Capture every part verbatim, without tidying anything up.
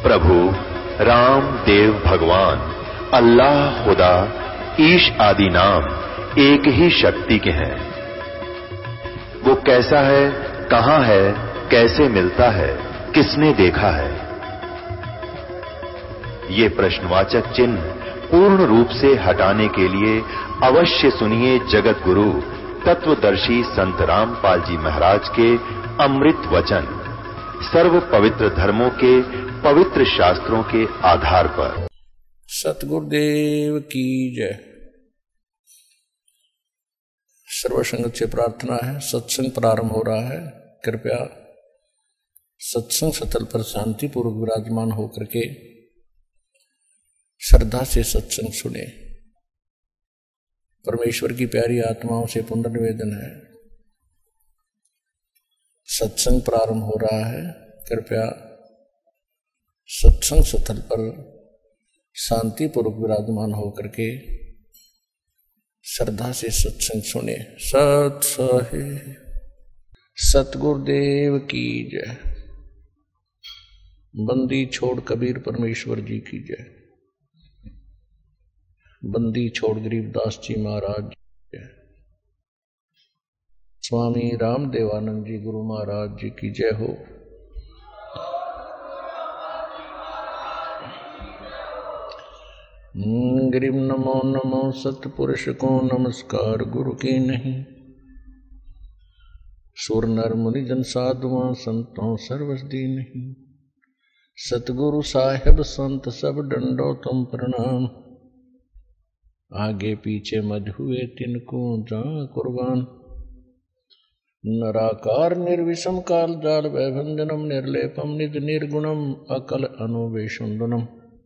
प्रभु राम देव भगवान अल्लाह खुदा ईश आदि नाम एक ही शक्ति के हैं। वो कैसा है, कहां है, कैसे मिलता है, किसने देखा है? ये प्रश्नवाचक चिन्ह पूर्ण रूप से हटाने के लिए अवश्य सुनिए जगत गुरु तत्वदर्शी संत रामपाल जी महाराज के अमृत वचन, सर्व पवित्र धर्मों के पवित्र शास्त्रों के आधार पर। सतगुरुदेव की जय। सर्वसंगत से प्रार्थना है, सत्संग प्रारंभ हो रहा है। कृपया सत्संग सतल पर शांति पूर्वक विराजमान होकर के श्रद्धा से सत्संग सुने। परमेश्वर की प्यारी आत्माओं से पुनर्निवेदन है, सत्संग प्रारंभ हो रहा है। कृपया सत्संग सतल पर शांति पूर्वक विराजमान होकर के श्रद्धा से सत्संग सुने। सत सहे सतगुरुदेव की जय। बंदी छोड़ कबीर परमेश्वर जी की जय। बंदी छोड़ गरीबदास जी महाराज जी जय। स्वामी रामदेवानंद जी गुरु महाराज जी की जय हो। गरीब नमो नमो सतपुरुष को नमस्कार गुरु की नहीं। सुर नर मुनि जन साधुआं संतों सर्वस दी नहीं। सतगुरु साहेब संत सब डंडो तुम प्रणाम। आगे पीछे मज हुए तिनको जा कुर्बान। नराकार निर्विषम काल जाल वैभंजनम निर्लेपम निज निर्गुणम अकल अनुवेशुंदनम।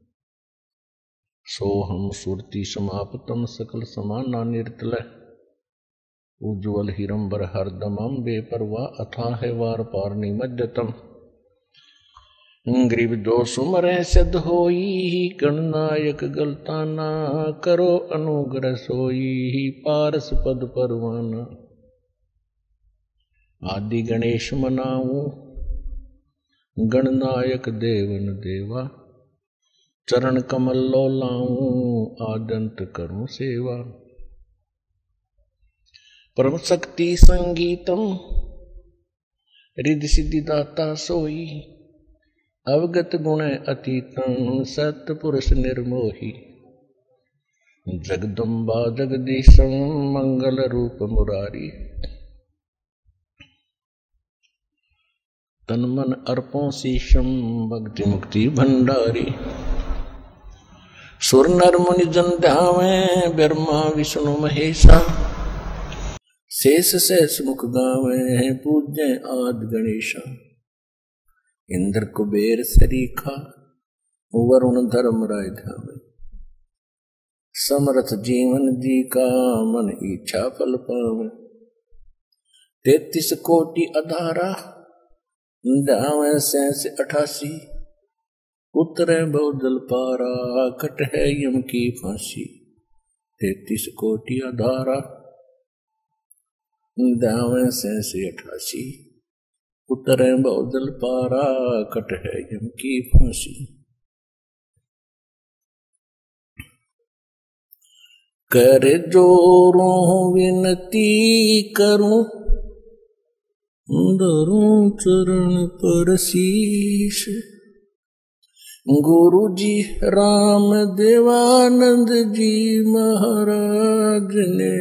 सोहम सुरति समापतम सकल समाना निर्तल। उज्ज्वल हिरंबर हरदमम बेपरवाह अथाह वार पार निमज्जतम। गरीब दोष मरे सिद्ध होई गणनायक गलताना। करो अनुग्रह सोई पारस पद परवाना। आदि गणेश मनाऊं गणनायक देवन देवा। चरण कमल लो लाऊं आदंत करूं सेवा। परम शक्ति संगीतम रिद्धि सिद्धि दाता सोई। अवगत गुण अतीतं सत्पुरुष निर्मोही। जगदम्बा जगदीशं मंगल रूप मुरारी। तन मन अर्पों शीशम भक्ति मुक्ति भंडारी। सुर नर मुनि जन ध्यावें ब्रह्मा विष्णु महेशा। शेष शेष मुख गावें पूज्य आदि गणेशा। इंद्र कुबेर सरीखा वरुण धर्म राय धामे। समर्थ जीवन जी का मन इच्छा फल पावे। तैतीस कोटि अधारा दावे सैंस अठासी। उतरे बहुदल पारा कट है यम की फांसी। तैतीस कोटि अधारा दावे सैंस अठासी। उतरे बहुदल पारा कट है यम की फांसी। कर जोरों विनती करूं धरूं चरण पर शीश। गुरु जी राम देवानंद जी महाराज ने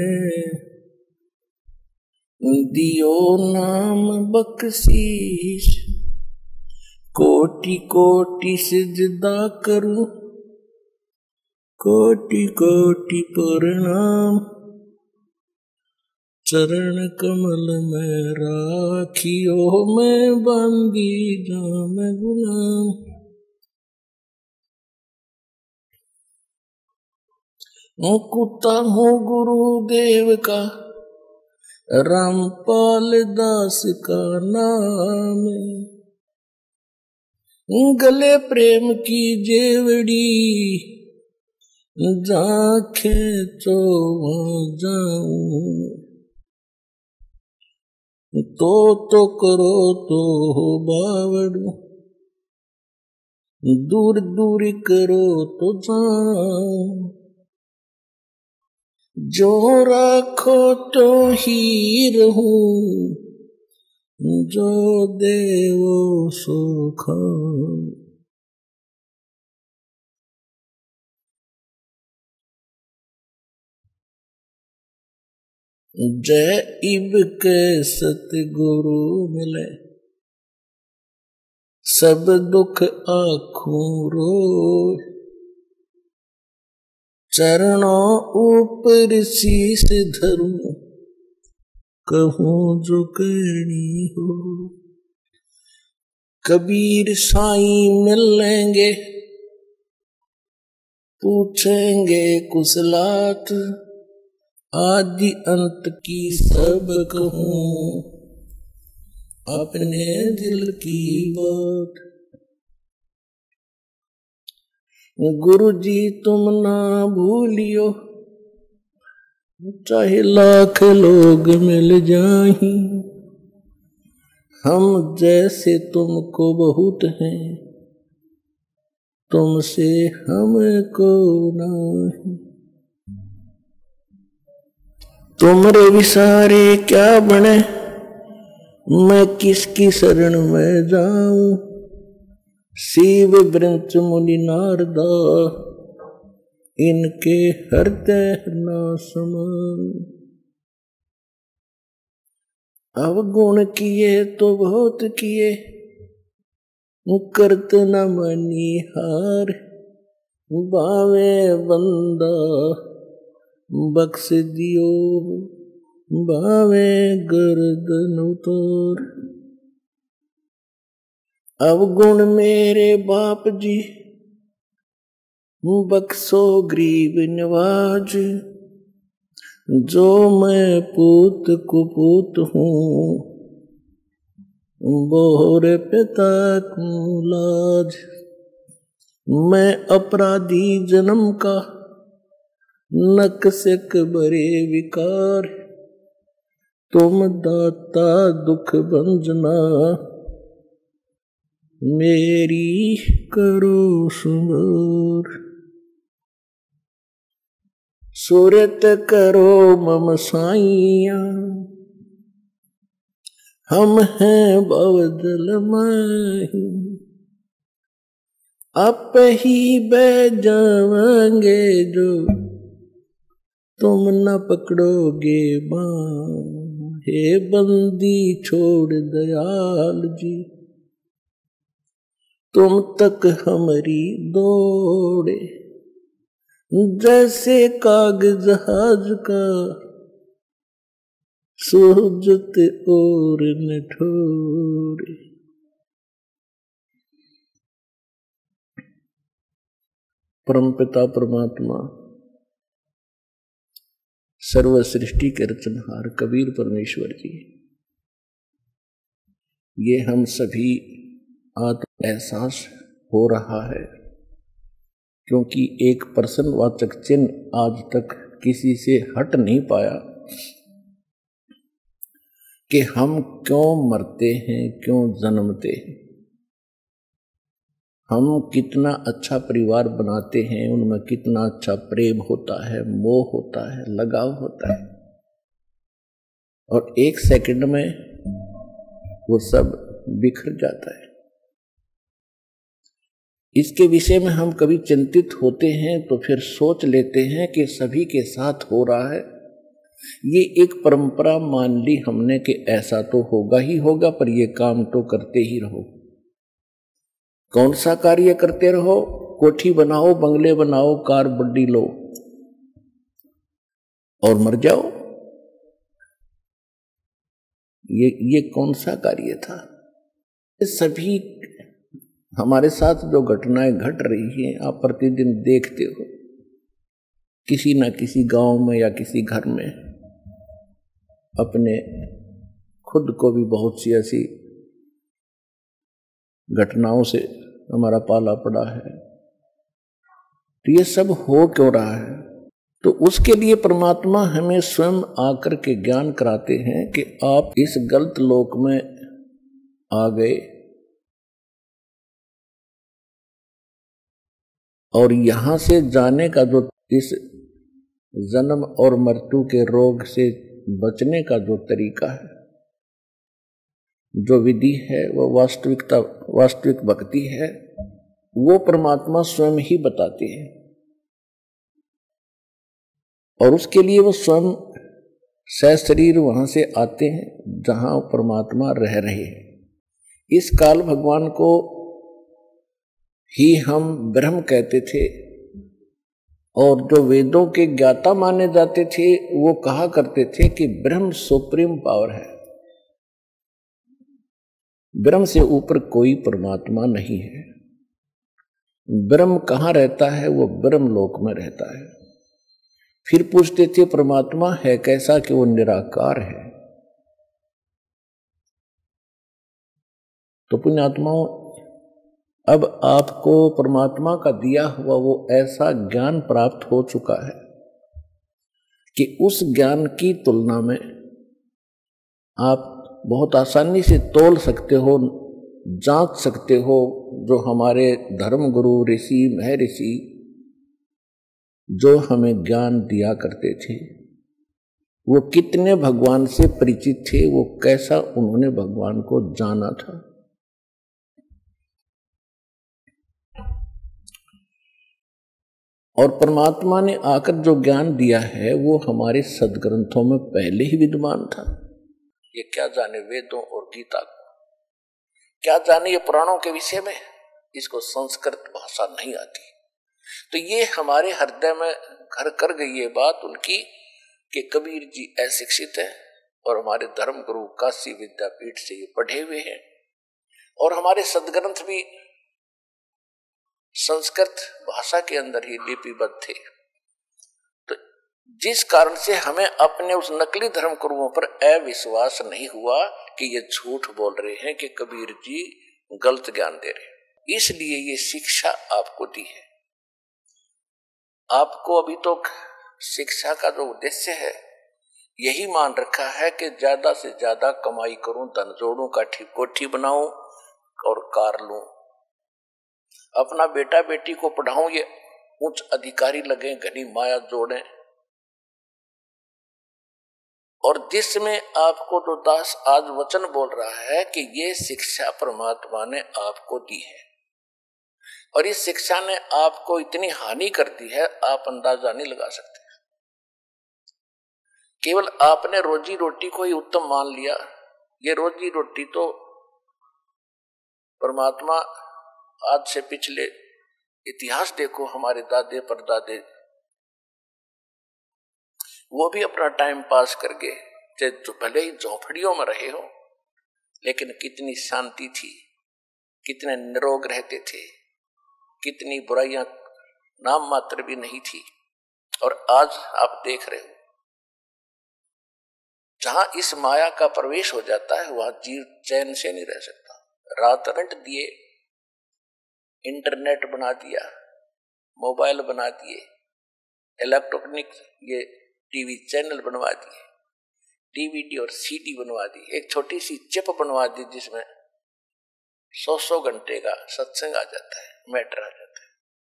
दियो नाम बख्शीश। कोटि कोटि सिजदा करूं कोटि कोटि प्रणाम। चरण कमल में राखियो मैं बंदी जाम गुलाम। कुत्ता हूँ गुरुदेव का रामपाल दास का नाम। गले प्रेम की जेवड़ी जाखे तो जाऊं। तो तो करो तो हो बावड़ू। दूर दूर करो तो जान, जो राखो तो ही रहूं, जो देवो सो खाऊं। जय इब के सतगुरु मिले, सब दुख आँखों रोए। चरणों ऊपर शीश धरूं, कहूं जो कहनी हो। कबीर साईं मिलेंगे, पूछेंगे कुशलात, आदि अंत की सब कहूं, अपने दिल की बात। गुरु जी तुम ना भूलियो, चाहे लाख लोग मिल जाएं, हम जैसे तुमको बहुत हैं, तुमसे हमको नहीं। तुमरे विसारे क्या बने, मैं किसकी शरण में जाऊं। शिव ब्रंच मुनि नारदा, इनके हृदय न समाऊं। अवगुण किए तो बहुत किए, करत न मनी हार। बावे बंदा बख्श दियो, बावे गर्दन उतार। अवगुण मेरे बाप जी, बख्शो गरीब नवाज। जो मैं पूत कुपूत हूँ, बोहर पिता को लाज। मैं अपराधी जन्म का, नक्सक बरे विकार। तुम दाता दुख भंजना, मेरी करो सुमर। सुरत करो मम साइया, हम हैं भवजल माही। आप ही बह जाएंगे जो, तुम न पकड़ोगे बाँ। हे बंदी छोड़ दयाल जी, तुम तक हमारी दौड़े। जैसे कागज जहाज का, सोजत और न ठोरे। परमपिता परमात्मा, सर्व सृष्टि के रचनहार कबीर परमेश्वर जी, ये हम सभी आत्म एहसास हो रहा है, क्योंकि एक प्रश्नवाचक चिन्ह आज तक किसी से हट नहीं पाया कि हम क्यों मरते हैं, क्यों जन्मते हैं। हम कितना अच्छा परिवार बनाते हैं, उनमें कितना अच्छा प्रेम होता है, मोह होता है, लगाव होता है, और एक सेकंड में वो सब बिखर जाता है। इसके विषय में हम कभी चिंतित होते हैं तो फिर सोच लेते हैं कि सभी के साथ हो रहा है। ये एक परंपरा मान ली हमने कि ऐसा तो होगा ही होगा, पर ये काम तो करते ही रहो। कौन सा कार्य करते रहो? कोठी बनाओ, बंगले बनाओ, कार बड्डी लो और मर जाओ। ये ये कौन सा कार्य था? ये सभी हमारे साथ जो घटनाएं घट रही हैं, आप प्रतिदिन देखते हो, किसी न किसी गांव में या किसी घर में अपने खुद को भी बहुत सी ऐसी घटनाओं से हमारा पाला पड़ा है। तो ये सब हो क्यों रहा है? तो उसके लिए परमात्मा हमें स्वयं आकर के ज्ञान कराते हैं कि आप इस गलत लोक में आ गए, और यहां से जाने का जो इस जन्म और मृत्यु के रोग से बचने का जो तरीका है, जो विधि है, वो वास्तविकता वास्तविक भक्ति है, वो परमात्मा स्वयं ही बताते हैं। और उसके लिए वो स्वयं सशरीर वहां से आते हैं जहां परमात्मा रह रहे हैं। इस काल भगवान को ही हम ब्रह्म कहते थे, और जो वेदों के ज्ञाता माने जाते थे वो कहा करते थे कि ब्रह्म सुप्रीम पावर है, ब्रह्म से ऊपर कोई परमात्मा नहीं है। ब्रह्म कहाँ रहता है? वो ब्रह्म लोक में रहता है। फिर पूछते थे परमात्मा है कैसा? कि वो निराकार है। तो पुण्यात्माओं, अब आपको परमात्मा का दिया हुआ वो ऐसा ज्ञान प्राप्त हो चुका है कि उस ज्ञान की तुलना में आप बहुत आसानी से तोल सकते हो, जांच सकते हो। जो हमारे धर्म गुरु ऋषि महर्षि जो हमें ज्ञान दिया करते थे, वो कितने भगवान से परिचित थे, वो कैसा उन्होंने भगवान को जाना था। और परमात्मा ने आकर जो ज्ञान दिया है वो हमारे सदग्रंथों में पहले ही विद्यमान था। ये क्या जाने वेदों और गीता को, क्या जाने ये पुराणों के विषय में, इसको संस्कृत भाषा नहीं आती। तो ये हमारे हृदय में घर कर गई ये बात उनकी कि कबीर जी अशिक्षित है और हमारे धर्म गुरु काशी विद्यापीठ से ये पढ़े हुए हैं, और हमारे सदग्रंथ भी संस्कृत भाषा के अंदर ही लिपिबद्ध थे। तो जिस कारण से हमें अपने उस नकली धर्म गुरुओं पर अविश्वास नहीं हुआ कि ये झूठ बोल रहे हैं कि कबीर जी गलत ज्ञान दे रहे हैं। इसलिए ये शिक्षा आपको दी है। आपको अभी तो शिक्षा का जो उद्देश्य है यही मान रखा है कि ज्यादा से ज्यादा कमाई करूं, धन जोड़ूं, काठी कोठी बनाऊं और कार लूं, अपना बेटा बेटी को पढ़ाऊं, ये उच्च अधिकारी लगे, घनी माया जोड़े। और जिसमें आपको जो दास आज वचन बोल रहा है कि ये शिक्षा परमात्मा ने आपको दी है, और इस शिक्षा ने आपको इतनी हानि कर दी है आप अंदाजा नहीं लगा सकते। केवल आपने रोजी रोटी को ही उत्तम मान लिया। ये रोजी रोटी तो परमात्मा, आज से पिछले इतिहास देखो, हमारे दादे परदादे वो भी अपना टाइम पास करके, चाहे भले ही झोपड़ियों में रहे हो, लेकिन कितनी शांति थी, कितने निरोग रहते थे, कितनी बुराइयां नाम मात्र भी नहीं थी। और आज आप देख रहे हो जहां इस माया का प्रवेश हो जाता है वहां जीव चैन से नहीं रह सकता। रात रंट दिए, इंटरनेट बना दिया, मोबाइल बना दिए, इलेक्ट्रॉनिक ये टीवी चैनल बनवा दिए, डीवीडी और सीडी बनवा दी, एक छोटी सी चिप बनवा दी जिसमें सौ सौ घंटे का सत्संग आ जाता है, मैटर आ जाता है।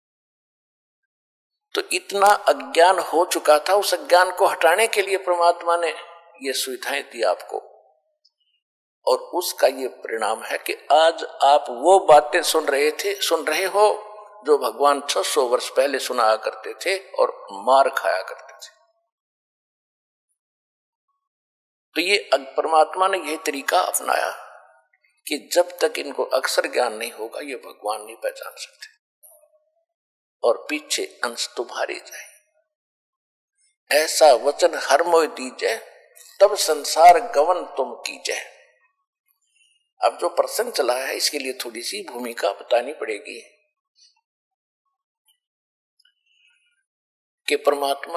तो इतना अज्ञान हो चुका था, उस अज्ञान को हटाने के लिए परमात्मा ने ये सुविधाएं दी आपको, और उसका ये परिणाम है कि आज आप वो बातें सुन रहे थे सुन रहे हो जो भगवान छह सौ वर्ष पहले सुनाया करते थे और मार खाया करते थे। तो ये परमात्मा ने यह तरीका अपनाया कि जब तक इनको अक्षर ज्ञान नहीं होगा ये भगवान नहीं पहचान सकते, और पीछे अंश तुम्हारे जाए। ऐसा वचन हर मोय दीजै, तब संसार गवन तुम कीजै। अब जो प्रसंग चला है इसके लिए थोड़ी सी भूमिका बतानी पड़ेगी कि परमात्मा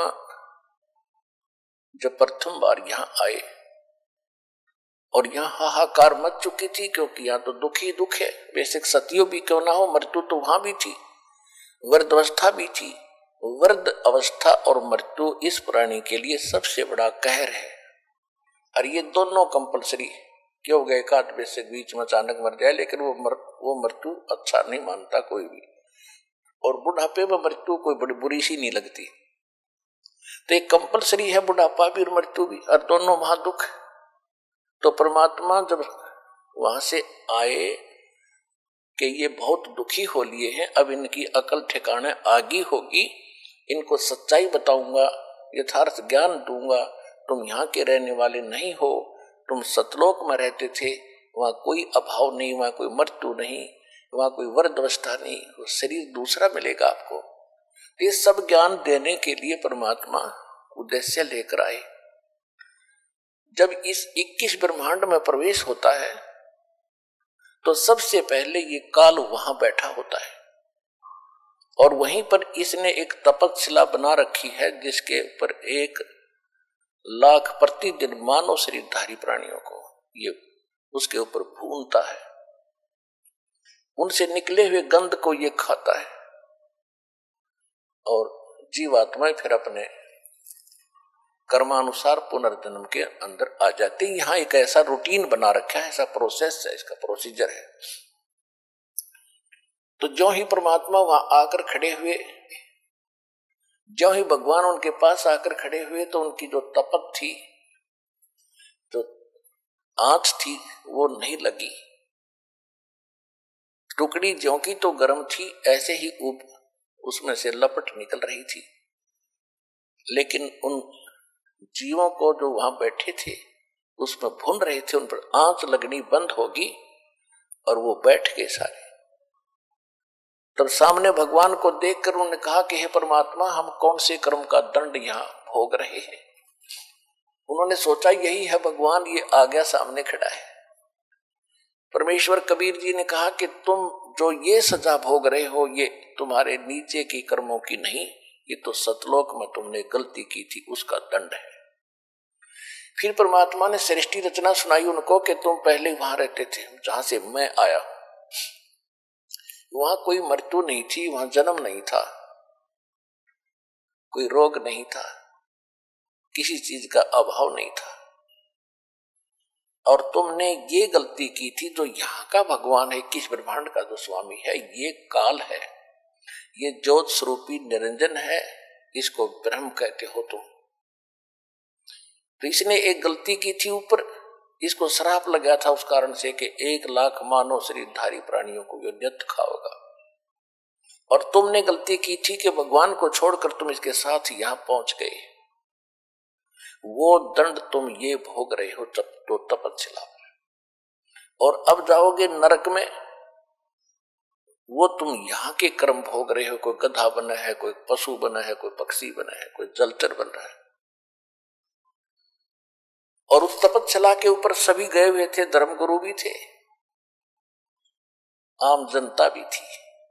जब प्रथम बार यहां आए और यहां हाहाकार मच चुकी थी, क्योंकि यहां तो दुख ही दुख है। बेसिक सतियों भी क्यों ना हो, मृत्यु तो वहां भी थी, वृद्ध अवस्था भी थी। वृद्ध अवस्था और मृत्यु इस प्राणी के लिए सबसे बड़ा कहर है, और ये दोनों कंपलसरी क्यों गए का बेसिक बीच में अचानक मर जाए, लेकिन वो मर, वो मृत्यु अच्छा नहीं मानता कोई भी। और बुढ़ापे में मृत्यु कोई बड़ी बुरी सी नहीं लगती। तो एक कंपलसरी है बुढ़ापा भी और मृत्यु भी, और दोनों महादुख। तो परमात्मा जब वहां से आए कि ये बहुत दुखी हो लिए हैं, अब इनकी अकल ठिकाने आगी होगी, इनको सच्चाई बताऊंगा, यथार्थ ज्ञान दूंगा। तुम यहाँ के रहने वाले नहीं हो, तुम सतलोक में रहते थे, वहां कोई अभाव नहीं, वहां कोई मृत्यु नहीं, वहां कोई वृद्धावस्था नहीं, वो शरीर दूसरा मिलेगा आपको। ये सब ज्ञान देने के लिए परमात्मा उद्देश्य लेकर आए। जब इस इक्कीस ब्रह्मांड में प्रवेश होता है तो सबसे पहले ये काल वहां बैठा होता है, और वहीं पर इसने एक तपस्या बना रखी है जिसके ऊपर एक लाख प्रतिदिन मानव शरीरधारी प्राणियों को ये उसके ऊपर भूनता है, उनसे निकले हुए गंध को ये खाता है, और जीवात्माएं फिर अपने कर्मानुसार पुनर्जन्म के अंदर आ जाते। यहां एक ऐसा रूटीन बना रखा है, ऐसा प्रोसेस है, इसका प्रोसीजर है। तो जो ही परमात्मा वहां आकर खड़े हुए, जो ही भगवान उनके पास आकर खड़े हुए, तो उनकी जो तपत थी, जो आंच थी, वो नहीं लगी। टुकड़ी ज्यों की तो गर्म थी, ऐसे ही ऊप उसमें से लपट निकल रही थी। लेकिन उन जीवों को जो वहां बैठे थे उसमें भून रहे थे, उन पर आंच लगनी बंद होगी और वो बैठ गए सारे। तब सामने भगवान को देखकर उन्होंने कहा कि हे परमात्मा, हम कौन से कर्म का दंड यहाँ भोग रहे हैं। उन्होंने सोचा यही है भगवान, ये आ गया सामने खड़ा है। परमेश्वर कबीर जी ने कहा कि तुम जो ये सजा भोग रहे हो, ये तुम्हारे नीचे की कर्मों की नहीं, ये तो सतलोक में तुमने गलती की थी उसका दंड है। फिर परमात्मा ने सृष्टि रचना सुनाई उनको कि तुम पहले वहां रहते थे जहां से मैं आया हूं, वहां कोई मृत्यु नहीं थी, वहां जन्म नहीं था, कोई रोग नहीं था, किसी चीज का अभाव नहीं था, और तुमने ये गलती की थी। जो यहाँ का भगवान है, किस ब्रह्मांड का जो स्वामी है, ये काल है, ये ज्योत स्वरूपी निरंजन है, इसको ब्रह्म कहते हो तुम। तो इसने एक गलती की थी ऊपर, इसको श्राप लगा था उस कारण से कि एक लाख मानव शरीरधारी प्राणियों को ये नित्य खाओगा। और तुमने गलती की थी कि भगवान को छोड़कर तुम इसके साथ यहां पहुंच गए। वो दंड तुम ये भोग रहे हो जब तो तपस्या, और अब जाओगे नरक में, वो तुम यहाँ के कर्म भोग रहे हो। कोई गधा बना है, कोई पशु बना है, कोई पक्षी बना है, कोई जलचर बन रहा है। और उस तपस्या के ऊपर सभी गए हुए थे, धर्मगुरु भी थे, आम जनता भी थी।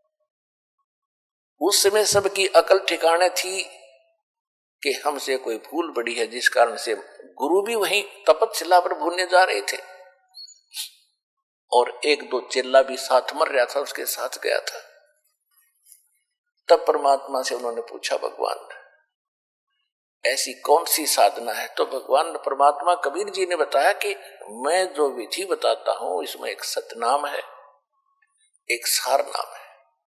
उस समय सबकी अकल ठिकाने थी कि हमसे कोई भूल बड़ी है, जिस कारण से गुरु भी वहीं तपस्या पर भूलने जा रहे थे, और एक दो चेला भी साथ मर रहा था, उसके साथ गया था। तब परमात्मा से उन्होंने पूछा, भगवान ऐसी कौन सी साधना है? तो भगवान परमात्मा कबीर जी ने बताया कि मैं जो विधि बताता हूं इसमें एक सतनाम है, एक सार नाम है,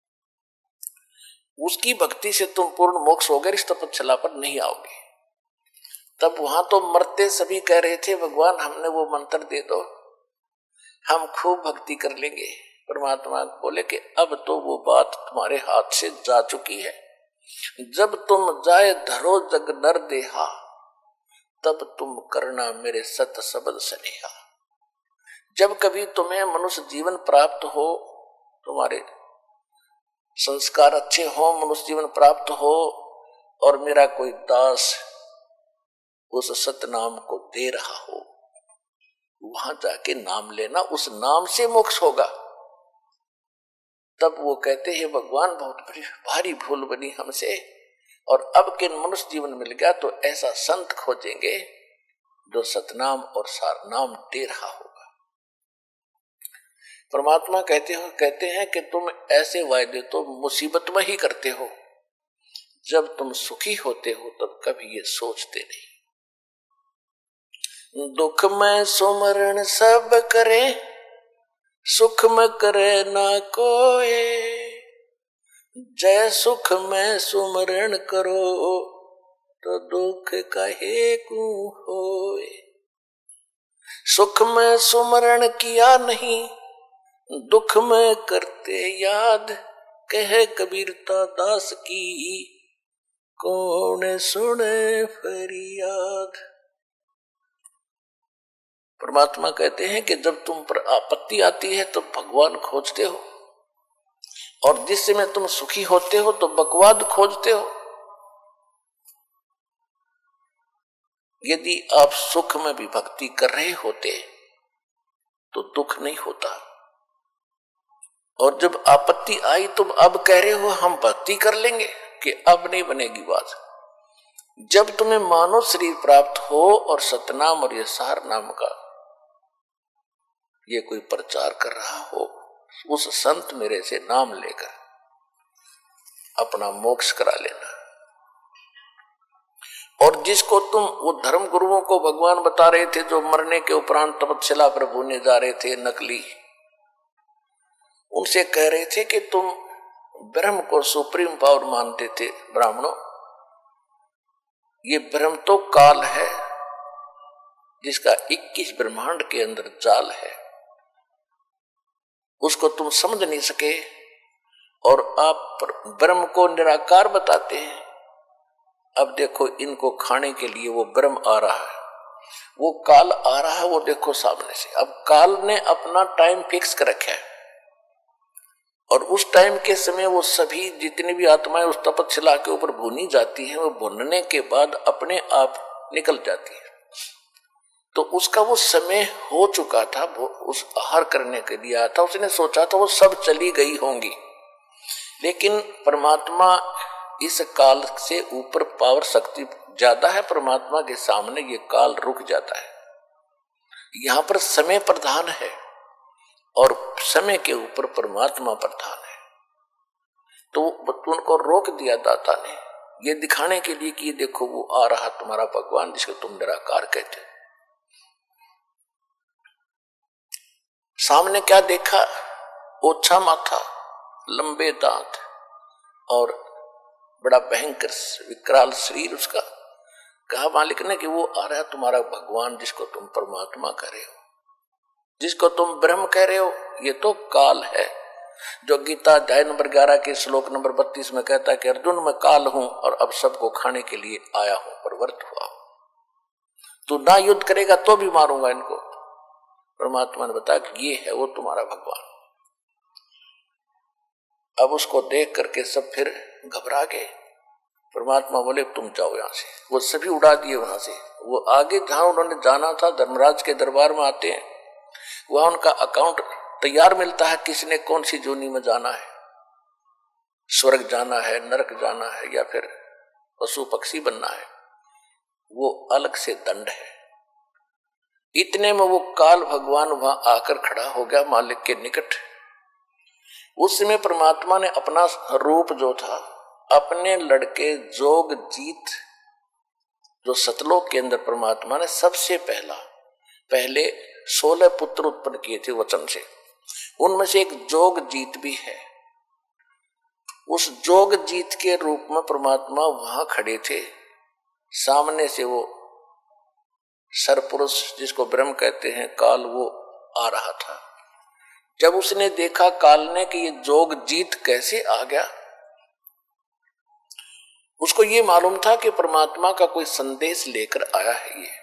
उसकी भक्ति से तुम पूर्ण मोक्ष होगे, इस तपस्या पर नहीं आओगे। तब वहां तो मरते सभी कह रहे थे, भगवान हमने वो मंत्र दे दो, हम खूब भक्ति कर लेंगे। परमात्मा बोले कि अब तो वो बात तुम्हारे हाथ से जा चुकी है। जब तुम जाए धरो जग नर देहा, तब तुम करना मेरे सत सबद स्नेहा। जब कभी तुम्हें मनुष्य जीवन प्राप्त हो, तुम्हारे संस्कार अच्छे हो, मनुष्य जीवन प्राप्त हो, और मेरा कोई दास उस सतनाम को दे रहा हो, वहां जाके नाम लेना, उस नाम से मोक्ष होगा। तब वो कहते हैं भगवान बहुत बड़ी भारी भूल बनी हमसे, और अब के मनुष्य जीवन मिल गया तो ऐसा संत खोजेंगे जो सतनाम और सारनाम दे रहा होगा। परमात्मा कहते हो कहते हैं कि तुम ऐसे वायदे तो मुसीबत में ही करते हो, जब तुम सुखी होते हो तब कभी ये सोचते नहीं। दुख में सुमरण सब करे, सुख में करे ना कोई, जय सुख में सुमरण करो तो दुख कहे को होए। सुख में सुमरण किया नहीं दुख में करते याद, कहे कबीरता दास की कौन सुने फरियाद। परमात्मा कहते हैं कि जब तुम पर आपत्ति आती है तो भगवान खोजते हो, और जिस समय तुम सुखी होते हो तो बकवाद खोजते हो। यदि आप सुख में भी भक्ति कर रहे होते तो दुख नहीं होता, और जब आपत्ति आई तुम अब कह रहे हो हम भक्ति कर लेंगे, कि अब नहीं बनेगी बात। जब तुम्हें मानव शरीर प्राप्त हो और सतनाम और ये सार नाम का ये कोई प्रचार कर रहा हो, उस संत मेरे से नाम लेकर अपना मोक्ष करा लेना। और जिसको तुम वो धर्म गुरुओं को भगवान बता रहे थे जो मरने के उपरांत तपस्या पर भूने जा रहे थे नकली, उनसे कह रहे थे कि तुम ब्रह्म को सुप्रीम पावर मानते थे ब्राह्मणों, ये ब्रह्म तो काल है जिसका इक्कीस ब्रह्मांड के अंदर जाल है, उसको तुम समझ नहीं सके और आप ब्रह्म को निराकार बताते हैं। अब देखो इनको खाने के लिए वो ब्रह्म आ रहा है, वो काल आ रहा है, वो देखो सामने से। अब काल ने अपना टाइम फिक्स कर रखा है और उस टाइम के समय वो सभी जितनी भी आत्माएं उस तपस्या के ऊपर भुनी जाती हैं, वो भुनने के बाद अपने आप निकल जाती है। तो उसका वो समय हो चुका था, वो उस आहार करने के लिए आया था, उसने सोचा था वो सब चली गई होंगी, लेकिन परमात्मा इस काल से ऊपर पावर शक्ति ज्यादा है, परमात्मा के सामने ये काल रुक जाता है। यहां पर समय प्रधान है और समय के ऊपर परमात्मा प्रधान है। तो उनको रोक दिया दाता ने ये दिखाने के लिए कि देखो वो आ रहा तुम्हारा भगवान जिसको तुम निराकार कहते। सामने क्या देखा? ओछा माथा, लंबे दांत और बड़ा भयंकर विकराल शरीर उसका। कहा मालिक ने कि वो आ रहा है तुम्हारा भगवान जिसको तुम परमात्मा कह रहे हो, जिसको तुम ब्रह्म कह रहे हो, ये तो काल है। जो गीता अध्याय नंबर ग्यारह के श्लोक नंबर बत्तीस में कहता है कि अर्जुन मैं काल हूं और अब सबको खाने के लिए आया हूं, प्रवृत्त हुआ हूं। तू ना युद्ध करेगा तो भी मारूंगा इनको। परमात्मा ने बताया कि ये है वो तुम्हारा भगवान। अब उसको देख करके सब फिर घबरा गए। परमात्मा बोले तुम जाओ यहां से। वो सभी उड़ा दिए वहां से। वो आगे जहां उन्होंने जाना था धर्मराज के दरबार में आते हैं, वहां उनका अकाउंट तैयार मिलता है किसने कौन सी जोनी में जाना है, स्वर्ग जाना है, नरक जाना है या फिर पशु पक्षी बनना है। वो अलग से दंड है। इतने में वो काल भगवान वहां आकर खड़ा हो गया मालिक के निकट। उस समय परमात्मा ने अपना रूप जो था अपने लड़के जोग जीत जो सतलोक के अंदर परमात्मा ने सबसे पहला पहले सोलह पुत्र उत्पन्न किए थे वचन से, उनमें से एक जोग जीत भी है। उस जोग जीत के रूप में परमात्मा वहां खड़े थे। सामने से वो सरपुरुष जिसको ब्रह्म कहते हैं काल, वो आ रहा था। जब उसने देखा काल ने कि ये जोग जीत कैसे आ गया, उसको ये मालूम था कि परमात्मा का कोई संदेश लेकर आया है ये,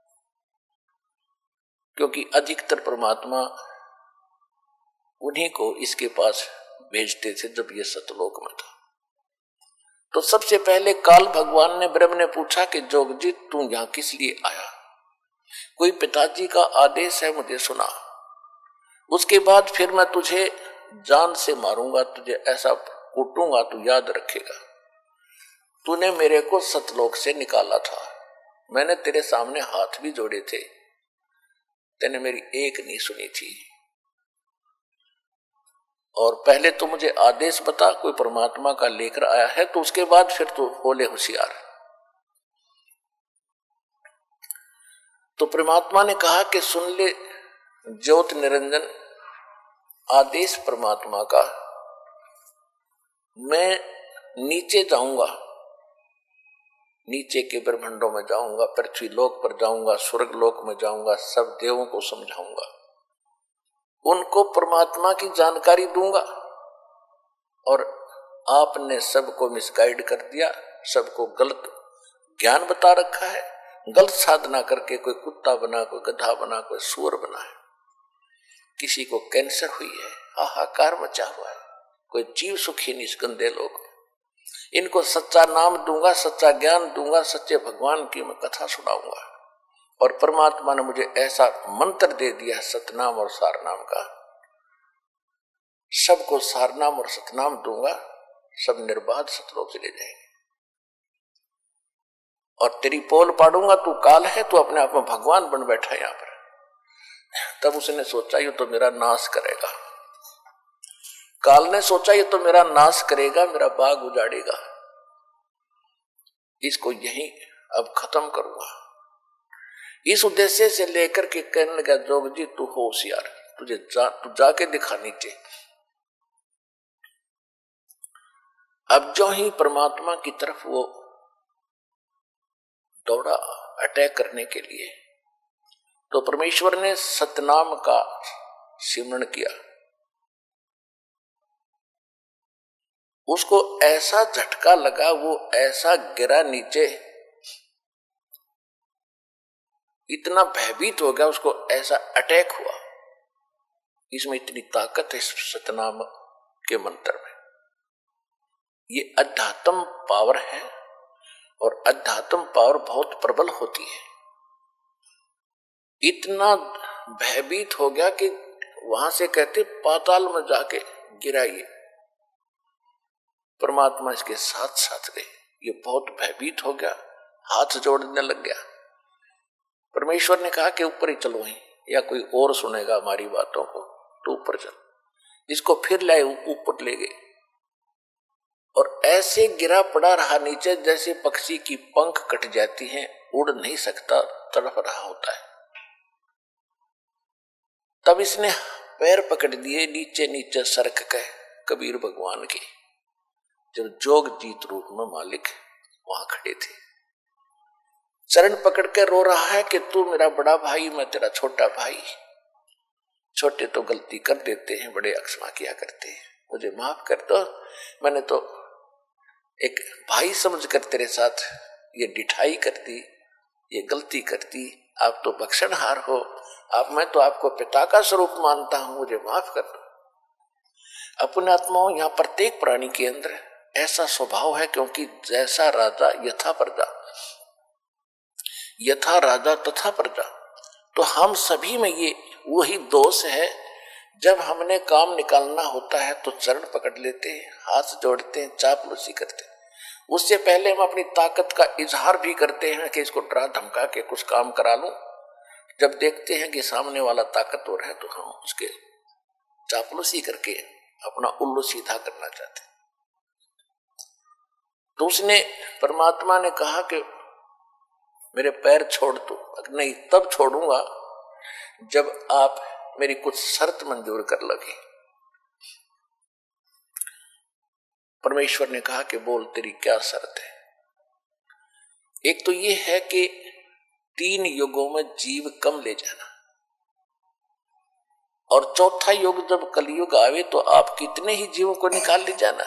क्योंकि अधिकतर परमात्मा उन्हीं को इसके पास भेजते थे जब ये सतलोक में था। तो सबसे पहले काल भगवान ने ब्रह्म ने पूछा कि जोगजीत तू यहां किस लिए आया? कोई पिताजी का आदेश है मुझे सुना, उसके बाद फिर मैं तुझे जान से मारूंगा, तुझे ऐसा कूटूंगा तू याद रखेगा। तूने मेरे को सतलोक से निकाला था, मैंने तेरे सामने हाथ भी जोड़े थे, तेने मेरी एक नहीं सुनी थी। और पहले तो मुझे आदेश बता कोई परमात्मा का लेकर आया है, तो उसके बाद फिर तू हो ले होशियार। तो परमात्मा ने कहा कि सुन ले ज्योत निरंजन, आदेश परमात्मा का मैं नीचे जाऊंगा, नीचे के ब्रह्मांडों में जाऊंगा, पृथ्वी लोक पर जाऊंगा, स्वर्ग लोक में जाऊंगा, सब देवों को समझाऊंगा, उनको परमात्मा की जानकारी दूंगा। और आपने सबको मिसगाइड कर दिया, सबको गलत ज्ञान बता रखा है, गलत साधना करके कोई कुत्ता बना, कोई गधा बना, कोई सूअर बना है, किसी को कैंसर हुई है, हाहाकार मचा हुआ है, कोई जीव सुखी नहीं इस गंदे लोग। इनको सच्चा नाम दूंगा, सच्चा ज्ञान दूंगा, सच्चे भगवान की मैं कथा सुनाऊंगा। और परमात्मा ने मुझे ऐसा मंत्र दे दिया सतनाम और सारनाम का, सबको सारनाम और सतनाम दूंगा, सब निर्बाध सतलोक चले जाएंगे। और तेरी पोल पाड़ूंगा, तू काल है, तू अपने आप में भगवान बन बैठा यहां पर। तब उसने सोचा ये तो मेरा नाश करेगा, काल ने सोचा ये तो मेरा नाश करेगा, मेरा बाग उजाड़ेगा, इसको यहीं अब खत्म करूंगा। इस उद्देश्य से लेकर के कहने लगा जोग जी तू होशियार, तुझे जा, तू जाके दिखा नीचे। अब जो ही परमात्मा की तरफ वो दौड़ा अटैक करने के लिए, तो परमेश्वर ने सतनाम का सिमरण किया। उसको ऐसा झटका लगा, वो ऐसा गिरा नीचे, इतना भयभीत हो गया, उसको ऐसा अटैक हुआ। इसमें इतनी ताकत है सतनाम के मंत्र में। ये अध्यात्म पावर है और अध्यात्म पावर बहुत प्रबल होती है। इतना भयभीत हो गया कि वहां से कहते पाताल में जाके गिराइए, परमात्मा इसके साथ साथ गए। ये बहुत भयभीत हो गया, हाथ जोड़ने लग गया। परमेश्वर ने कहा कि ऊपर ही चलो ही, या कोई और सुनेगा हमारी बातों को, तो ऊपर चल। इसको फिर लाए, ऊपर ले गए और ऐसे गिरा पड़ा रहा नीचे जैसे पक्षी की पंख कट जाती हैं, उड़ नहीं सकता, तड़प रहा होता है। तब इसने पैर पकड़ दिए नीचे नीचे सरक के कबीर भगवान के, जब जोग जीत रूप में मालिक वहां खड़े थे। चरण पकड़ के रो रहा है कि तू मेरा बड़ा भाई, मैं तेरा छोटा भाई। छोटे तो गलती कर देते हैं, बड़े अक्षमा किया करते हैं, मुझे माफ कर दो। मैंने तो एक भाई समझकर तेरे साथ ये डिठाई कर दी, ये गलती कर दी। आप तो बख्शनहार हो, आप मैं तो आपको पिता का स्वरूप मानता हूं, मुझे माफ कर दो। अपने आत्माओं, यहाँ प्रत्येक प्राणी के अंदर ऐसा स्वभाव है, क्योंकि जैसा राजा यथा प्रजा, यथा राजा तथा प्रजा। तो हम सभी में ये वही दोष है। जब हमने काम निकालना होता है तो चरण पकड़ लेते हैं, हाथ जोड़ते हैं, चापलूसी करते हैं। उससे पहले हम अपनी ताकत का इजहार भी करते हैं कि इसको डरा धमका के कुछ काम करा लूं। जब देखते हैं कि सामने वाला ताकतवर है तो हम उसके चापलूसी करके अपना उल्लू सीधा करना चाहते हैं। तो उसने, परमात्मा ने कहा कि मेरे पैर छोड़ दो। नहीं, तब छोड़ूंगा जब आप मेरी कुछ शर्त मंजूर कर लगे। परमेश्वर ने कहा कि बोल तेरी क्या शर्त है। एक तो ये है कि तीन युगों में जीव कम ले जाना, और चौथा युग जब कलयुग आवे तो आप कितने ही जीवों को निकाल ले जाना।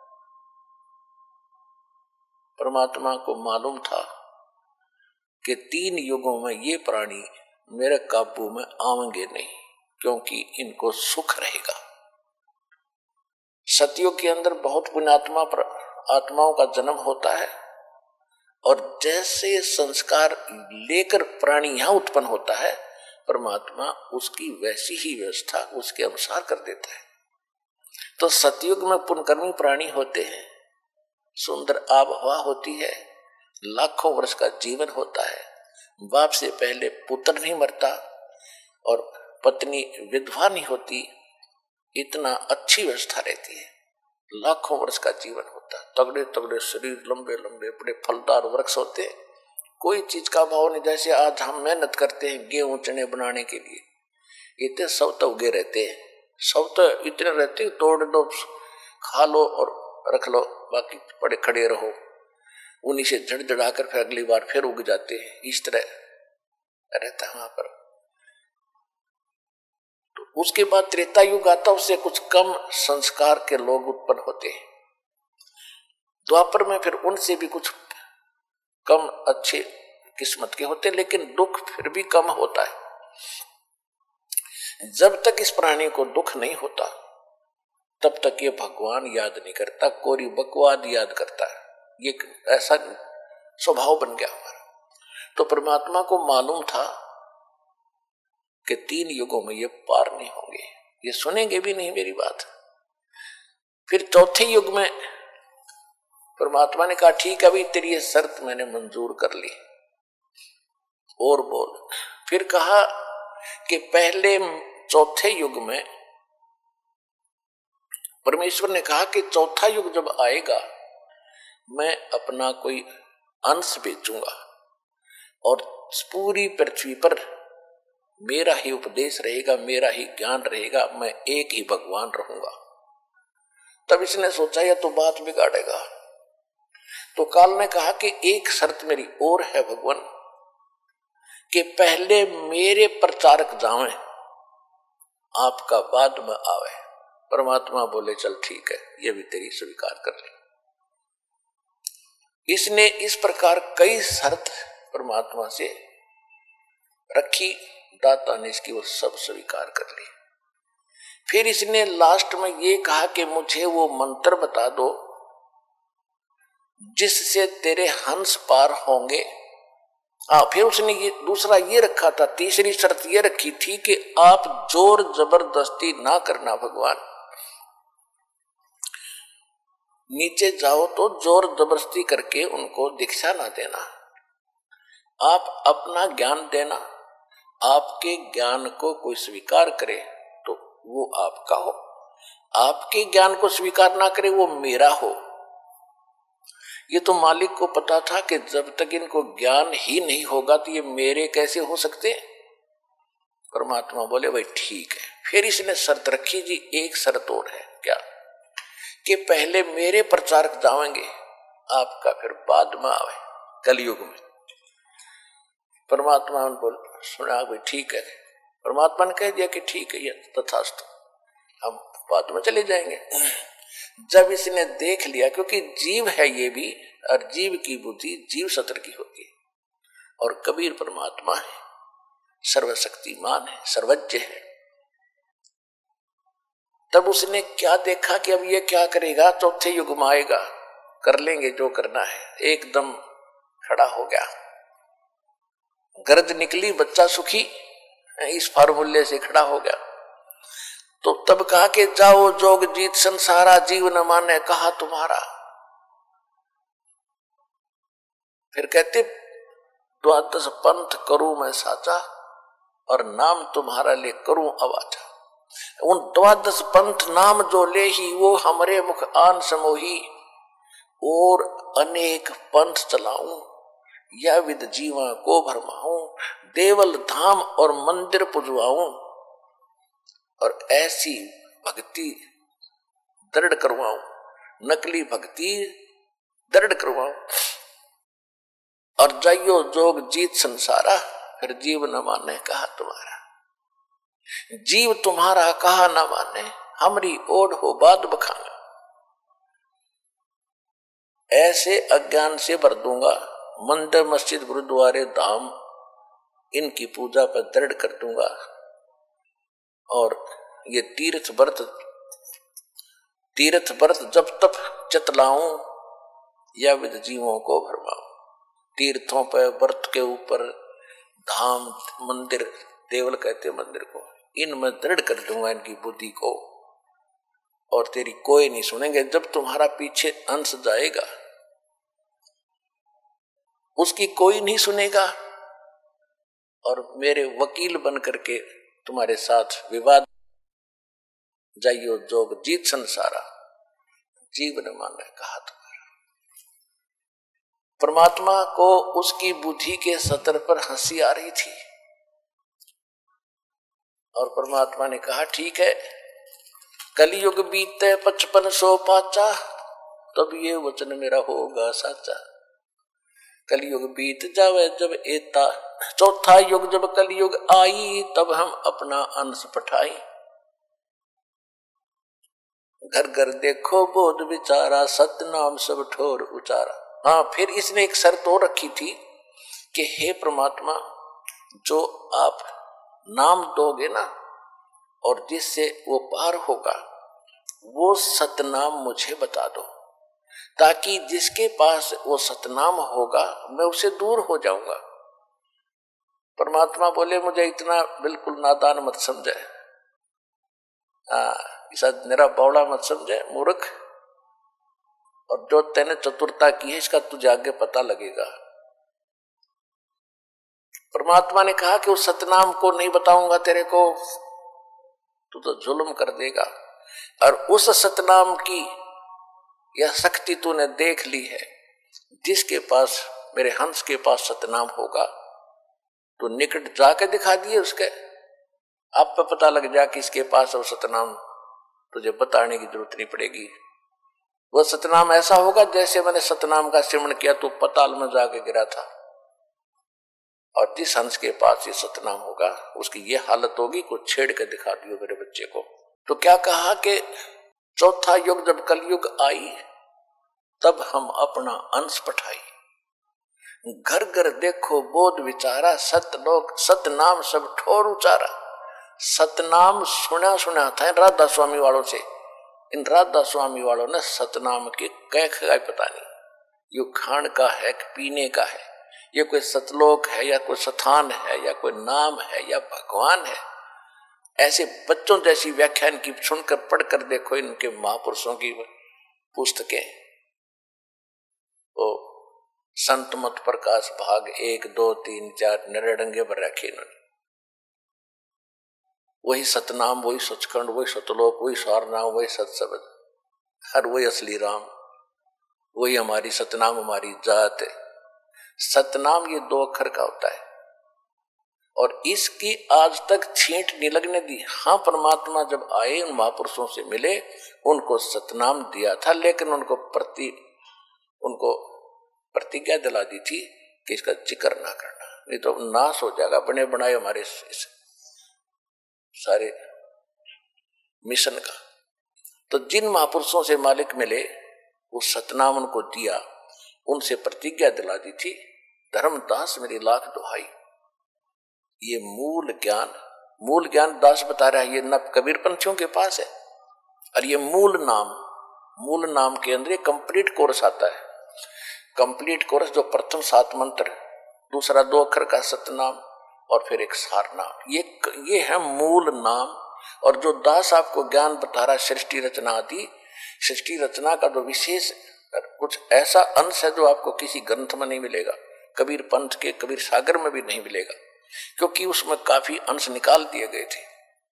परमात्मा को मालूम था कि तीन युगों में ये प्राणी मेरे काबू में आएंगे नहीं, क्योंकि इनको सुख रहेगा। सतयुग के अंदर बहुत पुण्यात्मा आत्माओं का जन्म होता है, और जैसे संस्कार लेकर प्राणी यहां उत्पन्न होता है, परमात्मा उसकी वैसी ही व्यवस्था उसके अनुसार कर देता है। तो सतयुग में पुण्यकर्मी प्राणी होते हैं, सुंदर आब हवा होती है, लाखों वर्ष का जीवन होता है, बाप से पहले पुत्र नहीं मरता और पत्नी विधवा नहीं होती, इतना अच्छी व्यवस्था रहती है, लाखों वर्ष का जीवन होता है, तगड़े तगड़े शरीर, लंबे लंबे बड़े फलदार वृक्ष होते हैं, कोई चीज का भाव नहीं। जैसे आज हम मेहनत करते हैं गेहूं चने बनाने के लिए, इतने सब तो उगे रहते हैं, सब तो इतने रहते हैं, तोड़ दो खा लो और रख लो, बाकी पड़े खड़े रहो, उन्हीं से झड़झड़ा कर फिर अगली बार फिर उग जाते हैं। इस तरह रहता है वहां पर। तो उसके बाद त्रेता युग आता, उससे कुछ कम संस्कार के लोग उत्पन्न होते हैं। द्वापर में फिर उनसे भी कुछ कम अच्छे किस्मत के होते, लेकिन दुख फिर भी कम होता है। जब तक इस प्राणी को दुख नहीं होता तब तक ये भगवान याद नहीं करता, कोरी बकवाद याद करता है। ये ऐसा स्वभाव बन गया हमारा। तो परमात्मा को मालूम था कि तीन युगों में ये पार नहीं होंगे, ये सुनेंगे भी नहीं मेरी बात। फिर चौथे युग में परमात्मा ने कहा ठीक है भाई, तेरी ये शर्त मैंने मंजूर कर ली, और बोल। फिर कहा कि पहले चौथे युग में परमेश्वर ने कहा कि चौथा युग जब आएगा मैं अपना कोई अंश बेचूंगा और पूरी पृथ्वी पर मेरा ही उपदेश रहेगा, मेरा ही ज्ञान रहेगा, मैं एक ही भगवान रहूंगा। तब इसने सोचा यह तो बात बिगाड़ेगा। तो काल ने कहा कि एक शर्त मेरी और है भगवान, कि पहले मेरे प्रचारक जावें, आपका बाद में आवे। परमात्मा बोले चल ठीक है, ये भी तेरी स्वीकार कर ले। इसने इस प्रकार कई शर्त परमात्मा से रखी, दाता ने इसकी वो सब स्वीकार कर ली। फिर इसने लास्ट में ये कहा कि मुझे वो मंत्र बता दो जिससे तेरे हंस पार होंगे। हाँ, फिर उसने ये दूसरा ये रखा था, तीसरी शर्त ये रखी थी कि आप जोर जबरदस्ती ना करना भगवान, नीचे जाओ तो जोर जबरदस्ती करके उनको दीक्षा ना देना, आप अपना ज्ञान देना। आपके ज्ञान को कोई स्वीकार करे तो वो आपका हो, आपके ज्ञान को स्वीकार ना करे वो मेरा हो। ये तो मालिक को पता था कि जब तक इनको ज्ञान ही नहीं होगा तो ये मेरे कैसे हो सकते। परमात्मा बोले भाई ठीक है। फिर इसने शर्त रखी जी, एक शर्त और है, क्या कि पहले मेरे प्रचारक जाएंगे, आपका फिर बाद में आवे कलयुग में। परमात्मा ने बोल सुना भाई ठीक है। परमात्मा ने कह दिया कि ठीक है, ये तथास्तु, हम बाद में चले जाएंगे। जब इसने देख लिया, क्योंकि जीव है ये भी, और जीव की बुद्धि जीव सत्र की होती है, और कबीर परमात्मा है, सर्वशक्तिमान है, सर्वज्ञ है। तब उसने क्या देखा कि अब ये क्या करेगा, चौथे युग में आएगा, कर लेंगे जो करना है। एकदम खड़ा हो गया, गर्द निकली, बच्चा सुखी, इस फार्मूले से खड़ा हो गया। तो तब कहा कि जाओ जोग जीत संसारा, जीव न माने कहा तुम्हारा। फिर कहते द्वादश पंथ करूं मैं साचा, और नाम तुम्हारा ले करूं अवाचा। उन द्वादश पंथ नाम जो ले ही, वो हमरे मुख आन समोही, और अनेक पंथ चलाऊं, या विद जीवा को भरमाऊं, देवल धाम और मंदिर पुजवाऊं, और ऐसी भक्ति दृढ़ करवाऊं, नकली भक्ति दृढ़ करवाऊं, और जाइयो जोग जीत संसारा, फिर जीव न माने कहा तुम्हारा। जीव तुम्हारा कहा न माने, हमरी ओढ़ हो बाद बखाना। ऐसे अज्ञान से भर दूंगा, मंदिर मस्जिद गुरुद्वारे धाम इनकी पूजा पर दृढ़ कर दूंगा, और ये तीर्थ व्रत तीर्थ व्रत जब तक चतलाऊं, या विद जीवों को भरमाऊं। तीर्थों पर, व्रत के ऊपर, धाम मंदिर, देवल कहते मंदिर को, इनमें दृढ़ कर दूंगा इनकी बुद्धि को, और तेरी कोई नहीं सुनेंगे। जब तुम्हारा पीछे अंश जाएगा उसकी कोई नहीं सुनेगा, और मेरे वकील बन करके तुम्हारे साथ विवाद, जाइयो जोग जीत संसारा, जीव न माने कहा तुम्हारा। परमात्मा को उसकी बुद्धि के सतर पर हंसी आ रही थी, और परमात्मा ने कहा ठीक है, कलयुग बीते पचपन सौ पाचा, तब ये वचन मेरा होगा साचा। कलयुग बीत जावे जब एता, चौथा युग जब कलयुग आई, तब हम अपना अंश पठाई। घर घर देखो बोध विचारा, सतनाम सब ठोर उचारा। हाँ, फिर इसने एक शर्त और रखी थी कि हे परमात्मा, जो आप नाम दोगे ना और जिससे वो पार होगा, वो सतनाम मुझे बता दो, ताकि जिसके पास वो सतनाम होगा मैं उसे दूर हो जाऊंगा। परमात्मा बोले मुझे इतना बिल्कुल नादान मत समझे, हाँ ऐसा मेरा बौड़ा मत समझे मूर्ख, और जो तेने चतुरता की है इसका तुझे आगे पता लगेगा। परमात्मा ने कहा कि उस सतनाम को नहीं बताऊंगा तेरे को, तू तो जुल्म कर देगा। और उस सतनाम की यह शक्ति तूने देख ली है, जिसके पास मेरे हंस के पास सतनाम होगा तो निकट जाके दिखा दिए उसके, आप पे पता लग जा कि इसके पास वो सतनाम, तुझे बताने की जरूरत नहीं पड़ेगी। वह सतनाम ऐसा होगा जैसे मैंने सतनाम का सिमरण किया तो पताल में जाके गिरा था, और जिस हंस के पास ये सतनाम होगा उसकी ये हालत होगी को छेड़ के दिखा दियो मेरे बच्चे को। तो क्या कहा कि चौथा युग जब कलयुग आई, तब हम अपना अंश पठाई। घर घर देखो बोध विचारा, सतलोक सतनाम सब ठोर उचारा। सतनाम सुना सुना था राधा स्वामी वालों से, इन राधा स्वामी वालों ने सतनाम के कह खाए पता नहीं, ये खान का है कि पीने का है, ये कोई सतलोक है या कोई स्थान है या कोई नाम है या भगवान है। ऐसे बच्चों जैसी व्याख्यान की सुनकर पढ़कर देखो इनके महापुरुषों की पुस्तकें। ओ संत मत प्रकाश भाग एक दो तीन चार नरेडंगे पर रखे इन्होंने। वही सतनाम, वही सचखंड, वही सतलोक, वही सारनाम, वही सतशब्द, हर वही असली राम, वही हमारी सतनाम हमारी जात है। सतनाम ये दो अक्षर का होता है और इसकी आज तक छींट नहीं लगने दी। हाँ, परमात्मा जब आए उन महापुरुषों से मिले, उनको सतनाम दिया था, लेकिन उनको प्रति उनको प्रतिज्ञा दिला दी थी कि इसका जिक्र ना करना, नहीं तो नाश हो जाएगा बने बनाए हमारे इस सारे मिशन का। तो जिन महापुरुषों से मालिक मिले वो सतनाम उनको दिया, उनसे प्रतिज्ञा दिला दी थी, धर्मदास मेरी लाख दुहाई। ये मूल ज्ञान, मूल ज्ञान दास बता रहा है, ये न कबीर पंथियों के पास है। और ये मूल नाम, मूल नाम के अंदर कंप्लीट कोर्स आता है। कंप्लीट कोर्स जो प्रथम सात मंत्र, दूसरा दो अक्षर का सतनाम और फिर एक सार नाम, ये ये है मूल नाम। और जो दास आपको ज्ञान बता रहा है सृष्टि रचना आदि, सृष्टि रचना का जो विशेष कुछ ऐसा अंश है जो आपको किसी ग्रंथ में नहीं मिलेगा, कबीर पंथ के कबीर सागर में भी नहीं मिलेगा, क्योंकि उसमें काफी अंश निकाल दिए गए थे।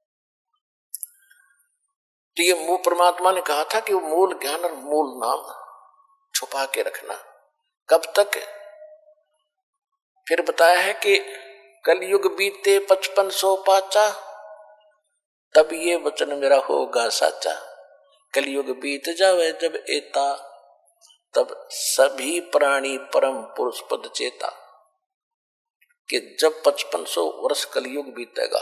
तो ये मूल परमात्मा ने कहा था कि वो मूल ज्ञान और मूल नाम छुपा के रखना। कब तक? फिर बताया है कि कलयुग बीते पचपन सौ पाचा, तब ये वचन मेरा होगा साचा। कलयुग बीत जावे जब एता, तब सभी प्राणी परम पुरुष पद चेता। कि जब पचपन सौ वर्ष कलयुग बीतेगा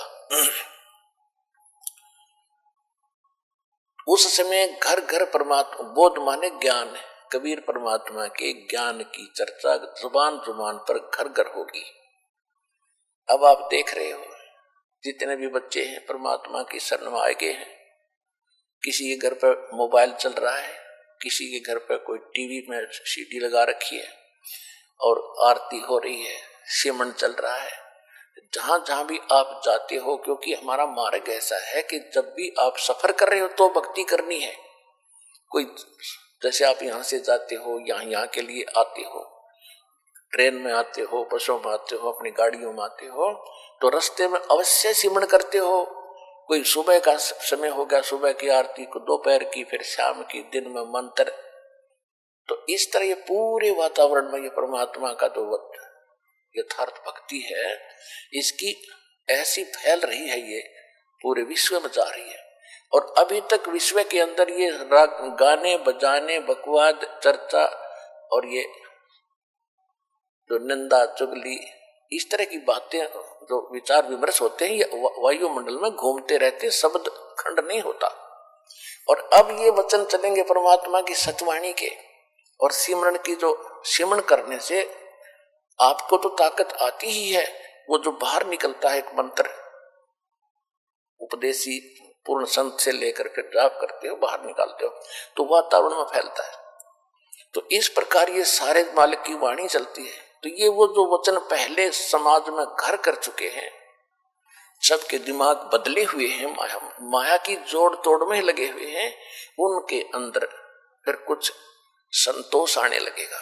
उस समय घर घर परमात्मा बोध माने ज्ञान है, कबीर परमात्मा के ज्ञान की चर्चा जुबान जुबान पर घर घर होगी। अब आप देख रहे हो जितने भी बच्चे हैं परमात्मा की शरण में आए गए हैं, किसी के घर पर मोबाइल चल रहा है, किसी के घर पर कोई टीवी में सीडी लगा रखी है और आरती हो रही है, सिमरन चल रहा है। जहां जहां भी आप जाते हो, क्योंकि हमारा मार्ग ऐसा है कि जब भी आप सफर कर रहे हो तो भक्ति करनी है। कोई जैसे आप यहाँ से जाते हो, यहाँ यहाँ के लिए आते हो, ट्रेन में आते हो, बसों में आते हो, अपनी गाड़ियों में आते हो, तो रास्ते में अवश्य सिमरन करते हो। कोई सुबह का समय हो गया, सुबह की आरती को, दोपहर की, फिर शाम की, दिन में मंत्र। तो इस तरह ये पूरे वातावरण में ये परमात्मा का जो यथार्थ भक्ति है, इसकी ऐसी फैल रही है, ये पूरे विश्व में जा रही है। और अभी तक विश्व के अंदर ये गाने बजाने, बकवाद, चर्चा और ये जो निंदा चुगली, इस तरह की बातें, जो विचार विमर्श होते हैं, ये वायुमंडल में घूमते रहते, शब्द खंड नहीं होता। और अब ये वचन चलेंगे परमात्मा की सचवाणी के, और सिमरन की जो सिमरन करने से आपको तो ताकत आती ही है। वो जो बाहर निकलता है एक मंत्र, उपदेशी पूर्ण संत से लेकर फिर जाप करते हो, बाहर निकालते हो, तो वातावरण में फैलता है। तो इस प्रकार ये सारे मालिक की वाणी चलती है। तो ये वो जो वचन पहले समाज में घर कर चुके हैं, सबके दिमाग बदले हुए हैं, माया, माया की जोड़ तोड़ में लगे हुए हैं, उनके अंदर फिर कुछ संतोष आने लगेगा।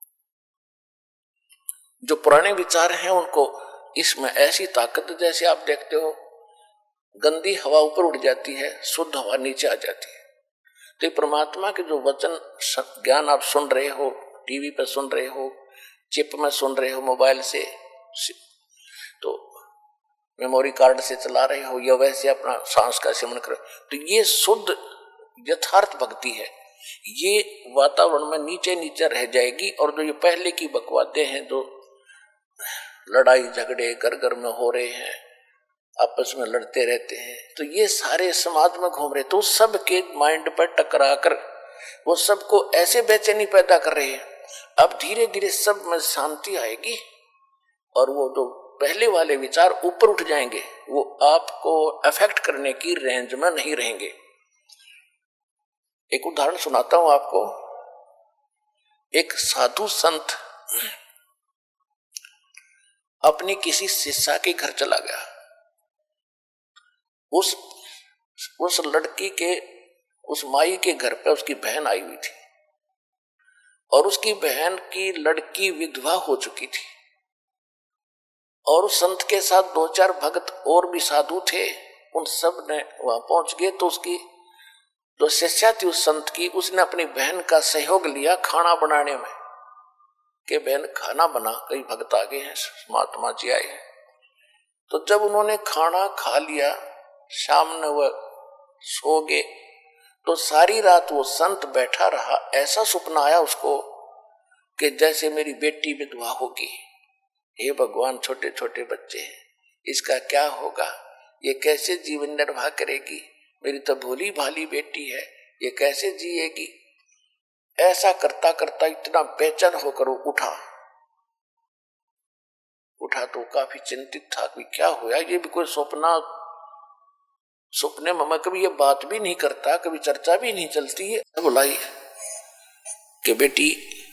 जो पुराने विचार हैं उनको इसमें ऐसी ताकत, जैसे आप देखते हो गंदी हवा ऊपर उठ जाती है, शुद्ध हवा नीचे आ जाती है। तो परमात्मा के जो वचन ज्ञान आप सुन रहे हो, टीवी पे सुन रहे हो, चिप में सुन रहे हो, मोबाइल से, तो मेमोरी कार्ड से चला रहे हो, या वैसे अपना सांस का सेवन करो, तो ये शुद्ध यथार्थ भक्ति है। ये वातावरण में नीचे नीचे रह जाएगी। और जो ये पहले की बकवादें हैं, जो लड़ाई झगड़े घर घर में हो रहे हैं, आपस में लड़ते रहते हैं, तो ये सारे समाज में घूम रहे, तो सबके माइंड पर टकरा कर वो सबको ऐसे बेचैनी पैदा कर रहे हैं। अब धीरे धीरे सब में शांति आएगी और वो जो पहले वाले विचार ऊपर उठ जाएंगे, वो आपको अफेक्ट करने की रेंज में नहीं रहेंगे। एक उदाहरण सुनाता हूं आपको। एक साधु संत अपनी किसी शिष्या के घर चला गया। उस उस लड़की के, उस माई के घर पे उसकी बहन आई हुई थी, और उसकी बहन की लड़की विधवा हो चुकी थी। और उस संत के साथ दो चार भक्त और भी साधु थे, उन सब ने वहां पहुंच गए। तो उसकी जो शिष्या थी उस संत की, उसने अपनी बहन का सहयोग लिया खाना बनाने में, कि बहन खाना बना। कई भक्त आ गए हैं, महात्मा जी आए हैं। तो जब उन्होंने खाना खा लिया, शाम में वह सो गए, तो सारी रात वो संत बैठा रहा। ऐसा सपना आया उसको कि जैसे मेरी बेटी विधवा होगी, हे भगवान, छोटे छोटे बच्चे हैं, इसका क्या होगा, ये कैसे जीवन निर्वाह करेगी, मेरी तो भोली भाली बेटी है, ये कैसे जिएगी। ऐसा करता करता इतना बेचैन होकर वो उठा उठा तो काफी चिंतित था कि क्या हुआ, ये भी कोई सपना, सपने में मैं कभी ये बात भी नहीं करता, कभी चर्चा भी नहीं चलती है। बुलाई कि बेटी,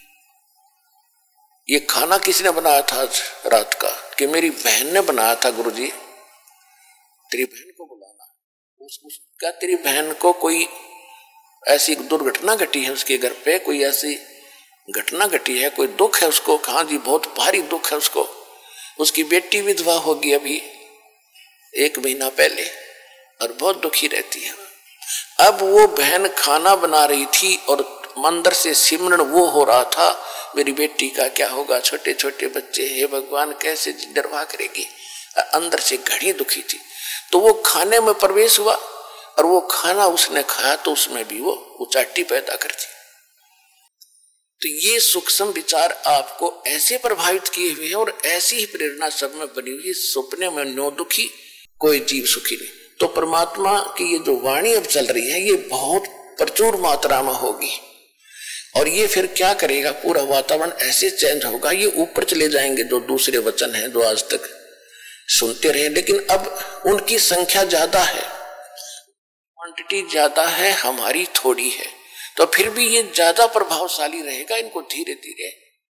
ये खाना किसने बनाया था आज रात का? कि मेरी बहन ने बनाया था गुरुजी। तेरी बहन को बुलाना। उस, उस क्या तेरी बहन को कोई ऐसी दुर्घटना घटी है उसके घर पे, कोई ऐसी घटना घटी है, कोई दुख है उसको? हाँ जी, बहुत भारी दुख है उसको। उसकी बेटी विधवा होगी अभी एक महीना पहले, और बहुत दुखी रहती है। अब वो बहन खाना बना रही थी और मंदिर से सिमरन वो हो रहा था, मेरी बेटी का क्या होगा, छोटे छोटे बच्चे, हे भगवान कैसे निर्वाह करेगी। अंदर से घड़ी दुखी थी। तो वो खाने में प्रवेश हुआ, और वो खाना उसने खाया तो उसमें भी वो उचाटी पैदा कर दी। तो ये सूक्ष्म विचार आपको ऐसे प्रभावित किए हुए हैं, और ऐसी ही प्रेरणा सब में बनी हुई। सपने में नो दुखी, कोई जीव सुखी नहीं। तो परमात्मा की ये जो वाणी अब चल रही है, ये बहुत प्रचुर मात्रा में होगी। और ये फिर क्या करेगा, पूरा वातावरण ऐसे चेंज होगा, ये ऊपर चले जाएंगे जो दूसरे वचन हैं जो आज तक सुनते रहे। लेकिन अब उनकी संख्या ज्यादा है, क्वांटिटी ज्यादा है, हमारी थोड़ी है, तो फिर भी ये ज्यादा प्रभावशाली रहेगा। इनको धीरे धीरे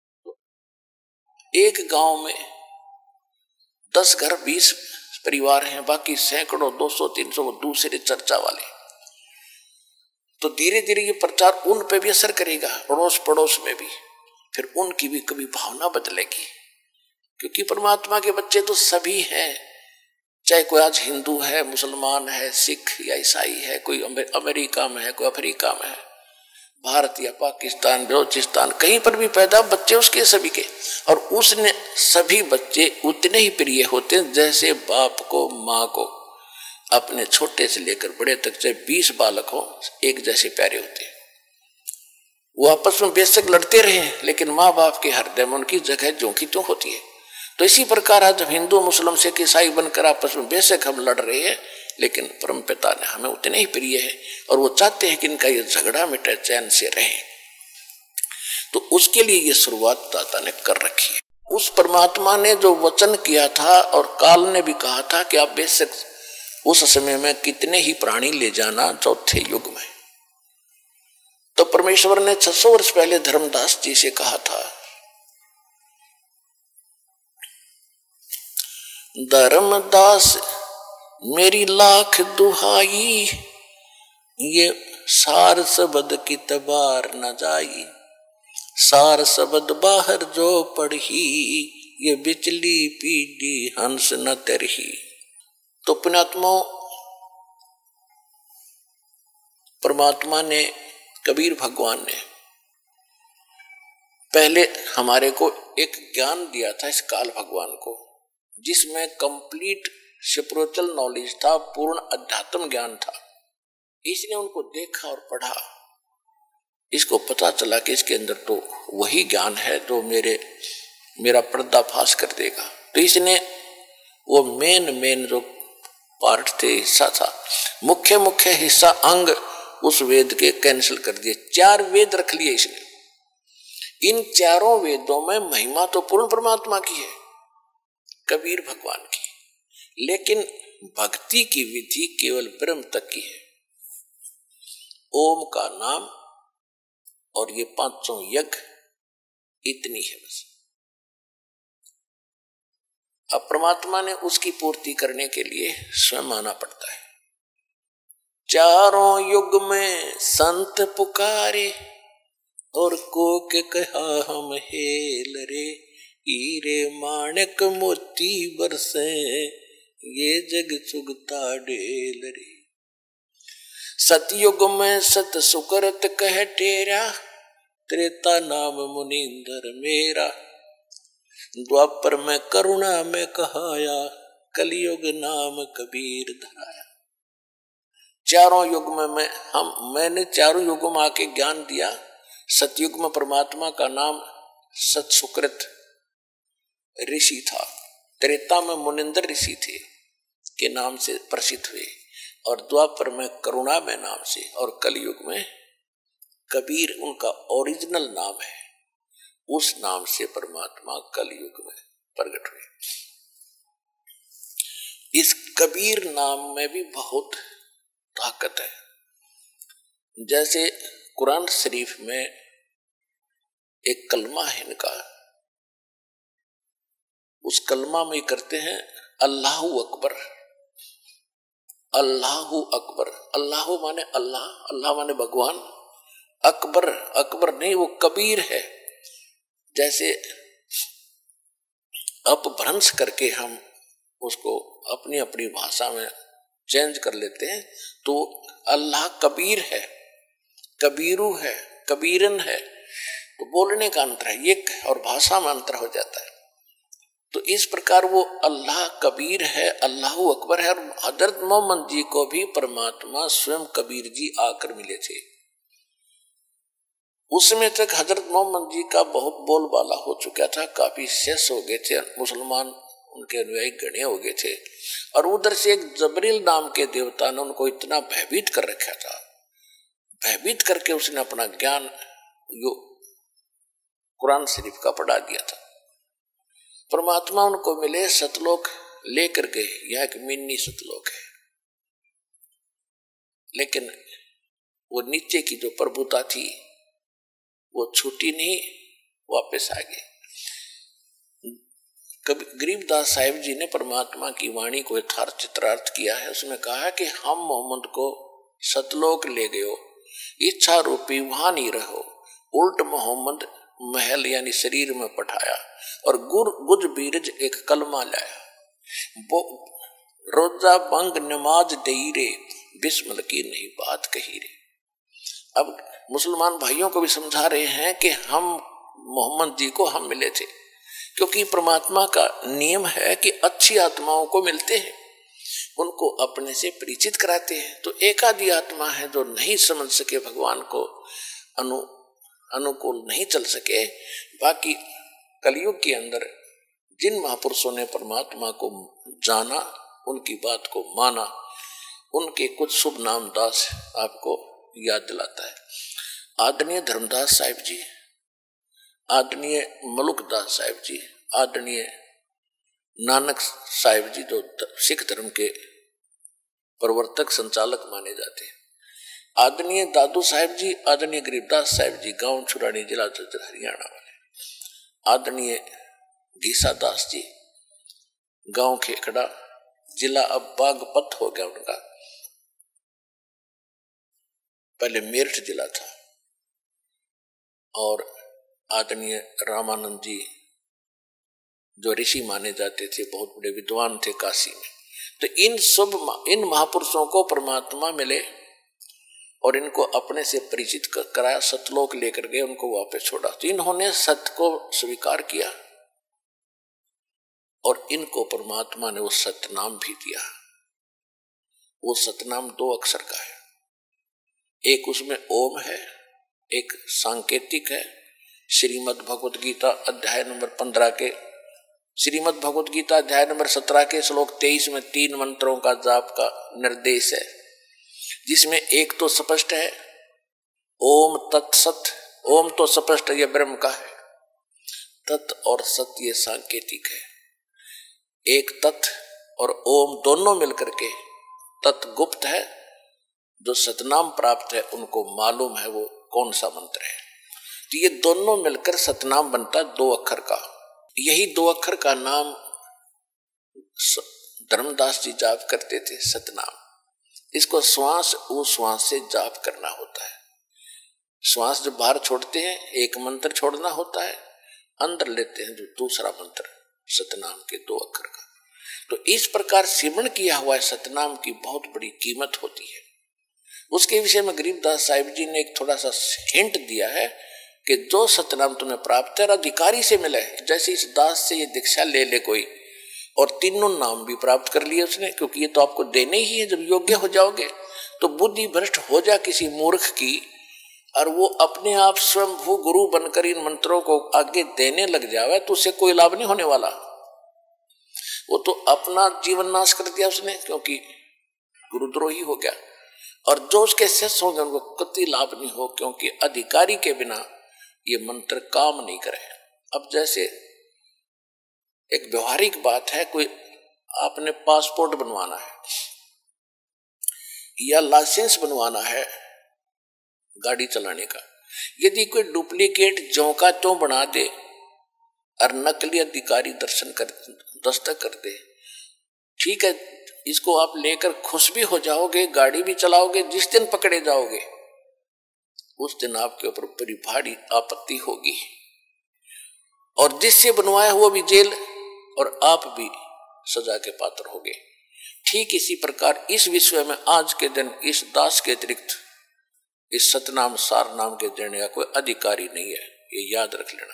एक गांव में दस घर बीस परिवार हैं, बाकी सैकड़ों दो सौ तीन सौ दूसरे चर्चा वाले। तो धीरे धीरे ये प्रचार उन पे भी असर करेगा, अड़ोस पड़ोस में भी। फिर उनकी भी कभी भावना बदलेगी, क्योंकि परमात्मा के बच्चे तो सभी हैं, चाहे कोई आज हिंदू है, मुसलमान है, सिख या ईसाई है, कोई अमेरिका में है, कोई अफ्रीका में है, भारत या पाकिस्तान, बलोचिस्तान, कहीं पर भी पैदा बच्चे उसके सभी के। और उसने सभी बच्चे उतने ही प्रिय होते हैं जैसे बाप को माँ को। अपने छोटे से लेकर बड़े तक चाहे बीस बालक हो एक जैसे प्यारे होते हैं। वो आपस में बेशक लड़ते रहे लेकिन माँ बाप के हृदय में उनकी जगह जो की तो होती है। तो इसी प्रकार आज हिंदू मुस्लिम से ईसाई बनकर आपस में बेशक हम लड़ रहे हैं लेकिन परम पिता ने हमें उतने ही प्रिय है और वो चाहते हैं कि इनका ये झगड़ा मिटे, चैन से रहे। तो उसके लिए ये शुरुआत दाता ने कर रखी है। उस परमात्मा ने जो वचन किया था और काल ने भी कहा था कि आप बेशक उस समय में कितने ही प्राणी ले जाना चौथे युग में, तो परमेश्वर ने छह सौ वर्ष पहले धर्मदास जी से कहा था, धर्मदास मेरी लाख दुहाई, ये सार शब्द की तबार न जाई, सार शब्द बाहर जो पढ़ी, ये बिचली पीढ़ी हंस न तरही। तो पुण्यात्मा परमात्मा ने, कबीर भगवान ने पहले हमारे को एक ज्ञान दिया था इस काल भगवान को, जिसमें कंप्लीट स्पिरिचुअल नॉलेज था, पूर्ण अध्यात्म ज्ञान था। इसने उनको देखा और पढ़ा, इसको पता चला कि इसके अंदर तो वही ज्ञान है जो मेरे मेरा पर्दाफाश कर देगा। तो इसने वो मेन मेन जो पार्ट थे, हिस्सा था, मुख्य मुख्य हिस्सा अंग उस वेद के कैंसिल कर दिए। चार वेद रख लिए इसने। इन चारों वेदों में महिमा तो पूर्ण परमात्मा की है, कबीर भगवान की, लेकिन भक्ति की विधि केवल ब्रह्म तक की है। ओम का नाम और ये पांचों यज्ञ, इतनी है बस। अब परमात्मा ने उसकी पूर्ति करने के लिए स्वयं आना पड़ता है। चारों युग में संत पुकारे और को के कहा हम हेल रे, हीरे माणिक मोती बरसे ये जग चुगता डेल रे। सतयुग में सत सुकरत कह टेरा, त्रेता नाम मुनिंदर मेरा, द्वापर में करुणा में कहाया, कलयुग नाम कबीर धराया। चारों युग में मैं हम मैंने चारों युगों में आके ज्ञान दिया। सतयुग में परमात्मा का नाम सत सुकृत ऋषि था, त्रेता में मुनिंदर ऋषि थे के नाम से प्रसिद्ध हुए, और द्वापर में करुणा में नाम से, और कलयुग में कबीर उनका ओरिजिनल नाम है, उस नाम से परमात्मा कलयुग में प्रकट हुए। इस कबीर नाम में भी बहुत ताकत है। जैसे कुरान शरीफ में एक कलमा है इनका, उस कलमा में करते हैं अल्लाहु अकबर, अल्लाहु अकबर। अल्लाह माने अल्लाह, अल्लाह माने भगवान, अकबर अकबर नहीं, वो कबीर है। जैसे अपभ्रंश करके हम उसको अपनी अपनी भाषा में चेंज कर लेते हैं, तो अल्लाह कबीर है, कबीरू है, कबीरन है। तो बोलने का अंतर है ये, और भाषा में अंतर हो जाता है। तो इस प्रकार वो अल्लाह कबीर है, अल्लाह अकबर है। और हजरत मोहम्मद जी को भी परमात्मा स्वयं कबीर जी आकर मिले थे। उसमें तक हजरत मोहम्मद जी का बहुत बोलबाला हो चुका था, काफी शेष हो गए थे, मुसलमान उनके अनुयायी गणे हो गए थे। और उधर से एक जबरील नाम के देवता ने उनको इतना भयभीत कर रखा था, भयभीत करके उसने अपना ज्ञान यो कुरान शरीफ का पढ़ा दिया था। परमात्मा उनको मिले, सतलोक लेकर गए, यह एक मिनी सतलोक है, लेकिन वो नीचे की जो प्रभुता थी वो छूटी नहीं, वापस आ गए। कभी गरीबदास साहिब जी ने परमात्मा की वाणी को यथार्थ चित्रार्थ किया है। उसमें कहा है कि हम मोहम्मद को सतलोक ले गयो, इच्छा रूपी वहां नहीं रहो, उल्ट मोहम्मद महल यानी शरीर में पठाया, और गुर गुज बीरज एक कलमा लाया, रोजा बंग नमाज दई रे, बिस्मिल की नहीं बात कही रे। अब मुसलमान भाइयों को भी समझा रहे हैं कि हम मोहम्मद जी को हम मिले थे, क्योंकि परमात्मा का नियम है कि अच्छी आत्माओं को मिलते हैं। उनको अपने से परिचित कराते हैं। तो एकादी आत्मा है जो नहीं समझ सके भगवान को, अनु अनुकूल नहीं चल सके। बाकी कलयुग के अंदर जिन महापुरुषों ने परमात्मा को जाना, उनकी बात को माना, उनके कुछ शुभ नाम दास आपको याद दिलाता है। आदरणीय धर्मदास साहिब जी, आदरणीय मलुकदास साहिब जी, आदरणीय नानक साहिब जी जो सिख धर्म के प्रवर्तक संचालक माने जाते हैं, आदरणीय दादू साहिब जी, आदरणीय गरीबदास साहिब जी, गांव छुरानी, जिला झज्जर, हरियाणा वाले, आदरणीय घीसा दास जी, गांव खेखड़ा, जिला अब बागपत हो गया उनका, पहले मेरठ जिला था, और आदरणीय रामानंद जी जो ऋषि माने जाते थे, बहुत बड़े विद्वान थे काशी में। तो इन सब इन महापुरुषों को परमात्मा मिले और इनको अपने से परिचित कराया, सतलोक लेकर गए, उनको वापस छोड़ा। तो इन्होंने सत्य को स्वीकार किया और इनको परमात्मा ने वो सतनाम भी दिया। वो सतनाम दो अक्षर का है, एक उसमें ओम है, एक सांकेतिक है। श्रीमद् भगवत गीता अध्याय नंबर पंद्रह के श्रीमद् भगवत गीता अध्याय नंबर सत्रह के श्लोक तेईस में तीन मंत्रों का जाप का निर्देश है, जिसमें एक तो स्पष्ट है ओम तत्सत। ओम तो स्पष्ट ये ब्रह्म का है, तत् और सत ये सांकेतिक है। एक तत् और ओम दोनों मिलकर के तत् गुप्त है, जो सतनाम प्राप्त है उनको मालूम है वो कौन सा मंत्र है। तो ये दोनों मिलकर सतनाम बनता दो अक्षर का। यही दो अक्षर का नाम धर्मदास जी जाप करते थे, सतनाम। इसको श्वास वो श्वास से जाप करना होता है। श्वास जब बाहर छोड़ते हैं एक मंत्र छोड़ना होता है, अंदर लेते हैं जो दूसरा मंत्र सतनाम के दो अक्षर का। तो इस प्रकार सिमरण किया हुआ है सतनाम की बहुत बड़ी कीमत होती है। उसके विषय में गरीबदास साहिब जी ने एक थोड़ा सा हिंट दिया है कि जो सतनाम तुम्हें प्राप्त है अधिकारी से मिला है, जैसे इस दास से ये दीक्षा ले ले कोई, और तीनों नाम भी प्राप्त कर लिए उसने, क्योंकि ये तो आपको देने ही है। जब योग्य हो जाओगे तो बुद्धि भ्रष्ट हो जा किसी मूर्ख की, और वो अपने आप स्वयंभू गुरु बनकर इन मंत्रों को आगे देने लग जावे तो उससे कोई लाभ नहीं होने वाला। वो तो अपना जीवन नाश कर दिया उसने, क्योंकि गुरुद्रोही हो गया। और जो उसके शिष्य होंगे उनको कतई लाभ नहीं हो, क्योंकि अधिकारी के बिना ये मंत्र काम नहीं करे। अब जैसे एक व्यवहारिक बात है, कोई आपने पासपोर्ट बनवाना है या लाइसेंस बनवाना है गाड़ी चलाने का, यदि कोई डुप्लीकेट ज्यों का त्यों बना दे और नकली अधिकारी दर्शन कर दस्तक कर दे, ठीक है, इसको आप लेकर खुश भी हो जाओगे, गाड़ी भी चलाओगे, जिस दिन पकड़े जाओगे उस दिन आपके ऊपर बड़ी भारी आपत्ति होगी, और जिससे बनवाया हुआ भी जेल और आप भी सजा के पात्र होगे। ठीक इसी प्रकार इस विषय में आज के दिन इस दास के अतिरिक्त इस सतनाम सार नाम के देने का कोई अधिकारी नहीं है, ये याद रख लेना।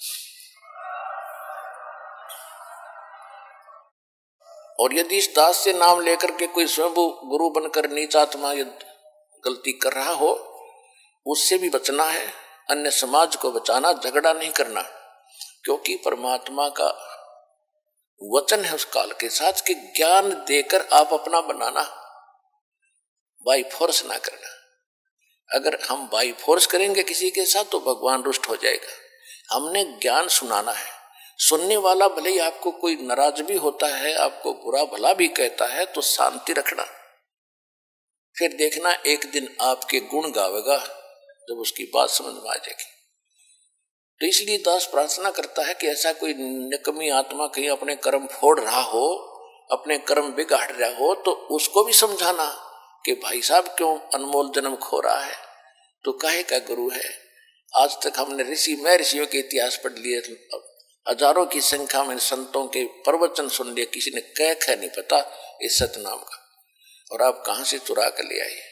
और यदि इस दास से नाम लेकर के कोई स्वयं गुरु बनकर नीचात्मा गलती कर रहा हो, उससे भी बचना है, अन्य समाज को बचाना, झगड़ा नहीं करना, क्योंकि परमात्मा का वचन है उस काल के साथ कि ज्ञान देकर आप अपना बनाना, बाई फोर्स ना करना। अगर हम बाई फोर्स करेंगे किसी के साथ तो भगवान रुष्ट हो जाएगा। हमने ज्ञान सुनाना है, सुनने वाला भले ही आपको कोई नाराज भी होता है, आपको बुरा भला भी कहता है, तो शांति रखना, फिर देखना एक दिन आपके गुण गावेगा जब उसकी बात समझ में आ जाएगी। तो इसलिए दास प्रार्थना करता है कि ऐसा कोई निकम्मी आत्मा कहीं अपने कर्म फोड़ रहा हो, अपने कर्म बिगाड़ रहा हो, तो उसको भी समझाना कि भाई साहब क्यों अनमोल जन्म खो रहा है, तो काहे का गुरु है। आज तक हमने ऋषि मैं ऋषियों के इतिहास पढ़ लिए, हजारों की संख्या में संतों के प्रवचन सुन लिए, किसी ने कह कह नहीं पता इस सतनाम का, और आप कहां से चुरा कर ले आए।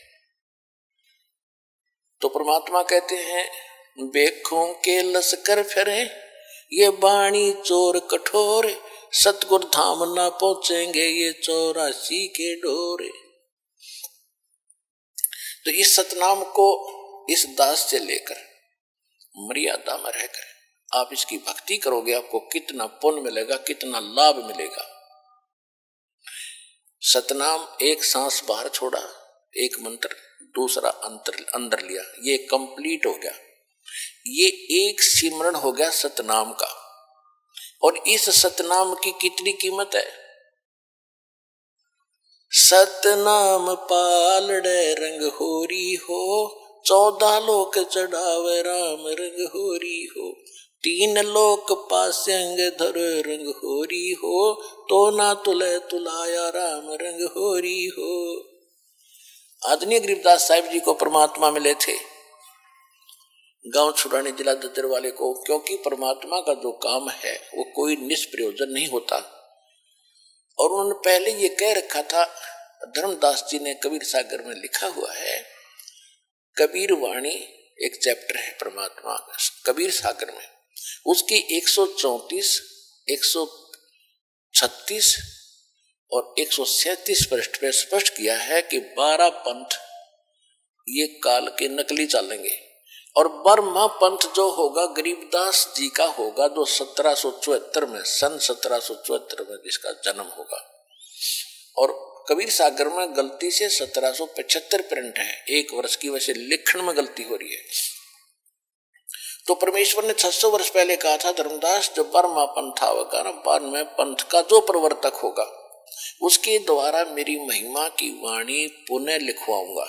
तो परमात्मा कहते हैं बेखों के लश्कर फिरे, ये बाणी चोर कठोर, सतगुरु धाम ना पहुंचेंगे ये चौरासी के डोरे। तो इस सतनाम को इस दास से लेकर मर्यादा में रहकर आप इसकी भक्ति करोगे, आपको कितना पुण्य मिलेगा, कितना लाभ मिलेगा। सतनाम एक सांस बाहर छोड़ा, एक मंत्र दूसरा अंतर अंदर लिया, ये कंप्लीट हो गया। ये एक सिमरन हो गया सतनाम का। और इस सतनाम की कितनी कीमत है? सतनाम पालड़े रंग होरी हो, चौदह लोक चढ़ावे राम रंग होरी हो, तीन लोक पास्यंग धर रंग होरी हो, तो ना तुले तुलाया राम रंग होरी हो। आदरणीय गरीबदास साहिब जी को परमात्मा मिले थे गांव छुड़ाने जिला ददर वाले को, क्योंकि परमात्मा का जो काम है वो कोई निष्प्रयोजन नहीं होता। और उन्होंने पहले ये कह रखा था, धर्मदास जी ने कबीर सागर में लिखा हुआ है, कबीर वाणी एक चैप्टर है परमात्मा कबीर सागर में, उसकी एक सौ चौंतीस, एक सौ छत्तीस और एक सौ सैंतीस पृष्ठ पे स्पष्ट किया है कि बारह पंथ ये काल के नकली चलेंगे। और बर्मा पंथ जो होगा गरीबदास जी का होगा, जो सत्रह सौ चौहत्तर में सन सत्रह सौ चौहत्तर में जिसका जन्म होगा। और कबीर सागर में गलती से सत्रह सौ पचहत्तर प्रिंट है, एक वर्ष की वजह से लिखण में गलती हो रही है। तो परमेश्वर ने छह सौ वर्ष पहले कहा था, धर्मदास जो बर्मा पंथ आवेगा ना, बारहवें पंथ का जो प्रवर्तक होगा उसके द्वारा मेरी महिमा की वाणी पुनः लिखवाऊंगा।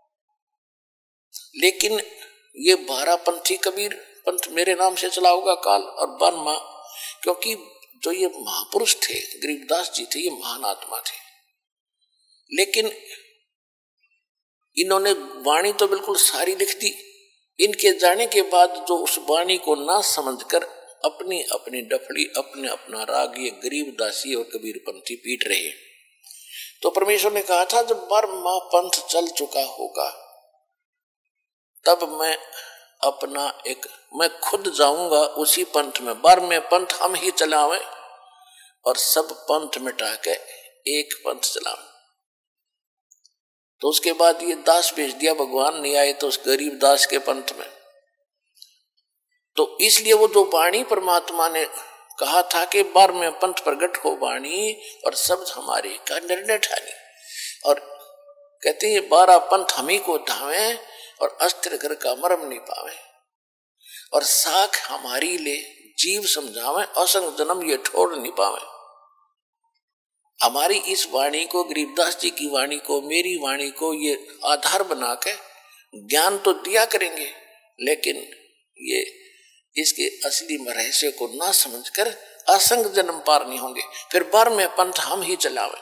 लेकिन ये बारह पंथी कबीर पंथ मेरे नाम से चला होगा काल, और बर्मा, क्योंकि जो ये महापुरुष थे गरीबदास जी थे, ये महान आत्मा थे, लेकिन इन्होंने वाणी तो बिल्कुल सारी लिख दी। इनके जाने के बाद जो उस वाणी को ना समझकर अपनी अपनी डफड़ी, अपने अपना राग ये गरीबदासी और कबीर पंथी पीट रहे। तो परमेश्वर ने कहा था जब बर्मा पंथ चल चुका होगा तब मैं अपना एक मैं खुद जाऊंगा उसी पंथ में, बारहवें पंथ हम ही चलावे और सब पंथ मिटा के एक पंथ चलावे। तो उसके बाद ये दास भेज दिया, भगवान नहीं आए तो उस गरीब दास के पंथ में। तो इसलिए वो जो वाणी परमात्मा ने कहा था कि बारहवें पंथ प्रगट हो वाणी और शब्द हमारे का निर्णय ठानी, और कहते हैं बारह पंथ हम ही को धावे और अस्त्र घर का मरम नहीं पावे, और साख हमारी ले जीव समझावे, असंग जन्म ये ठोड़ नहीं पावे। हमारी इस वाणी को, गरीबदास जी की वाणी को, मेरी वाणी को ये आधार बना के ज्ञान तो दिया करेंगे, लेकिन ये इसके असली रहस्य को ना समझकर असंग जन्म पार नहीं होंगे। फिर बारहवें पंथ हम ही चलावे,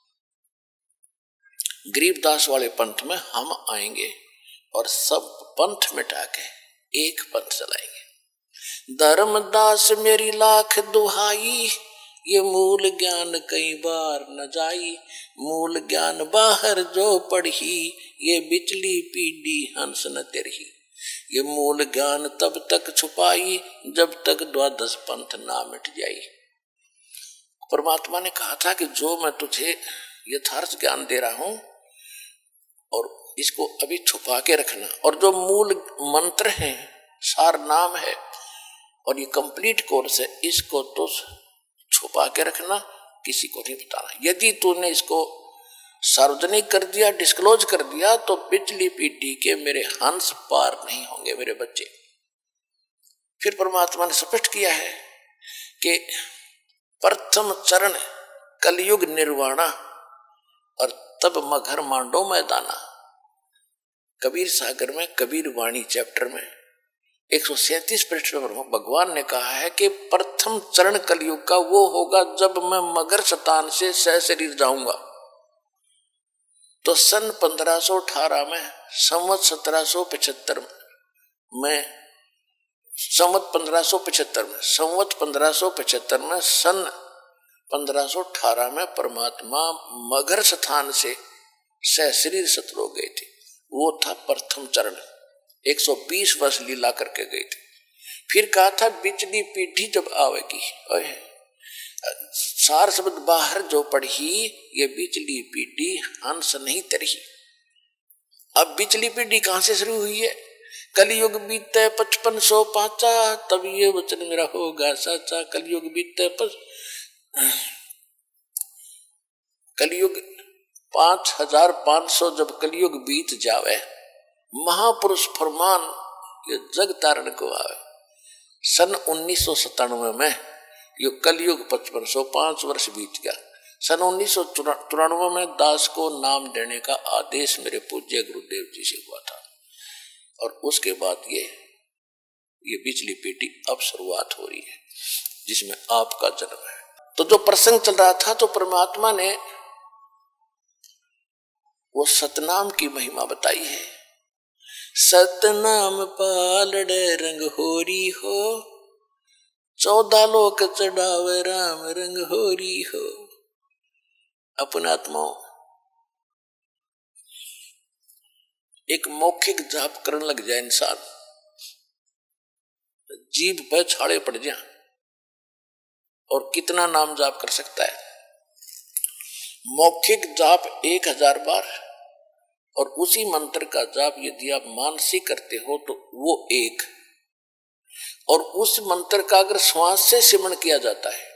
गरीबदास वाले पंथ में हम आएंगे और सब पंथ मिटा के एक पंथ चलाएंगे। धर्मदास मेरी लाख दुहाई, ये मूल ज्ञान कई बार न जाई, मूल ज्ञान बाहर जो पढ़ी, ये बिचली पीढ़ी हंस न तेरही, ये मूल ज्ञान तब तक छुपाई जब तक द्वादश पंथ ना मिट जाई। परमात्मा ने कहा था कि जो मैं तुझे यथार्थ ज्ञान दे रहा हूं और इसको अभी छुपा के रखना, और जो मूल मंत्र है, सार नाम है और ये कंप्लीट कोर्स है, इसको तो छुपा के रखना, किसी को नहीं बताना। यदि तूने इसको सार्वजनिक कर दिया, डिस्क्लोज कर दिया, तो पिछली पीढ़ी के मेरे हंस पार नहीं होंगे मेरे बच्चे। फिर परमात्मा ने स्पष्ट किया है कि प्रथम चरण कलयुग निर्वाणा और तब मगर मांडो मैदाना। कबीर सागर में कबीर वाणी चैप्टर में एक सौ सैंतीस पृष्ठ पर भगवान ने कहा है कि प्रथम चरण कलयुग का वो होगा जब मैं मगर शतान से सह शरीर जाऊंगा। तो सन पंद्रह सौ अठारह में, संवत सत्रह सौ पचहत्तर में, संवत पंद्रह सौ पचहत्तर में, संवत पंद्रह सौ पचहत्तर में, सन पंद्रह सौ अठारह में परमात्मा मगर स्थान से सह शरीर सतलो गए थे। वो था प्रथम चरण, एक सौ बीस वर्ष लीला करके गए थे। फिर कहा था बिचली पीढ़ी जब आवेगी, सार शब्द बाहर जो पढ़ी, ये बिचली पीढ़ी हंस नहीं तरही। अब बिचली पीढ़ी कहां से शुरू हुई है? कलयुग बीते पचपन सौ पांचा, तब ये वचन मेरा होगा साचा। कलयुग बीते पच... कलयुग पांच हजार पांच सौ जब कलयुग बीत जावे, महापुरुष फरमान ये जग तारण को आवे। सन उन्नीस सौ सत्तानवे में ये कलयुग पचपन सौ पांच वर्ष बीत गया। सन उन्नीस सौ चौरानवे में दास को नाम देने का आदेश मेरे पूज्य गुरुदेव जी से हुआ था, और उसके बाद ये ये बिचली पीढ़ी अब शुरुआत हो रही है जिसमें आपका जन्म है। तो जो प्रसंग चल रहा था, तो परमात्मा ने वो सतनाम की महिमा बताई है। सतनाम पालड़े रंग होरी हो, चौदह लोक चढ़ावे राम रंग होरी हो। अपने आत्माओं एक मौखिक जाप करने लग जाए इंसान, जीभ पे छाड़े पड़ जाए, और कितना नाम जाप कर सकता है? मौखिक जाप एक हजार बार, और उसी मंत्र का जाप यदि आप मानसिक करते हो तो वो एक, और उस मंत्र का अगर श्वास से सिमरण किया जाता है,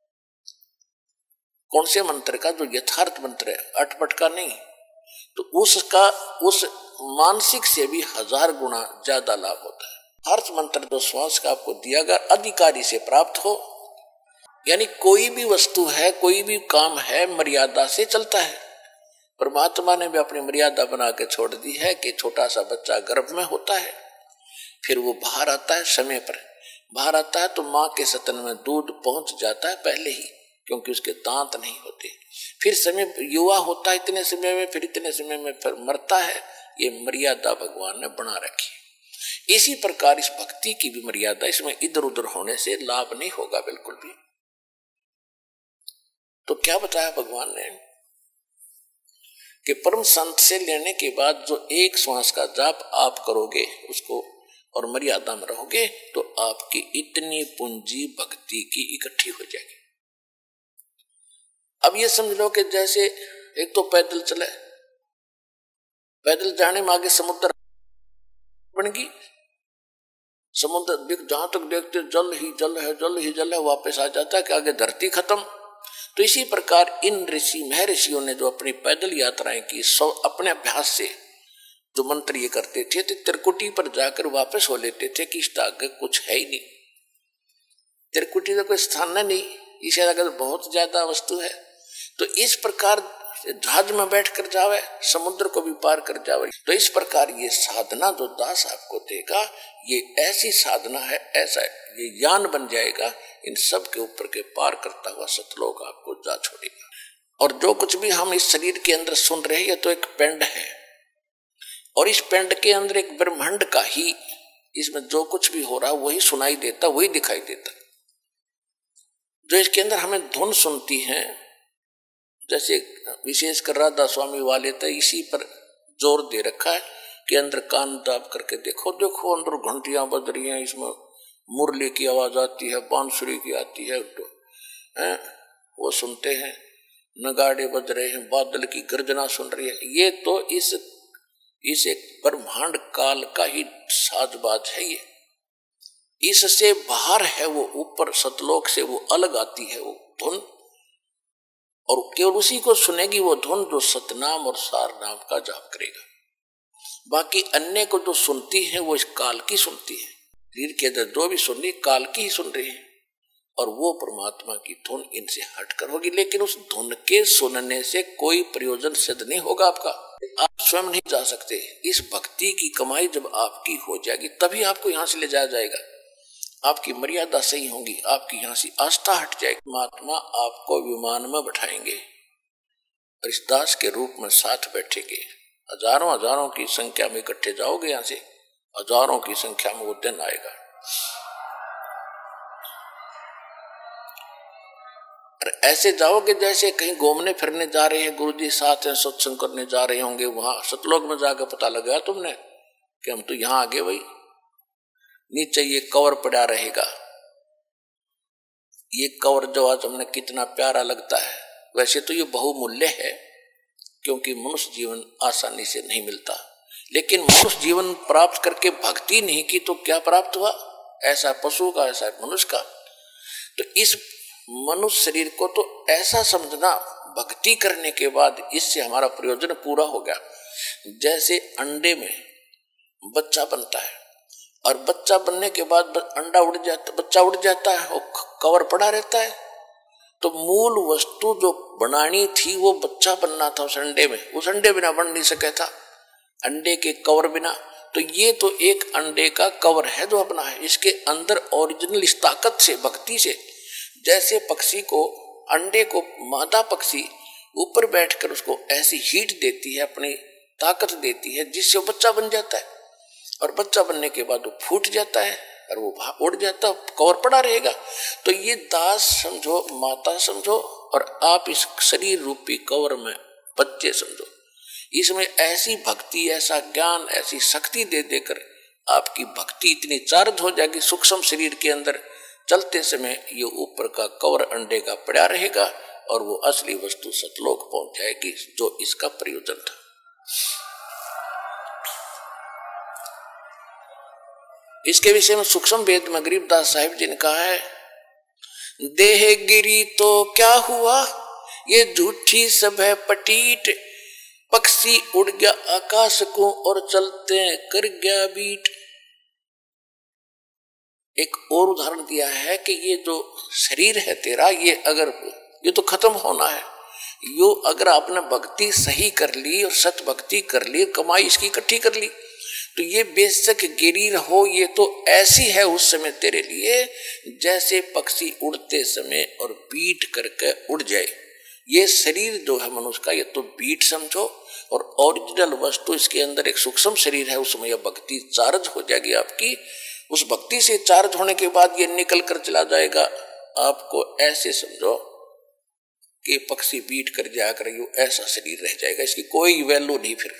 कौन से मंत्र का? जो यथार्थ मंत्र है, अटपट का नहीं, तो उसका उस मानसिक से भी हजार गुना ज्यादा लाभ होता है। अर्थ मंत्र जो श्वास का आपको दिया गया अधिकारी से प्राप्त हो, यानी कोई भी वस्तु है, कोई भी काम है, मर्यादा से चलता है। परमात्मा ने भी अपनी मर्यादा बना के छोड़ दी है कि छोटा सा बच्चा गर्भ में होता है, फिर वो बाहर आता है समय पर, बाहर आता है तो माँ के स्तन में दूध पहुंच जाता है पहले ही, क्योंकि उसके दांत नहीं होते। फिर समय युवा होता है इतने समय में, फिर इतने समय में फिर मरता है। ये मर्यादा भगवान ने बना रखी। इसी प्रकार इस भक्ति की भी मर्यादा, इसमें इधर उधर होने से लाभ नहीं होगा बिल्कुल भी। तो क्या बताया भगवान ने कि परम संत से लेने के बाद जो एक श्वास का जाप आप करोगे उसको, और मर्यादा में रहोगे, तो आपकी इतनी पूंजी भक्ति की इकट्ठी हो जाएगी। अब ये समझ लो कि जैसे एक तो पैदल चले, पैदल जाने में आगे समुद्र बन गई, समुद्र जहां तक देखते जल ही जल है, जल ही जल है, वापस आ जाता है कि आगे धरती खत्म। तो इसी प्रकार इन ऋषि महर्षियों ने जो अपनी पैदल यात्राएं की, सौ अपने अभ्यास से जो मंत्र ये करते थे, तो त्रिकुटी पर जाकर वापस हो लेते थे कि इसका आगे कुछ है ही नहीं, त्रिकुटी का कोई स्थान नहीं, इसे अगर बहुत ज्यादा वस्तु है। तो इस प्रकार जहाज में बैठ कर जावे, समुद्र को भी पार कर जावे। तो इस प्रकार ये साधना जो दास आपको देगा, ये ऐसी साधना है, ऐसा ये यान बन जाएगा, इन सब के ऊपर के पार करता हुआ सतलोक आपको जा छोड़ेगा। और जो कुछ भी हम इस शरीर के अंदर सुन रहे हैं, ये तो एक पिंड है, और इस पिंड के अंदर एक ब्रह्मांड का ही, इसमें जो कुछ भी हो रहा है वही सुनाई देता, वही दिखाई देता। जो इसके अंदर हमें धुन सुनती है, जैसे विशेषकर राधा स्वामी वाले तो इसी पर जोर दे रखा है कि अंदर कान दाब करके देखो, देखो अंदर घंटियां बज रही हैं, इसमें मुरली की आवाज आती है, बांसुरी की आती है, तो है वो सुनते हैं, नगाड़े बज रहे हैं, बादल की गर्जना सुन रही है। ये तो इस इस एक ब्रह्मांड काल का ही साजबाज है। ये इससे बाहर है, वो ऊपर सतलोक से वो अलग आती है वो धुन, और केवल उसी को सुनेगी वो धुन जो सतनाम और सार नाम का जाप करेगा। बाकी अन्य को जो सुनती है वो इस काल की सुनती है, शरीर के अंदर जो भी सुन रही काल की ही सुन रही है, और वो परमात्मा की धुन इनसे हटकर होगी। लेकिन उस धुन के सुनने से कोई प्रयोजन सिद्ध नहीं होगा आपका, आप स्वयं नहीं जा सकते। इस भक्ति की कमाई जब आपकी हो जाएगी तभी आपको यहाँ से ले जाया जाएगा, आपकी मर्यादा सही होगी, आपकी यहाँ से आस्था हट जाएगी। महात्मा आपको विमान में बैठाएंगे और इस दास के रूप में साथ बैठेंगे, हजारों हजारों की संख्या में इकट्ठे जाओगे, यहाँ से हजारों की संख्या में वो दिन आएगा। और ऐसे जाओगे जैसे कहीं घूमने फिरने जा रहे हैं, गुरुजी साथ हैं, सत्संग करने जा रहे होंगे, वहां सतलोक में जाकर पता लगा तुमने कि हम तो यहाँ आगे, वही नीचे ये कवर पड़ा रहेगा, ये कवर जो आज हमने कितना प्यारा लगता है, वैसे तो ये बहुमूल्य है, क्योंकि मनुष्य जीवन आसानी से नहीं मिलता। लेकिन मनुष्य जीवन प्राप्त करके भक्ति नहीं की तो क्या प्राप्त हुआ? ऐसा पशु का, ऐसा मनुष्य का। तो इस मनुष्य शरीर को तो ऐसा समझना, भक्ति करने के बाद इससे हमारा प्रयोजन पूरा हो गया। जैसे अंडे में बच्चा बनता है और बच्चा बनने के बाद अंडा उड़ जाता, बच्चा उड़ जाता है और कवर पड़ा रहता है, तो मूल वस्तु जो बनानी थी वो बच्चा बनना था उस अंडे में, उस अंडे बिना बन नहीं सके था, अंडे के कवर बिना। तो ये तो एक अंडे का कवर है जो अपना है, इसके अंदर ओरिजिनल इस ताकत से, भक्ति से, जैसे पक्षी को, अंडे को मादा पक्षी ऊपर बैठकर उसको ऐसी हीट देती है, अपनी ताकत देती है, जिससे वो बच्चा बन जाता है। और बच्चा बनने के बाद वो फूट जाता है और वो उड़ जाता, कवर पड़ा रहेगा। तो ये दास समझो, माता समझो, और आप इस शरीर रूपी कवर में बच्चे समझो। इसमें ऐसी भक्ति, ऐसा ज्ञान, ऐसी शक्ति दे देकर आपकी भक्ति इतनी चार्ज हो जाएगी, सूक्ष्म शरीर के अंदर चलते समय ये ऊपर का कवर अंडे का पड़ा रहेगा और वो असली वस्तु सतलोक पहुंच जाएगी, जो इसका प्रयोजन था। इसके विषय में सूक्ष्म वेद में गरीबदास साहिब जी ने कहा है, देह गिरी तो क्या हुआ, ये झूठी सब है पटीट, पक्षी उड़ गया आकाश को और चलते कर गया बीट। एक और उदाहरण दिया है कि ये जो शरीर है तेरा, ये अगर ये तो खत्म होना है, यो अगर आपने भक्ति सही कर ली और सत भक्ति कर ली, कमाई इसकी इकट्ठी कर ली, तो ये बेशक गिरी रहो, ये तो ऐसी है उस समय तेरे लिए जैसे पक्षी उड़ते समय और बीट करके उड़ जाए। ये शरीर जो है मनुष्य का, ये तो बीट समझो, और ओरिजिनल वस्तु इसके अंदर एक सूक्ष्म शरीर है, उसमें यह भक्ति चार्ज हो जाएगी आपकी। उस भक्ति से चार्ज होने के बाद ये निकल कर चला जाएगा। आपको ऐसे समझो कि पक्षी बीट कर जाकर यू ऐसा शरीर रह जाएगा, इसकी कोई वैल्यू नहीं फिर।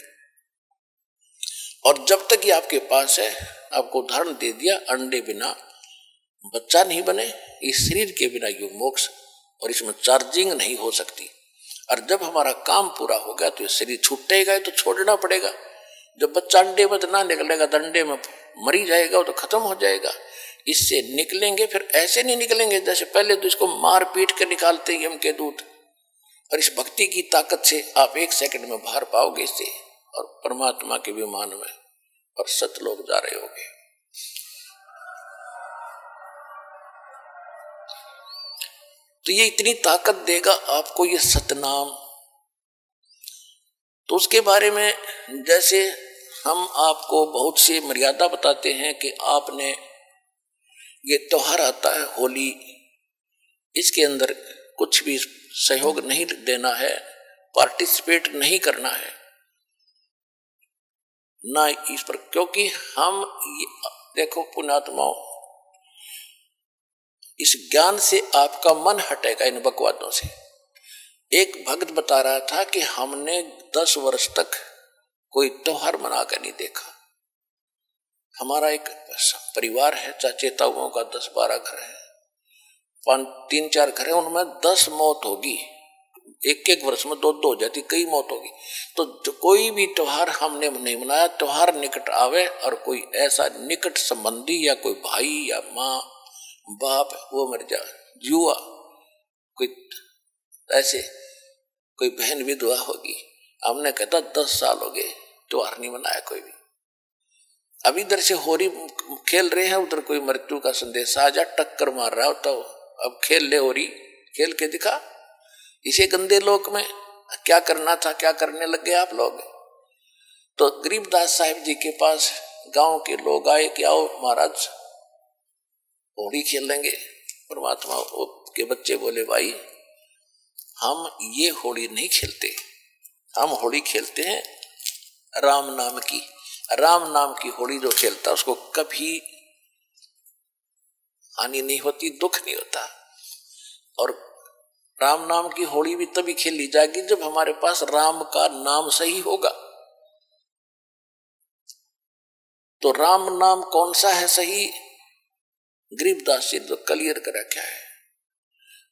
और जब तक ये आपके पास है, आपको उदाहरण दे दिया, अंडे बिना बच्चा नहीं बने, इस शरीर के बिना यू मोक्ष और इसमें चार्जिंग नहीं हो सकती। और जब हमारा काम पूरा हो गया तो ये शरीर छूटेगा, तो छोड़ना पड़ेगा। जब बच्चा अंडे में ना निकलेगा तो अंडे में मरी जाएगा, तो खत्म हो जाएगा। इससे निकलेंगे, फिर ऐसे नहीं निकलेंगे जैसे पहले तो इसको मार पीट के निकालते हैं यम के दूत। और इस भक्ति की ताकत से आप एक सेकंड में बाहर पाओगे इससे, और परमात्मा के विमान में और सतलोक जा रहे होगे। तो ये इतनी ताकत देगा आपको ये सतनाम। तो उसके बारे में जैसे हम आपको बहुत सी मर्यादा बताते हैं कि आपने ये त्योहार आता है होली, इसके अंदर कुछ भी सहयोग नहीं देना है, पार्टिसिपेट नहीं करना है ना इस पर, क्योंकि हम देखो पुण्यात्माओं, इस ज्ञान से आपका मन हटेगा इन बकवादों से। एक भक्त बता रहा था कि हमने दस वर्ष तक कोई त्योहार मना कर नहीं देखा। हमारा एक परिवार है, चाचे ताऊओं का दस बारह घर है, पांच तीन चार घर है, उनमें दस मौत होगी, एक एक वर्ष में दो दो हो जाती, कई मौत होगी। तो जो कोई भी त्योहार हमने नहीं मनाया। त्योहार निकट आवे और कोई ऐसा निकट संबंधी या कोई भाई या माँ बाप वो मर जा, जुआ, कोई ऐसे कोई बहन विधवा होगी, हमने कहता दस साल हो गए त्योहार नहीं मनाया कोई भी। अब इधर से होरी खेल रहे हैं, उधर कोई मृत्यु का संदेश आ जा, टक्कर मार रहा हो, तो अब खेल ले होरी, खेल के दिखा। इसे गंदे लोक में क्या करना था, क्या करने लग गए आप लोग। तो गरीबदास साहिब जी के पास गांव के लोग आए कि आओ महाराज होली खेल लेंगे। परमात्मा के बच्चे बोले भाई हम ये होली नहीं खेलते, हम होली खेलते हैं राम नाम की। राम नाम की होली जो खेलता उसको कभी हानि नहीं होती, दुख नहीं होता। और राम नाम की होली भी तभी खेली जाएगी जब हमारे पास राम का नाम सही होगा। तो राम नाम कौन सा है सही, गरीबदास जी तो क्लियर कर रखा है।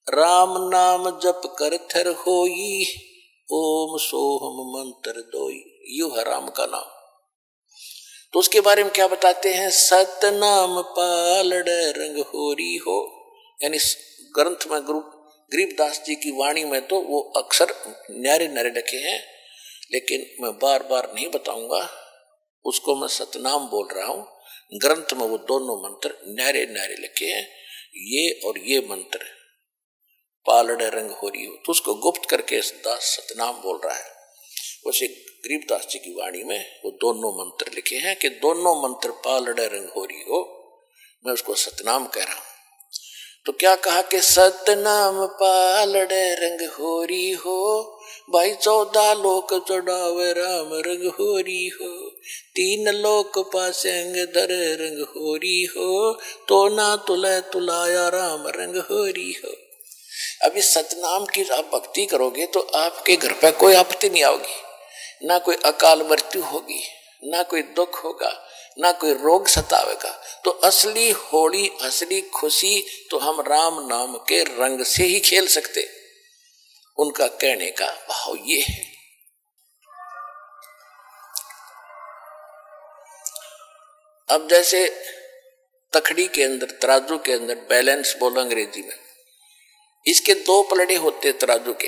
राम नाम जप कर थर होई, ओम सोहम मंत्र दोई। यू है राम का नाम। तो उसके बारे में क्या बताते हैं, सतनाम पालड़ रंग होरी हो। यानी ग्रंथ में गुरु गरीबदास जी की वाणी में तो वो अक्षर न्यारे न्यारे लिखे हैं, लेकिन मैं बार बार नहीं बताऊंगा, उसको मैं सतनाम बोल रहा हूं। ग्रंथ में वो दोनों मंत्र न्यारे न्यारे लिखे हैं, ये और ये मंत्र पालड़ रंग होरी हो, तो उसको गुप्त करके दास सतनाम बोल रहा है। वैसे गरीबदास जी की वाणी में वो दोनों मंत्र लिखे हैं कि दोनों मंत्र पालड़ रंग होरी हो, मैं उसको सतनाम कह रहा हूं। तो क्या कहा कि सतनाम पालड़ रंग होरी हो, भाई चौदह लोक चढ़ावे राम रंग होरी हो, तीन लोक पासेंग धर रंग होरी हो, तो ना तुले तुलाया राम रंग होरी हो। अब इस सतनाम की आप भक्ति करोगे तो आपके घर पे कोई आपत्ति नहीं आओगी, ना कोई अकाल मृत्यु होगी, ना कोई दुख होगा, ना कोई रोग सतावेगा। तो असली होली, असली खुशी तो हम राम नाम के रंग से ही खेल सकते। उनका कहने का भाव ये है। अब जैसे तखड़ी के अंदर, तराजू के अंदर बैलेंस बोलो अंग्रेजी में, इसके दो पलड़े होते तराजू के,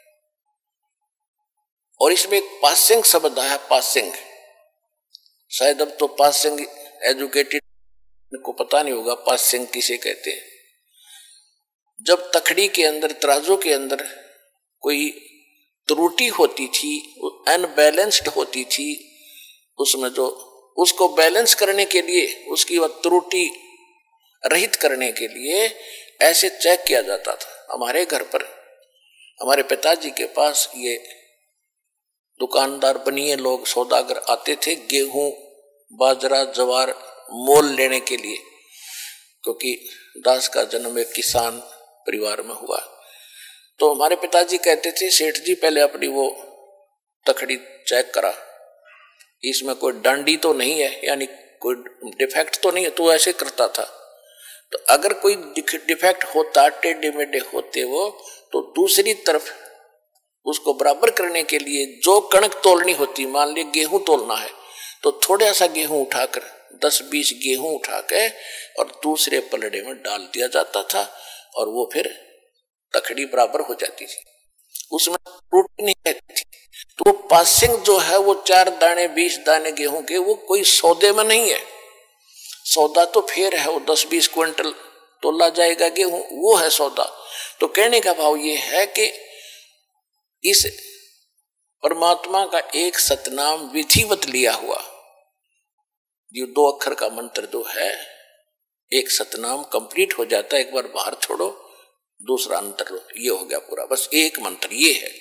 और इसमें एक पासिंग शब्द है, पासिंग। शायद अब तो पासिंग एजुकेटेड को पता नहीं होगा पासिंग किसे कहते हैं। जब तखड़ी के अंदर, तराजू के अंदर कोई त्रुटि होती थी, अनबैलेंस्ड होती थी, उसमें जो उसको बैलेंस करने के लिए, उसकी वह त्रुटि रहित करने के लिए ऐसे चेक किया जाता था। हमारे घर पर, हमारे पिताजी के पास ये दुकानदार बनिए लोग, सौदागर आते थे गेहूं, बाजरा, ज्वार मोल लेने के लिए, क्योंकि दास का जन्म एक किसान परिवार में हुआ। तो हमारे पिताजी कहते थे, सेठ जी पहले अपनी वो तखड़ी चेक करा, इसमें कोई डांडी तो नहीं है, यानी कोई डिफेक्ट तो नहीं है। तो ऐसे करता था। तो अगर कोई डिफेक्ट होता, टेढ़े मेढ़े होते वो, तो दूसरी तरफ उसको बराबर करने के लिए जो कणक तोलनी होती, मान ली गेहूं तोलना है, तो थोड़ा सा गेहूं उठाकर, दस बीस गेहूं उठा के और दूसरे पलड़े में डाल दिया जाता था, और वो फिर तखड़ी बराबर हो जाती थी, उसमें त्रुटि नहीं रहती थी। तो वो पासिंग जो है, वो चार दाने बीस दाने गेहूं के, वो कोई सौदे में नहीं है। सौदा तो फिर है, वो दस बीस क्विंटल तोला जाएगा गेहूं, वो है सौदा। तो कहने का भाव ये है कि इस परमात्मा का एक सतनाम विधिवत लिया हुआ, ये दो अक्षर का मंत्र जो है, एक सतनाम कंप्लीट हो जाता है, एक बार बाहर छोड़ो दूसरा अंतर लो, ये हो गया पूरा, बस एक मंत्र ये है।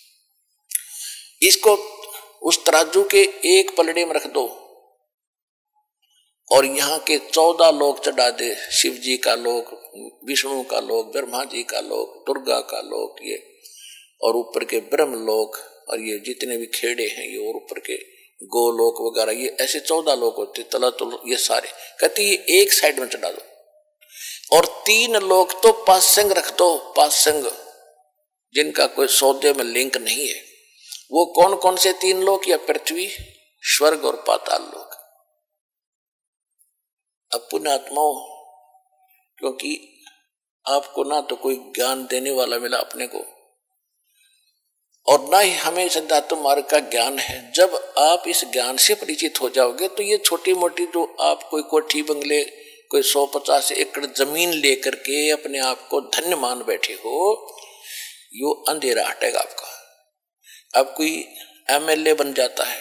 इसको उस तराजू के एक पलड़े में रख दो और यहाँ के चौदह लोक चढ़ा दे, शिव जी का लोक, विष्णु का लोक, ब्रह्मा जी का लोक, दुर्गा का लोक, ये और ऊपर के ब्रह्म लोक, और ये जितने भी खेड़े हैं ये, और ऊपर के गोलोक वगैरह, ये ऐसे चौदह लोक होते, तला तो ये सारे कहते ये एक साइड में चढ़ा दो। और तीन लोक तो पासंग रख दो, पासंग जिनका कोई सौदे में लिंक नहीं है। वो कौन कौन से तीन लोक? या पृथ्वी, स्वर्ग और पाताल लोक। अब पुण्यात्माओं, क्योंकि आपको ना तो कोई ज्ञान देने वाला मिला अपने को, और ना ही हमें सिद्धार्थ मार्ग का ज्ञान है। जब आप इस ज्ञान से परिचित हो जाओगे तो ये छोटी मोटी जो आप कोई कोठी बंगले, कोई सौ पचास एकड़ जमीन लेकर के अपने आप को धन्य मान बैठे हो, यो अंधेरा हटेगा आपका। अब कोई एमएलए बन जाता है,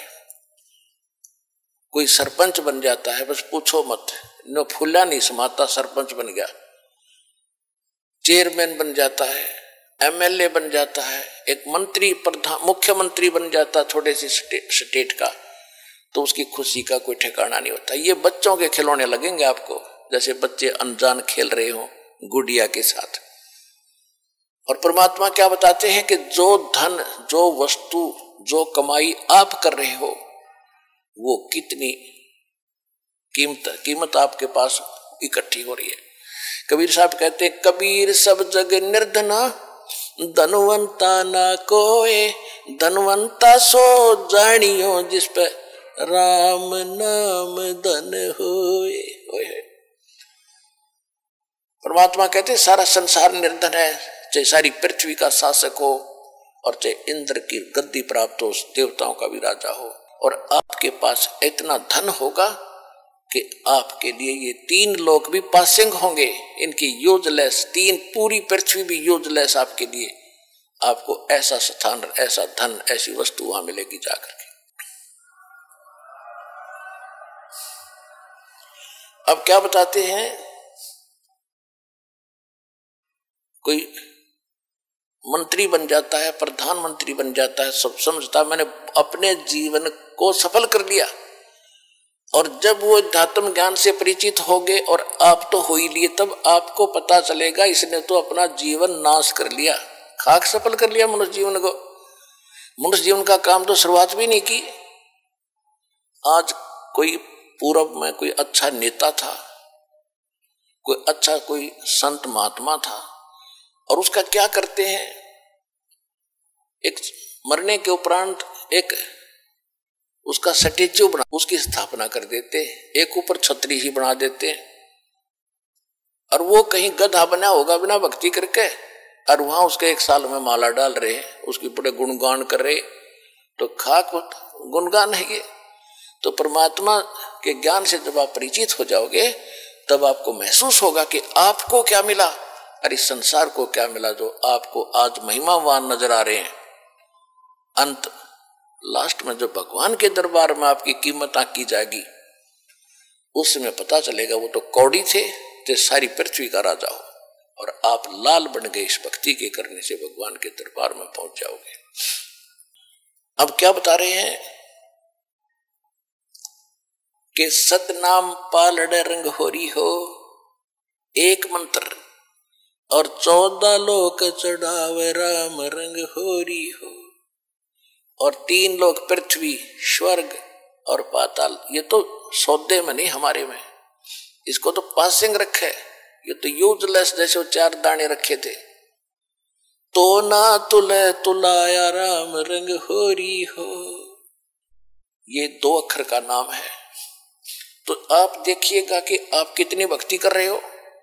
कोई सरपंच बन जाता है, बस पूछो मत, न फूला नहीं समाता, सरपंच बन गया, चेयरमैन बन जाता है, एमएलए बन जाता है, एक मंत्री, प्रधान, मुख्यमंत्री बन जाता थोड़े से स्टेट का, तो उसकी खुशी का कोई ठिकाना नहीं होता। ये बच्चों के खिलौने लगेंगे आपको, जैसे बच्चे अनजान खेल रहे हो गुड़िया के साथ। और परमात्मा क्या बताते हैं कि जो धन, जो वस्तु, जो कमाई आप कर रहे हो, वो कितनी कीमत कीमत आपके पास इकट्ठी हो रही है। कबीर साहब कहते हैं, कबीर सब जग निर्धना, धनवंता ना कोय, धनवंता सो जानियो, जिस पे राम नाम धन होए। परमात्मा कहते हैं सारा संसार निर्धन है, चाहे सारी पृथ्वी का शासक हो और चाहे इंद्र की गद्दी प्राप्त हो, देवताओं का भी राजा हो, और आपके पास इतना धन होगा कि आपके लिए ये तीन लोक भी पासिंग होंगे, इनकी यूजलेस, तीन पूरी पृथ्वी भी यूजलेस आपके लिए। आपको ऐसा स्थान, ऐसा धन, ऐसी वस्तु वहां मिलेगी जाकर के। अब क्या बताते हैं, कोई मंत्री बन जाता है, प्रधानमंत्री बन जाता है, सब समझता मैंने अपने जीवन को सफल कर लिया, और जब वो अध्यात्म ज्ञान से परिचित हो गए और आप तो हो ही लिए, तब आपको पता चलेगा इसने तो अपना जीवन नाश कर लिया, खाक सफल कर लिया मनुष्य जीवन को। मनुष्य जीवन का काम तो शुरुआत भी नहीं की। आज कोई पूर्व में कोई अच्छा नेता था, कोई अच्छा कोई संत महात्मा था, और उसका क्या करते हैं, एक मरने के उपरांत एक उसका स्टैच्यू बना, उसकी स्थापना कर देते, एक ऊपर छतरी ही बना देते, और वो कहीं गधा बना होगा बिना भक्ति करके, और वहां उसके एक साल में माला डाल रहे, उसकी बड़े गुणगान कर रहे, तो खाक गुणगान है ये। तो परमात्मा के ज्ञान से जब आप परिचित हो जाओगे, तब आपको महसूस होगा कि आपको क्या मिला और इस संसार को क्या मिला, जो आपको आज महिमावान नजर आ रहे हैं। अंत लास्ट में जो भगवान के दरबार में आपकी कीमत आंकी जाएगी, उसमें पता चलेगा वो तो कौड़ी थे, तो सारी पृथ्वी का राजा हो, और आप लाल बन गए इस भक्ति के करने से, भगवान के दरबार में पहुंच जाओगे। अब क्या बता रहे हैं कि सतनाम पालड़ रंग होरी हो, एक मंत्र और चौदह लोक चढ़ावे राम रंग होरी हो, और तीन लोक पृथ्वी, स्वर्ग और पाताल। ये तो सौदे में नहीं, हमारे में इसको तो पासिंग रखे, ये तो यूजलेस, जैसे वो चार दाने रखे थे। तो ना तुले तुलाया राम रंग होरी हो, ये दो अक्षर का नाम है। तो आप देखिएगा कि आप कितनी भक्ति कर रहे हो,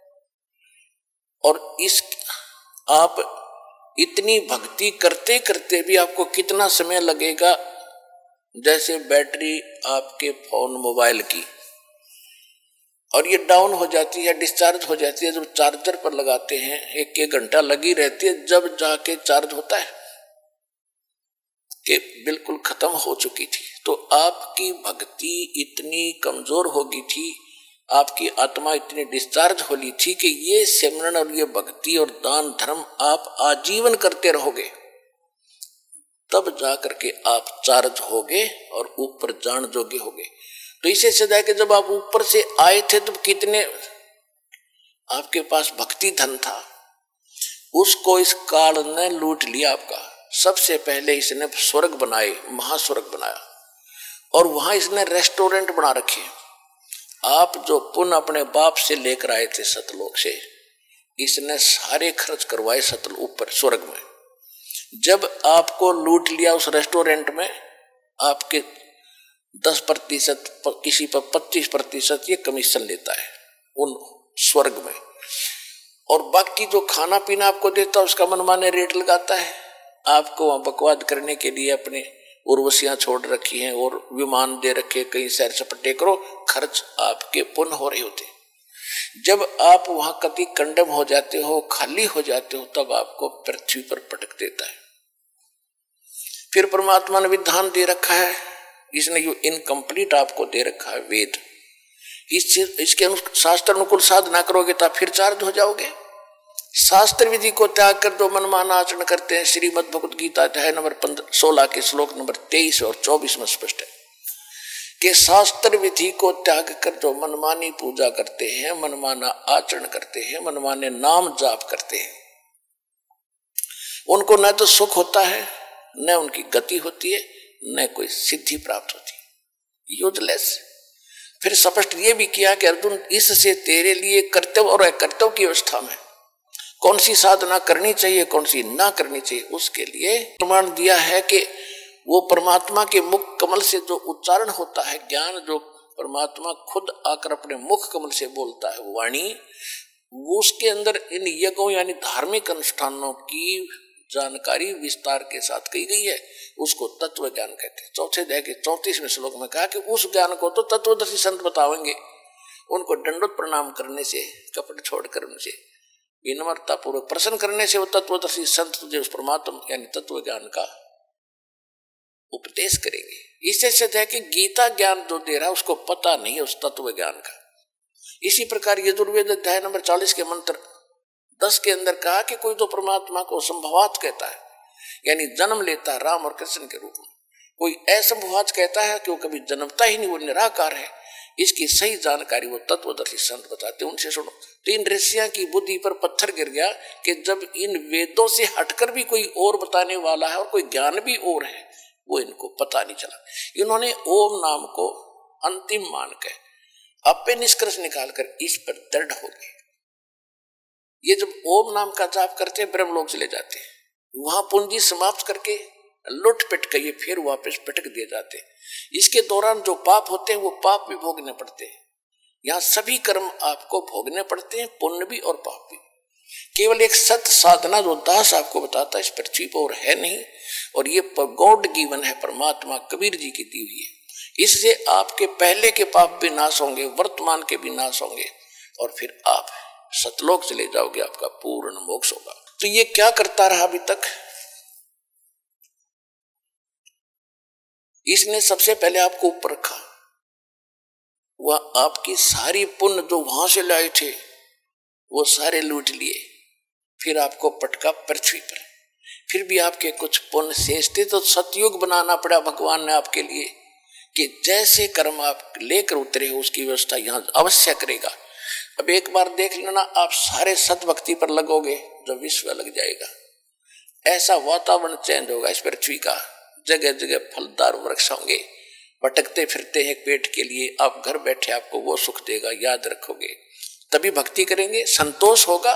और इस आप इतनी भक्ति करते करते भी आपको कितना समय लगेगा, जैसे बैटरी आपके फोन मोबाइल की, और ये डाउन हो जाती है, डिस्चार्ज हो जाती है, जब चार्जर पर लगाते हैं एक एक घंटा लगी रहती है, जब जाके चार्ज होता है कि बिल्कुल खत्म हो चुकी थी। तो आपकी भक्ति इतनी कमजोर हो गई थी, आपकी आत्मा इतनी डिस्चार्ज होली थी कि ये सिमरन और ये भक्ति और दान धर्म आप आजीवन करते रहोगे, तब जाकर के आप चार्ज होगे और ऊपर जान जोगे होगे। तो इसे सदा कि जब आप ऊपर से आए थे तब कितने आपके पास भक्ति धन था, उसको इस काल ने लूट लिया आपका। सबसे पहले इसने स्वर्ग बनाए, महास्वर्ग बनाया, और वहां इसने रेस्टोरेंट बना रखे। आप जो पुण्य अपने बाप से लेकर आए थे सतलोक से, इसने सारे खर्च करवाए सतल ऊपर स्वर्ग में। जब आपको लूट लिया उस रेस्टोरेंट में, आपके दस प्रतिशत किसी पर पच्चीस प्रतिशत ये कमीशन लेता है उन स्वर्ग में, और बाकी जो खाना पीना आपको देता है उसका मनमाने रेट लगाता है। आपको वहां बकवाद करने के लिए अपने उर्वशियां छोड़ रखी हैं और विमान दे रखे, कहीं सैर सपटे करो, खर्च आपके पुण्य हो रहे होते। जब आप वहां कति कंडम हो जाते हो, खाली हो जाते हो, तब आपको पृथ्वी पर पटक देता है। फिर परमात्मा ने विधान दे रखा है, इसने जो इनकम्प्लीट आपको दे रखा है वेद, इस इसके शास्त्र अनुकूल साधना करोगे तो फिर चार्ज हो जाओगे। शास्त्र विधि को त्याग कर दो मनमाना आचरण करते हैं। श्रीमद् भगवत गीता अध्याय नंबर सोलह के श्लोक नंबर तेईस और चौबीस में स्पष्ट है कि शास्त्र विधि को त्याग कर जो मनमानी पूजा करते हैं, मनमाना आचरण करते हैं, मनमाने नाम जाप करते हैं, उनको न तो सुख होता है, न उनकी गति होती है, न कोई सिद्धि प्राप्त होती है, यूजलेस। फिर स्पष्ट ये भी किया कि अर्जुन, इससे तेरे लिए कर्तव्य कर्तव्य और अकर्तव्य की अवस्था में कौन सी साधना करनी चाहिए, कौन सी ना करनी चाहिए, उसके लिए प्रमाण दिया है कि वो परमात्मा के मुख कमल से जो उच्चारण होता है, ज्ञान जो परमात्मा खुद आकर अपने मुख कमल से बोलता है, वाणी, वो उसके अंदर इन यज्ञों यानी धार्मिक अनुष्ठानों की जानकारी विस्तार के साथ कही गई है। उसको तत्व ज्ञान कहते हैं। चौथे अध्याय के चौंतीसवें श्लोक में कहा कि उस ज्ञान को तो तत्वदर्शी संत बतावेंगे। उनको दंडोत प्रणाम करने से, कपट छोड़कर उनसे विनम्रता पूर्वक प्रसन्न करने से वो तत्वदर्शी संत तुझे उस परमात्मा यानी तत्व ज्ञान का उपदेश करेंगे। इससे सिद्ध है कि गीता ज्ञान जो दे रहा है उसको पता नहीं है उस तत्व ज्ञान का। इसी प्रकार यजुर्वेद अध्याय नंबर चालीस के मंत्र दस के अंदर कहा कि कोई तो परमात्मा को संभवात कहता है, यानी जन्म लेता है राम और कृष्ण के रूप में। कोई असंभवात कहता है कि वो कभी जन्मता ही नहीं, वो निराकार है। इसकी सही जानकारी वो तत्वदर्शी संत बताते हैं। उनसे सुनो। तो इन ऋषियों की बुद्धि पर पत्थर गिर गया कि जब इन वेदों से हटकर भी कोई और बताने वाला है और कोई ज्ञान भी और है, वो इनको पता नहीं चला। इन्होंने ओम नाम को अंतिम मान के अपने निष्कर्ष निकालकर इस पर दृढ़ हो गए। ये जब ओम नाम का जाप करते हैं ब्रह्मलोक चले जाते हैं, वहां पूंजी समाप्त करके लुट पिट के ये फिर वापस पटक दिए जाते हैं। इसके दौरान जो पाप होते हैं वो पाप भी भोगने पड़ते हैं। यहाँ सभी कर्म आपको भोगने पड़ते हैं, पुण्य भी और पाप भी। केवल एक सत्य साधना जो दास आपको बताता है इस पृथ्वी पर और है नहीं, और ये गॉड गिवन है, परमात्मा कबीर जी की दी हुई है। इससे आपके पहले के पाप भी नाश होंगे, वर्तमान के भी नाश होंगे, और फिर आप सतलोक चले जाओगे, आपका पूर्ण मोक्ष होगा। तो ये क्या करता रहा अभी तक? इसने सबसे पहले आपको ऊपर रखा, वह आपकी सारी पुण्य जो वहां से लाए थे वो सारे लूट लिए, फिर आपको पटका पृथ्वी पर। फिर भी आपके कुछ पुण्य शेष थे तो सतयुग बनाना पड़ा भगवान ने आपके लिए कि जैसे कर्म आप लेकर उतरे हो उसकी व्यवस्था यहां अवश्य करेगा। अब एक बार देख लेना, आप सारे सत भक्ति पर लगोगे जो विश्व लग जाएगा। ऐसा वातावरण चेंज होगा इस पृथ्वी का, जगह जगह फलदार वृक्ष होंगे, भटकते फिरते हैं पेट के लिए, आप घर बैठे आपको वो सुख देगा, याद रखोगे, तभी भक्ति करेंगे, संतोष होगा।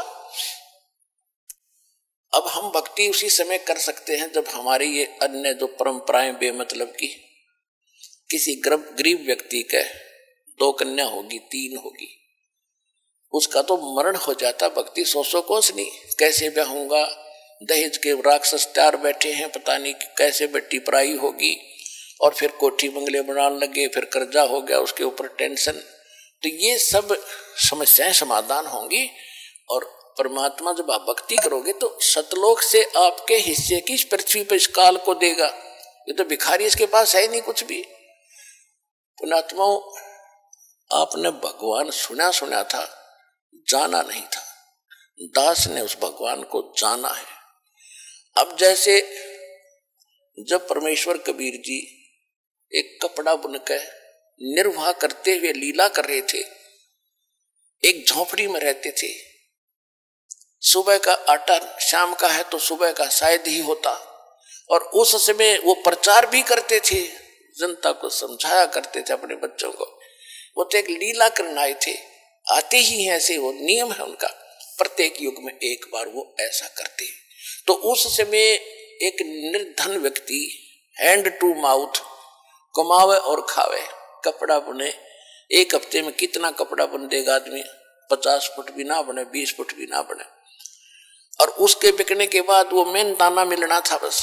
अब हम भक्ति उसी समय कर सकते हैं जब हमारी ये अन्य जो परंपराएं बेमतलब की, किसी गरीब व्यक्ति के दो कन्या होगी, तीन होगी, उसका तो मरण हो जाता, भक्ति सौ सौ कोस नहीं, कैसे ब्याहूंगा, दहेज के राक्षस चार बैठे हैं, पता नहीं कैसे बेटी पराई होगी, और फिर कोठी बंगले बनाने लगे, फिर कर्जा हो गया, उसके ऊपर टेंशन। तो ये सब समस्याएं समाधान होंगी, और परमात्मा जब आप भक्ति करोगे तो सतलोक से आपके हिस्से की इस पृथ्वी पर इस काल को देगा। ये तो भिखारी, इसके पास है ही नहीं कुछ भी। पुण्यात्माओं, आपने भगवान सुना सुना था, जाना नहीं था। दास ने उस भगवान को जाना है। अब जैसे जब परमेश्वर कबीर जी एक कपड़ा बुनकर निर्वाह करते हुए लीला कर रहे थे, एक झोपड़ी में रहते थे, सुबह का आटा शाम का है तो सुबह का शायद ही होता, और उस समय वो प्रचार भी करते थे, जनता को समझाया करते थे अपने बच्चों को। वो तो एक लीला करने आए थे, आते ही हैं, ऐसे वो नियम है उनका, प्रत्येक युग में एक बार वो ऐसा करते हैं। तो उस समय एक निर्धन व्यक्ति हैंड टू माउथ कमावे और खावे, कपड़ा बुने। एक हफ्ते में कितना कपड़ा बुन देगा आदमी? पचास फुट भी ना बने, बीस फुट भी ना बने, और उसके बिकने के बाद वो मेन दाना मिलना था, बस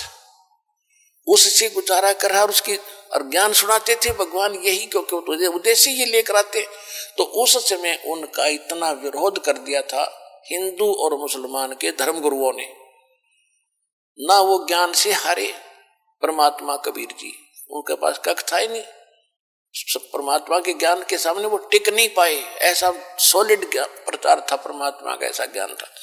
उससे गुजारा कर रहा। और उसकी और ज्ञान सुनाते थे भगवान, यही क्योंकि तुझे उद्देश्य ये लेकर आते। तो उस समय उनका इतना विरोध कर दिया था हिंदू और मुसलमान के धर्म गुरुओं ने, ना वो ज्ञान से हारे। परमात्मा कबीर जी, उनके पास कख था ही नहीं, परमात्मा के ज्ञान के सामने वो टिक नहीं पाए। ऐसा सॉलिड प्रचार था परमात्मा का, ऐसा ज्ञान था।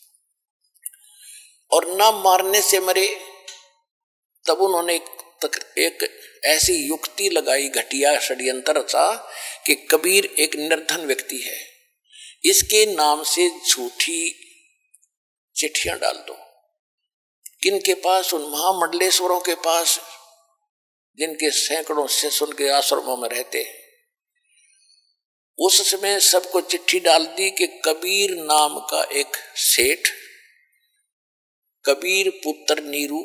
और ना मारने से मरे, तब उन्होंने एक, एक ऐसी युक्ति लगाई, घटिया षड्यंत्र रचा कि कबीर एक निर्धन व्यक्ति है, इसके नाम से झूठी चिट्ठियां डाल दो। किनके पास? उन महामंडलेश्वरों के पास, जिनके सैकड़ों शिष्य उनके आश्रमों में रहते। उस समय सबको चिट्ठी डाल दी कि कबीर नाम का एक सेठ, कबीर पुत्र नीरू,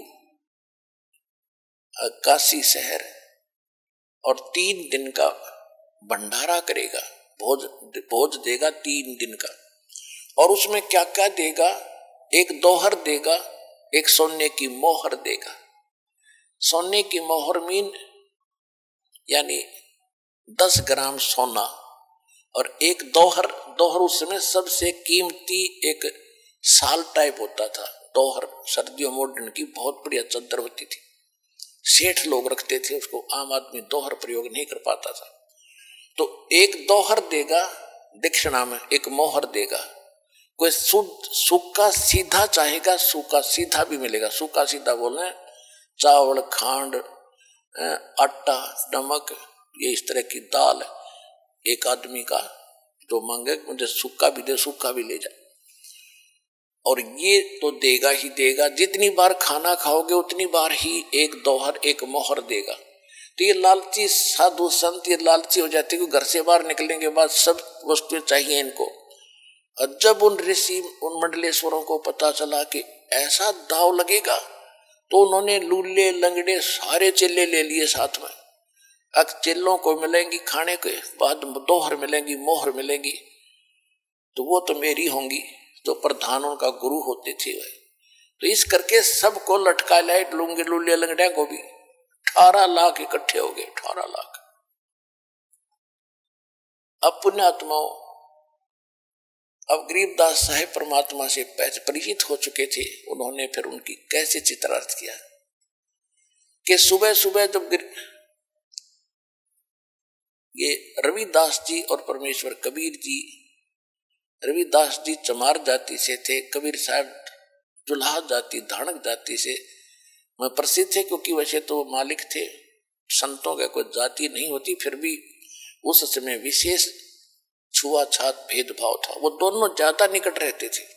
काशी शहर, और तीन दिन का भंडारा करेगा, भोज भोज देगा तीन दिन का। और उसमें क्या क्या देगा? एक दोहर देगा, एक सोने की मोहर देगा। सोने की मोहर मीन यानी दस ग्राम सोना, और एक दोहर, दोहर उस समय सबसे कीमती एक साल टाइप होता था। दोहर सर्दियों मॉडर्न की बहुत बढ़िया चादर होती थी, सेठ लोग रखते थे उसको, आम आदमी दोहर प्रयोग नहीं कर पाता था। तो एक दोहर देगा दक्षिणा में, एक मोहर देगा। कोई शुद्ध सूखा सीधा चाहेगा, सूखा सीधा भी मिलेगा। सूखा सीधा बोले चावल, खांड, आटा, नमक, ये इस तरह की दाल। एक आदमी का जो मांगे मुझे सूखा भी दे, सूखा भी ले जाए। और ये तो देगा ही देगा, जितनी बार खाना खाओगे उतनी बार ही एक दोहर, एक मोहर देगा। तो ये लालची साधु संत ये लालची हो जाते कि घर से बाहर निकलने के बाद सब वस्तुएं चाहिए इनको। और जब उन ऋषि, उन मंडलेश्वरों को पता चला कि ऐसा दाव लगेगा, तो उन्होंने लूले लंगड़े सारे चेले ले लिए साथ में। अब चेलों को मिलेंगी खाने के बाद दोहर मिलेंगी, मोहर मिलेंगी, तो वो तो मेरी होंगी, तो प्रधानों का गुरु होते थे वह। तो इस करके सबको लटका लाए, लूंगे लूले लंगड़े को भी। अठारह लाख इकट्ठे हो गए, अठारह लाख। अब पुण्यात्माओं, अब गरीबदास साहेब परमात्मा से परिचित हो चुके थे। उन्होंने फिर उनकी कैसे चित्रार्थ किया कि सुबह सुबह जब ये रविदास जी और परमेश्वर कबीर जी, रविदास जी चमार जाति से थे, कबीर साहब जुलाहा जाति, धानक जाति से मैं प्रसिद्ध थे, क्योंकि वैसे तो मालिक थे, संतों का कोई जाति नहीं होती, फिर भी उस समय विशेष छुआछात भेदभाव था। वो दोनों ज्यादा निकट रहते थे।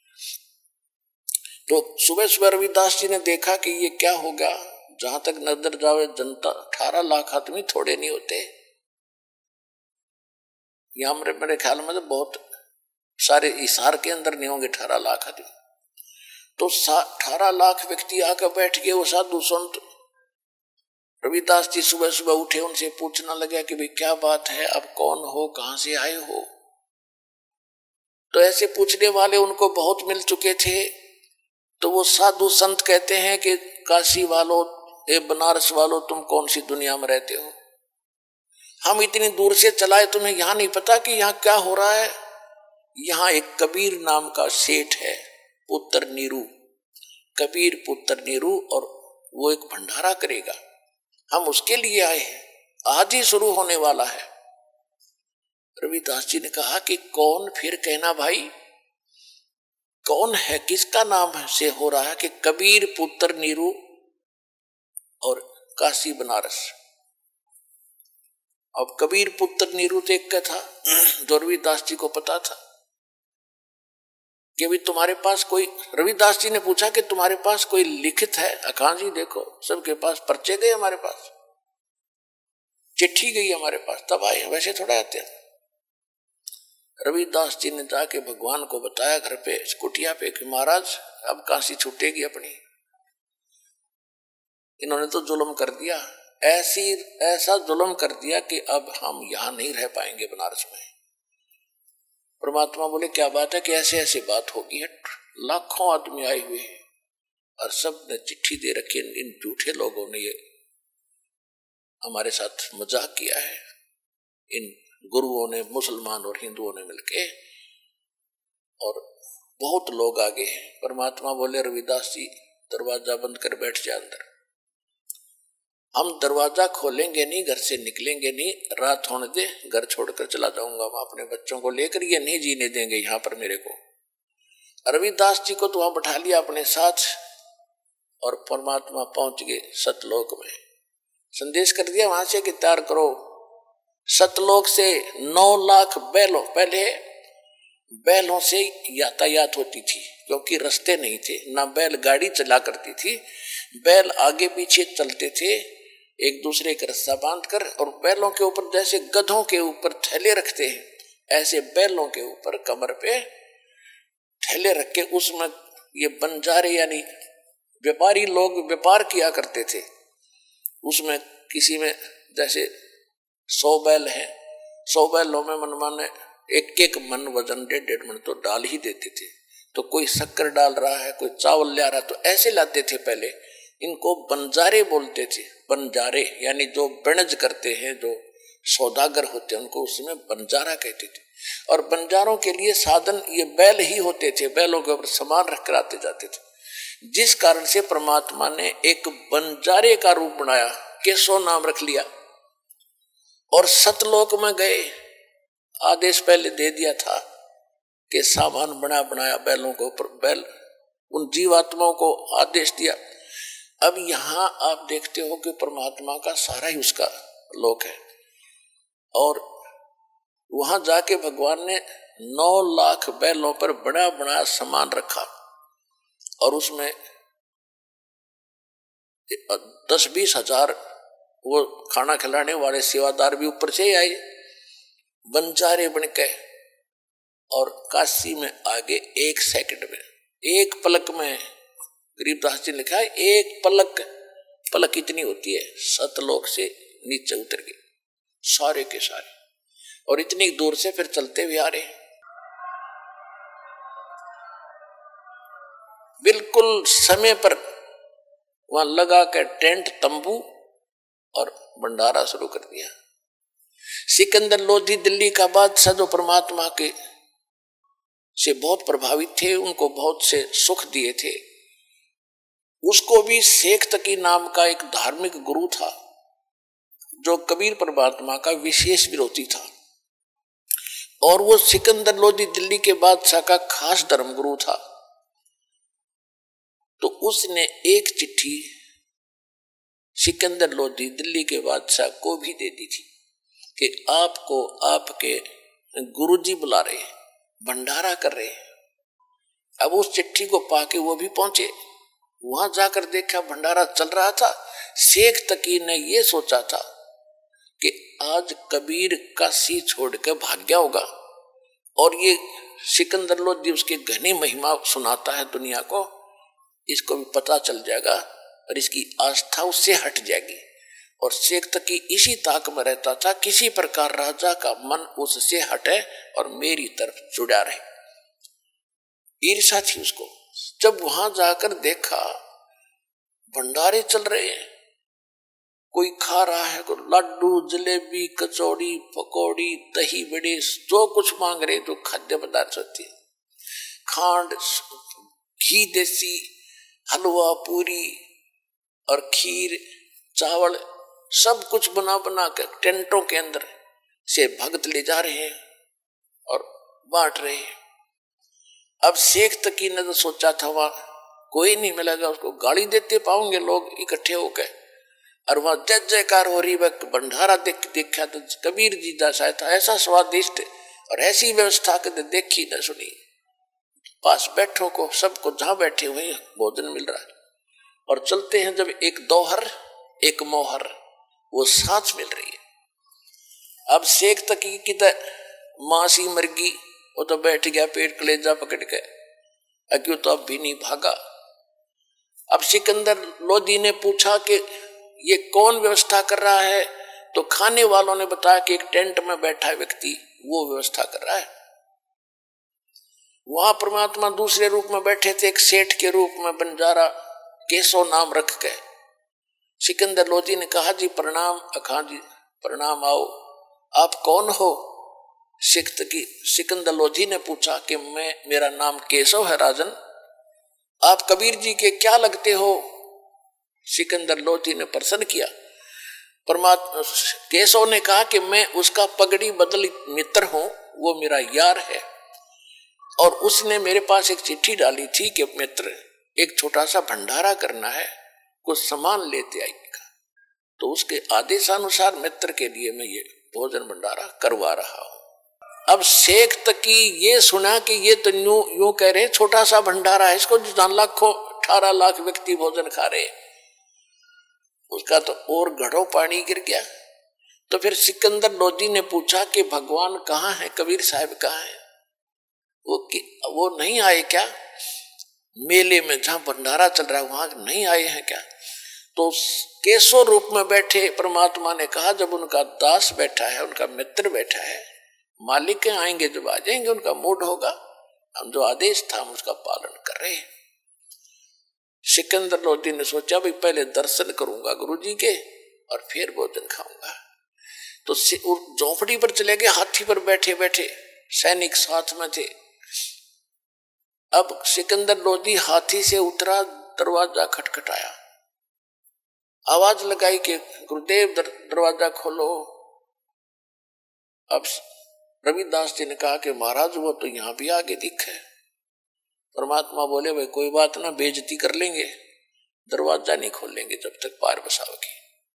तो सुबह सुबह रविदास जी ने देखा कि ये क्या होगा, जहां तक नजर जावे जनता, अठारह लाख आदमी थोड़े नहीं होते। यहां मेरे मेरे ख्याल में तो बहुत सारे इशार के अंदर नहीं होंगे अठारह लाख आदमी। तो अठारह लाख व्यक्ति आकर बैठ गए। वो साधु संत रविदास जी सुबह सुबह उठे, उनसे पूछना लगा कि भाई क्या बात है, अब कौन हो, कहां से आए हो। तो ऐसे पूछने वाले उनको बहुत मिल चुके थे। तो वो साधु संत कहते हैं कि काशी वालों, ए बनारस वालों, तुम कौन सी दुनिया में रहते हो? हम इतनी दूर से चलाए, तुम्हें यहाँ नहीं पता कि यहाँ क्या हो रहा है? यहाँ एक कबीर नाम का सेठ है, पुत्र नीरू, कबीर पुत्र नीरू, और वो एक भंडारा करेगा, हम उसके लिए आए हैं, आज ही शुरू होने वाला है। रविदास जी ने कहा कि कौन? फिर कहना भाई कौन है, किसका नाम से हो रहा है? कि कबीर पुत्र नीरू और काशी बनारस। अब कबीर पुत्र नीरू तो एक का था, जो रविदास जी को पता था कि भाई तुम्हारे पास कोई, रविदास जी ने पूछा कि तुम्हारे पास कोई लिखित है? अखां जी देखो सबके पास पर्चे गए, हमारे पास चिट्ठी गई हमारे पास, तब आए, वैसे थोड़ा आते हैं। रविदास जी ने जाके भगवान को बताया घर पे कुटिया पे कि महाराज अब काशी छूटेगी अपनी, इन्होंने तो जुल्म कर दिया, ऐसी ऐसा जुल्म कर दिया कि अब हम यहां नहीं रह पाएंगे बनारस में। परमात्मा बोले क्या बात है कि ऐसे ऐसी बात होगी है। लाखों आदमी आए हुए हैं और सब ने चिट्ठी दे रखी है। इन झूठे लोगों ने ये हमारे साथ मजाक किया है, इन गुरुओं ने, मुसलमान और हिंदुओं ने मिलके, और बहुत लोग आगे हैं। परमात्मा बोले रविदास जी दरवाजा बंद कर बैठ जा अंदर, हम दरवाजा खोलेंगे नहीं, घर से निकलेंगे नहीं, रात होने दे, घर छोड़कर चला जाऊंगा मैं अपने बच्चों को लेकर, ये नहीं जीने देंगे यहाँ पर मेरे को। रविदास जी को तो वहां बैठा लिया अपने साथ, और परमात्मा पहुंच गए सतलोक में। संदेश कर दिया वहां से कि तैयार करो, सतलोक से नौ लाख बैलों, पहले बैलों से यातायात होती थी क्योंकि रास्ते नहीं थे, ना बैल गाड़ी चला करती थी, बैल आगे पीछे चलते थे एक दूसरे के रस्सा बांध कर, और बैलों के ऊपर जैसे गधों के ऊपर थैले रखते हैं, ऐसे बैलों के ऊपर कमर पे थैले रख के उसमें ये बंजारे यानी व्यापारी लोग व्यापार किया करते थे। उसमें किसी में जैसे सौ बैल है, सौ बैलों में मनमाने एक एक मन वजन डेढ़ डेढ़ मन तो डाल ही देते थे। तो कोई शक्कर डाल रहा है, कोई चावल ले रहा है, तो ऐसे लाते थे पहले। इनको बंजारे बोलते थे। बंजारे यानी जो बनज करते हैं, जो सौदागर होते हैं, उनको उसमें बंजारा कहते थे। और बंजारों के लिए साधन ये बैल ही होते थे। बैलों के ऊपर सामान रख कर आते जाते थे, जिस कारण से परमात्मा ने एक बंजारे का रूप बनाया, केशव नाम रख लिया। और सतलोक में गए, आदेश पहले दे दिया था कि सामान बना बनाया बैलों के ऊपर, बैल उन जीवात्माओं को आदेश दिया। अब यहां आप देखते हो कि परमात्मा का सारा ही उसका लोक है। और वहां जाके भगवान ने नौ लाख बैलों पर बड़ा बड़ा सामान रखा, और उसमें दस बीस हजार वो खाना खिलाने वाले सेवादार भी ऊपर से आए बंजारे बनके। और काशी में आगे एक सेकंड में, एक पलक में, गरीबदास जी ने लिखा है एक पलक, पलक इतनी होती है, सतलोक से नीचे उतर गए सारे के सारे, और इतनी दूर से फिर चलते हुए आ रहे। बिल्कुल समय पर वहां लगा के टेंट तंबू और भंडारा शुरू कर दिया। सिकंदर लोधी दिल्ली का बादशाह, जो परमात्मा के से बहुत प्रभावित थे, उनको बहुत से सुख दिए थे, उसको भी शेख तकी नाम का एक धार्मिक गुरु था, जो कबीर परमात्मा का विशेष विरोधी था। और वो सिकंदर लोधी दिल्ली के बादशाह का खास धर्म गुरु था। तो उसने एक चिट्ठी सिकंदर लोधी दिल्ली के बादशाह को भी दे दी थी कि आपको आपके गुरुजी बुला रहे, भंडारा कर रहे। अब उस चिट्ठी को पाके वो भी पहुंचे। वहां जाकर देखा भंडारा चल रहा था। शेख तकी ने ये सोचा था कि आज कबीर काशी छोड़ के भाग गया होगा, और ये सिकंदर लोधी उसकी घनी महिमा सुनाता है दुनिया को, इसको भी पता चल जाएगा और इसकी आस्था उससे हट जाएगी। और शेख तकी इसी ताक में रहता था, किसी प्रकार राजा का मन उससे हटे और मेरी तरफ जुड़ा रहे। ईर्ष्या थी उसको। जब वहां जाकर देखा भंडारे चल रहे हैं, कोई खा रहा है, कोई लड्डू जलेबी कचौड़ी पकौड़ी दही बड़े, जो कुछ मांग रहे जो खाद्य पदार्थ होती है, खांड घी देसी हलवा पूरी और खीर चावल सब कुछ बना बना कर टेंटों के अंदर से भक्त ले जा रहे हैं और बांट रहे हैं। अब शेख तकी ने तो सोचा था वहां कोई नहीं मिलेगा, उसको गाली देते पाओगे लोग इकट्ठे होकर, और वहां जय जयकार हो रही। वह भंडारा देख देखा तो कबीर जी दर्शाया था, ऐसा स्वादिष्ट और ऐसी व्यवस्था कर देखी न सुनी। पास बैठो को सबको जहां बैठे हुए भोजन मिल रहा है। और चलते हैं जब एक दोहर एक मोहर वो साथ मिल रही है। अब शेख तकी की तो मासी मरगी, वो तो बैठ गया पेट कलेजा पकड़ के, अक्यों तो अब भी नहीं भागा। अब सिकंदर लोधी ने पूछा कि ये कौन व्यवस्था कर रहा है, तो खाने वालों ने बताया कि एक टेंट में बैठा व्यक्ति वो व्यवस्था कर रहा है। वहां परमात्मा दूसरे रूप में बैठे थे, एक सेठ के रूप में, बंजारा केशव नाम रख के। सिकंदर लोधी ने कहा जी प्रणाम। अखा जी प्रणाम, आओ, आप कौन हो? सिक्त की सिकंदर लोधी ने पूछा कि मैं, मेरा नाम केशव है राजन, आप कबीर जी के क्या लगते हो? सिकंदर लोधी ने प्रश्न किया। परमात्मा केशव ने कहा कि मैं उसका पगड़ी बदल मित्र हूं, वो मेरा यार है, और उसने मेरे पास एक चिट्ठी डाली थी कि मित्र एक छोटा सा भंडारा करना है, कुछ सामान लेते आएगा। तो उसके आदेशानुसार मित्र के लिए मैं ये भोजन भंडारा करवा रहा हूं। अब शेख तकी ये सुना कि ये तो यूं यूं कह रहे छोटा सा भंडारा है, इसको लाखों अठारह लाख व्यक्ति भोजन खा रहे। उसका तो और घड़ों पानी गिर गया। तो फिर सिकंदर लोधी ने पूछा कि भगवान कहाँ है, कबीर साहब कहाँ है? वो वो नहीं आए क्या? मेले में जहां भंडारा चल रहा है वहां नहीं आए हैं क्या? तो केशव रूप में बैठे परमात्मा ने कहा, जब उनका दास बैठा है, उनका मित्र बैठा है, मालिक के आएंगे जब आ जाएंगे, उनका मूड होगा, हम जो आदेश था हम उसका पालन कर रहे हैं। सिकंदर लोधी ने सोचा भाई पहले दर्शन करूंगा गुरुजी के और फिर भोजन खाऊंगा। तो झोंपड़ी पर चले गए, हाथी पर बैठे बैठे, सैनिक साथ में थे। अब सिकंदर लोधी हाथी से उतरा, दरवाजा खटखटाया, आवाज लगाई कि गुरुदेव दर, दरवाजा खोलो। अब रविदास जी ने कहा कि महाराज वो तो यहां भी आगे दिखे। परमात्मा बोले भाई कोई बात ना, बेइज्जती कर लेंगे, दरवाजा नहीं खोलेंगे जब तक पार बसाओगे।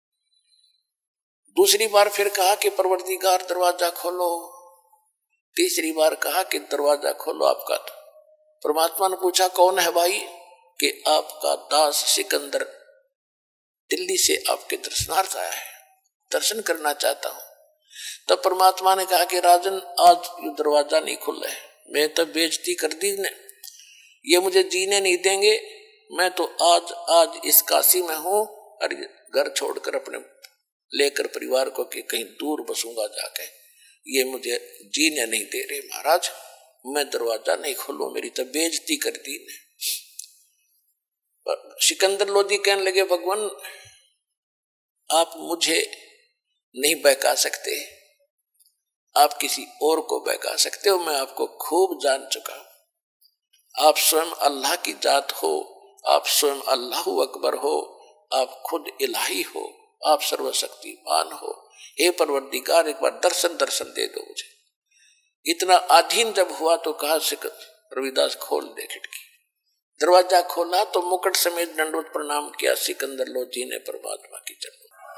दूसरी बार फिर कहा कि परवरदिगार दरवाजा खोलो। तीसरी बार कहा कि दरवाजा खोलो आपका। तो परमात्मा ने पूछा कौन है भाई? कि आपका दास सिकंदर दिल्ली से आपके दर्शनार्थ आया है, दर्शन करना चाहता हूं। तब परमात्मा ने कहा कि राजन आज ये दरवाजा नहीं खुला है, मैं तो बेइज्जती कर दी ने, ये मुझे जीने नहीं देंगे। मैं तो आज आज इस काशी में हूं और घर छोड़कर अपने लेकर परिवार को कि कहीं दूर बसूंगा जाके, ये मुझे जीने नहीं दे रहे महाराज, मैं दरवाजा नहीं खोलूं, मेरी तो बेइज्जती कर दी ने। सिकंदर लोधी कहने लगे भगवान आप मुझे नहीं बहका सकते, आप किसी और को बहका सकते हो, मैं आपको खूब जान चुका हूं। आप स्वयं अल्लाह की जात हो, आप स्वयं अल्लाह अकबर हो, आप खुद इलाही हो, आप सर्वशक्तिमान हो। हे परवरदिगार एक बार दर्शन दर्शन दे दो मुझे। इतना अधीन जब हुआ तो कहा सिकंदर रविदास खोल दे खिड़की। दरवाजा खोला तो मुकुट समेत दंडवत प्रणाम किया सिकंदर लोधी ने परमात्मा की चरण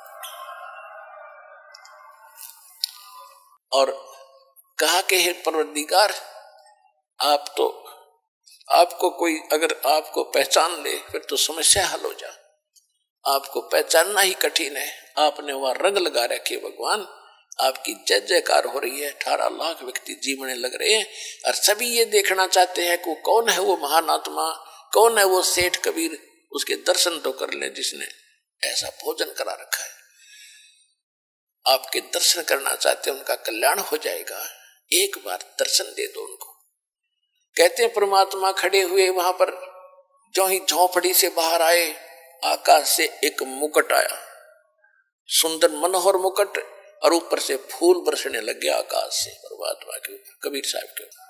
और कहा कि हे परवरदिगार आप तो आपको कोई अगर आपको पहचान ले फिर तो समस्या हल हो जा, आपको पहचानना ही कठिन है। आपने वहां रंग लगा रखे भगवान, आपकी जय जयकार हो रही है, अठारह लाख व्यक्ति जीवने लग रहे हैं और सभी ये देखना चाहते हैं कि वो कौन है वो महान आत्मा, कौन है वो सेठ कबीर, उसके दर्शन तो कर ले जिसने ऐसा भोजन करा रखा है। आपके दर्शन करना चाहते हैं, उनका कल्याण हो जाएगा, एक बार दर्शन दे दो उनको। कहते हैं परमात्मा खड़े हुए वहां पर, जो ही झोंपड़ी से बाहर आए आकाश से एक मुकुट आया, सुंदर मनोहर मुकुट, और ऊपर से फूल बरसने लग गया आकाश से परमात्मा के ऊपर, कबीर साहब के ऊपर।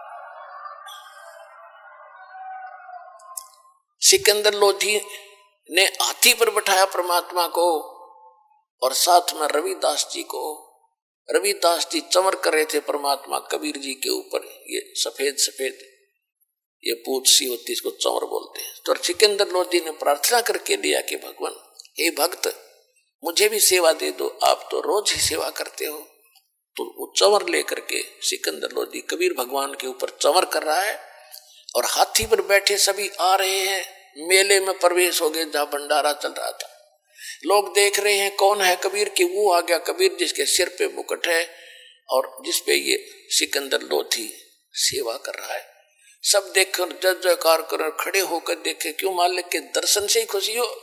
सिकंदर लोधी ने हाथी पर बैठाया परमात्मा को और साथ में रविदास जी को। रविदास जी चमर कर रहे थे परमात्मा कबीर जी के ऊपर, ये सफेद सफेद ये पूछ सी होती, इसको चमर बोलते हैं। तो सिकंदर लोधी ने प्रार्थना करके लिया कि भगवान हे भक्त मुझे भी सेवा दे दो, आप तो रोज ही सेवा करते हो। तो वो चंवर लेकर के सिकंदर लोधी कबीर भगवान के ऊपर चंवर कर रहा है और हाथी पर बैठे सभी आ रहे हैं। मेले में प्रवेश हो गए जहां भंडारा चल रहा था, लोग देख रहे हैं कौन है कबीर की। वो आ गया कबीर जिसके सिर पे मुकुट है और जिसपे ये सिकंदर लोधी सेवा कर रहा है। सब देखकर जय जयकार कर खड़े होकर देखे, क्यों मालिक के दर्शन से ही खुशी हो।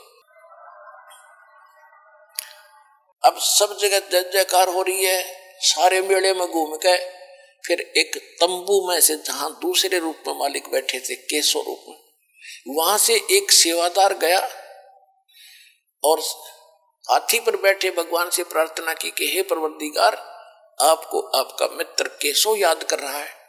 अब सब जगह जय जयकार हो रही है, सारे मेले में घूम गए। फिर एक तंबू में से जहां दूसरे रूप में मालिक बैठे थे केशव रूप में, वहां से एक सेवादार गया और हाथी पर बैठे भगवान से प्रार्थना की कि हे परवरदिगार आपको आपका मित्र केशव याद कर रहा है।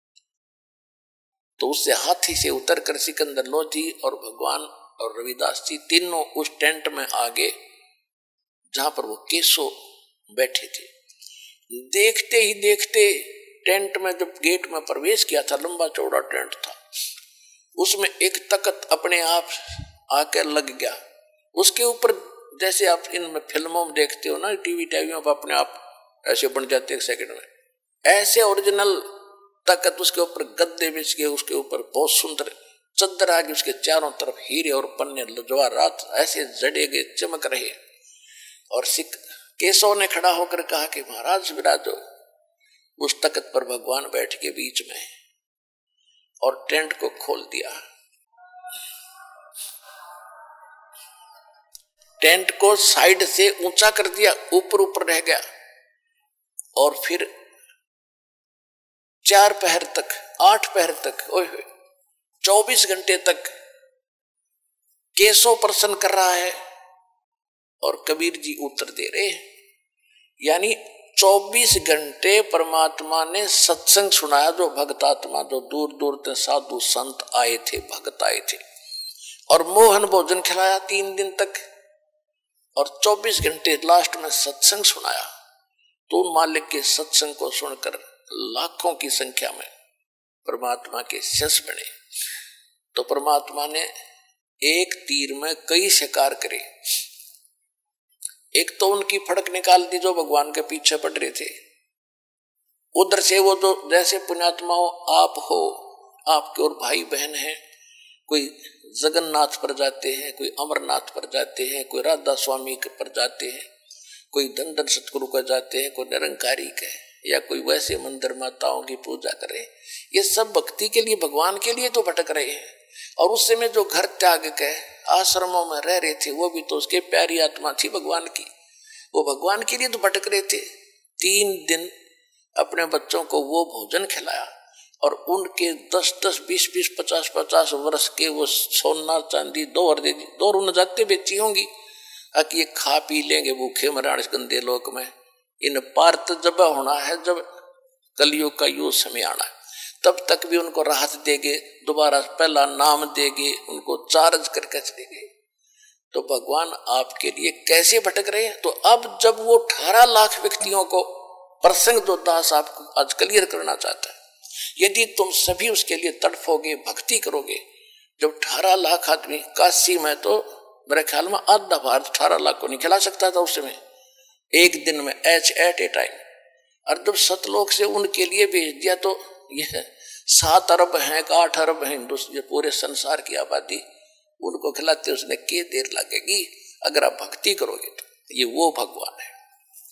तो उससे हाथी से उतरकर सिकंदर लोधी और भगवान और रविदास जी तीनों उस टेंट में आगे जहां पर वो केशव बैठे थे। देखते ही देखते टेंट में जब गेट में प्रवेश किया था, लंबा चौड़ा टेंट था, उसमें एक तख्त अपने आप आकर लग गया। उसके ऊपर जैसे आप इनमें फिल्मों में देखते हो ना, टीवी टावी में अपने आप ऐसे बन जाते एक सेकंड में, ऐसे ओरिजिनल तख्त उसके ऊपर गद्दे बिछ के उसके ऊपर बहुत सुंदर चद्दर आगे उसके चारों तरफ हीरे और पन्ने जवाहरात ऐसे जड़ेगे चमक रहे। और सिख केशव ने खड़ा होकर कहा कि महाराज विराजो। उस तख्त पर भगवान बैठ के बीच में और टेंट को खोल दिया। टेंट को साइड से ऊंचा कर दिया, ऊपर ऊपर रह गया। और फिर चार पहर तक, आठ पहर तक, ओए चौबीस घंटे तक केशव प्रसन्न कर रहा है और कबीर जी उत्तर दे रहे हैं। यानी चौबीस घंटे परमात्मा ने सत्संग सुनाया। जो भक्तात्मा, जो दूर दूर से साधु संत आए थे, भक्त आए थे, और मोहन भोजन खिलाया तीन दिन तक, और चौबीस घंटे लास्ट में सत्संग सुनाया। तो मालिक के सत्संग को सुनकर लाखों की संख्या में परमात्मा के शिष्य बने। तो परमात्मा ने एक तीर में कई शिकार करे। एक तो उनकी फड़क निकाल दी जो भगवान के पीछे पड़ रहे थे। उधर से वो जो जैसे पुण्यात्माओं आप हो, आपके और भाई बहन हैं, कोई जगन्नाथ पर जाते हैं, कोई अमरनाथ पर जाते हैं, कोई राधा स्वामी पर जाते हैं, कोई धन धन सतगुरु का जाते हैं, कोई निरंकारी के, या कोई वैसे मंदिर माताओं की पूजा करे। ये सब भक्ति के लिए, भगवान के लिए तो भटक रहे हैं। और उस समय जो घर त्याग के आश्रमों में रह रहे थे, वो भी तो उसके प्यारी आत्मा थी भगवान की, वो भगवान के लिए तो भटक रहे थे। तीन दिन अपने बच्चों को वो भोजन खिलाया, और उनके दस दस बीस बीस पचास पचास वर्ष के वो सोना चांदी दो दे दी। दो न जाते बेची होंगी, कि ये खा पी लेंगे भूखे मराण इस गंदे लोक में। इन पार तो जब होना है, जब कलियुग का यो समय आना है, तब तक भी उनको राहत देंगे, दोबारा पहला नाम देंगे, उनको चार्ज करके चलेंगे। तो भगवान आपके लिए कैसे भटक रहे हैं। तो अब जब वो अठारह लाख व्यक्तियों को प्रसंग जो दास आपको आज क्लियर करना चाहता है, यदि तुम सभी उसके लिए तड़फोगे, भक्ति करोगे। जब अठारह लाख आदमी, काशी में तो मेरे ख्याल में आधा भारत अठारह लाख को नहीं खिला सकता था उस समय, एक दिन में, एच एट ए टाइम। और जब सतलोक से उनके लिए भेज दिया, तो यह सात अरब हैं, आठ अरब हैं हिंदुस्तान, पूरे संसार की आबादी, उनको खिलाते उसने के देर लगेगी अगर आप भक्ति करोगे। तो ये वो भगवान है।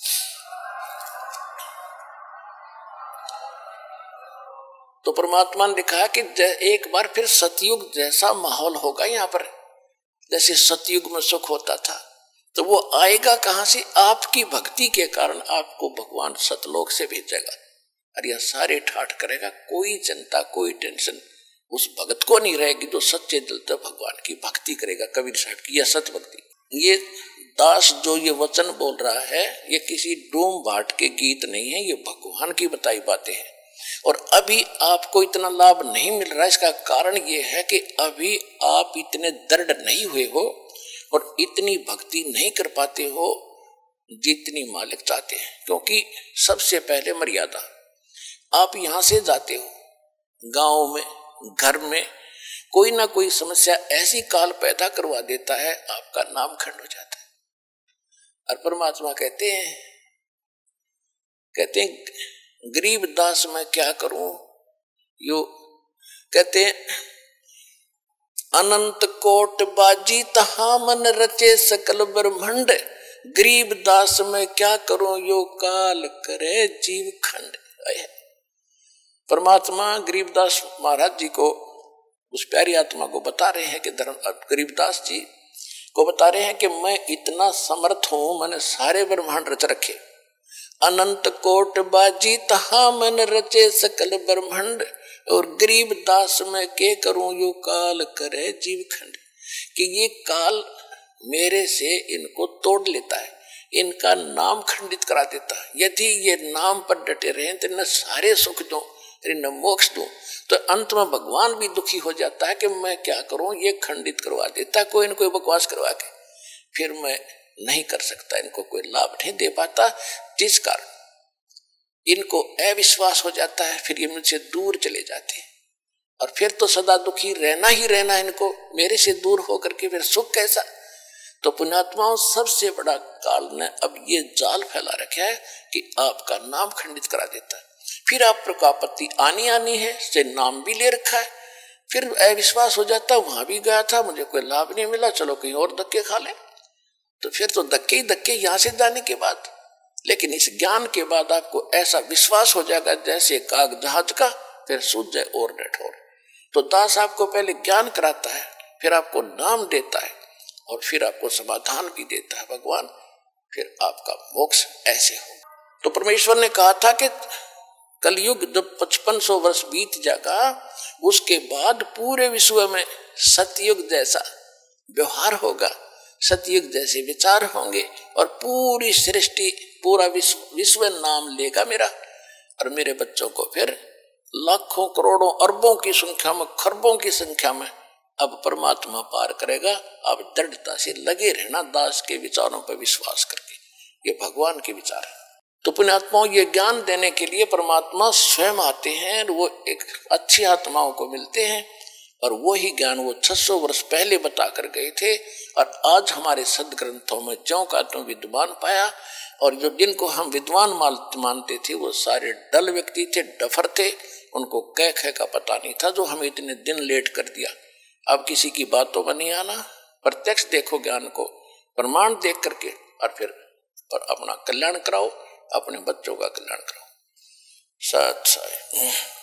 तो परमात्मा ने लिखा कि एक बार फिर सतयुग जैसा माहौल होगा यहाँ पर, जैसे सतयुग में सुख होता था। तो वो आएगा कहां से? आपकी भक्ति के कारण आपको भगवान सतलोक से भेजेगा, और यह सारे ठाठ करेगा। कोई चिंता, कोई टेंशन उस भगत को नहीं रहेगी जो सच्चे दिल से भगवान की भक्ति करेगा। कबीर साहब की यह सत भक्ति। ये दास जो ये वचन बोल रहा है, ये किसी डोम भाट के गीत नहीं है, ये भगवान की बताई बातें हैं। और अभी आपको इतना लाभ नहीं मिल रहा, इसका कारण ये है कि अभी आप इतने दृढ़ नहीं हुए हो और इतनी भक्ति नहीं कर पाते हो जितनी मालिक चाहते हैं। क्योंकि सबसे पहले मर्यादा, आप यहां से जाते हो, गांव में, घर में कोई ना कोई समस्या ऐसी काल पैदा करवा देता है, आपका नाम खंड हो जाता है। और परमात्मा कहते हैं कहते हैं गरीब दास मैं क्या करूं, यो कहते हैं अनंत कोट बाजी तहा मन रचे सकल ब्रह्मंड, गरीब दास मैं क्या करूं, यो काल करे जीव खंड। परमात्मा गरीबदास महाराज जी को, उस प्यारी आत्मा को बता रहे हैं कि धर्म गरीबदास जी को बता रहे हैं कि मैं इतना समर्थ हूं, मैंने सारे ब्रह्मांड रच रखे। अनंत कोट बाजी तहा मन रचे सकल ब्रह्मांड, और गरीब दास मैं के करूं, यो काल करे जीव खंड। कि ये काल मेरे से इनको तोड़ लेता है, इनका नाम खंडित करा देता है। यदि ये नाम पर डटे रहे तो न सारे सुख दो, न मोक्ष दो। तो अंत में भगवान भी दुखी हो जाता है कि मैं क्या करूं, ये खंडित करवा देता, कोई न कोई बकवास करवा के, फिर मैं नहीं कर सकता, इनको कोई लाभ नहीं दे पाता, जिस कारण इनको अविश्वास हो जाता है। फिर ये मुझसे दूर चले जाते हैं, और फिर तो सदा दुखी रहना ही रहना इनको, मेरे से दूर होकर के फिर सुख कैसा। तो पुण्यात्माओं, सबसे बड़ा काल ने अब ये जाल फैला रखा है कि आपका नाम खंडित करा देता है। फिर आप पर आपत्ति आनी आनी है, से नाम भी ले रखा है, फिर अविश्वास हो जाता, वहां भी गया था, मुझे कोई लाभ नहीं मिला, चलो कहीं और धक्के खा ले। तो फिर तो धक्के ही धक्के यहां से जाने के बाद। लेकिन इस ज्ञान के बाद आपको ऐसा विश्वास हो जाएगा जैसे काग जहाज का, फिर सूझ जाए और न ठोर। तो दास आपको पहले ज्ञान कराता है, फिर आपको नाम देता है, और फिर आपको समाधान भी देता है भगवान, फिर आपका मोक्ष ऐसे हो। तो परमेश्वर ने कहा था कि कलयुग जब पचपन सौ वर्ष बीत जाएगा, उसके बाद पूरे विश्व में सतयुग जैसा व्यवहार होगा, सतयुग जैसे विचार होंगे, और पूरी सृष्टि पूरा विश्व विश्व नाम लेगा मेरा, और मेरे बच्चों को फिर लाखों करोड़ों अरबों की संख्या में, खरबों की संख्या में अब परमात्मा पार करेगा। अब दृढ़ता से लगे रहना दास के विचारों पर विश्वास करके, ये भगवान के विचार है। तो पुण्यात्माओं, ये ज्ञान देने के लिए परमात्मा स्वयं आते हैं, और वो एक अच्छी आत्माओं को मिलते हैं, और वो ही ज्ञान वो छह सौ वर्ष पहले बता कर गए थे, और आज हमारे सदग्रंथों में ज्यों का त्यों विद्वान पाया। और जो जिनको हम विद्वान मानते थे वो सारे डल व्यक्ति थे, डफर थे, उनको कह कह का पता नहीं था, जो हमें इतने दिन लेट कर दिया। अब किसी की बातों में नहीं आना, प्रत्यक्ष देखो ज्ञान को, प्रमाण देख करके, और फिर और अपना कल्याण कराओ, अपने बच्चों का कल्याण कराओ। सत साई।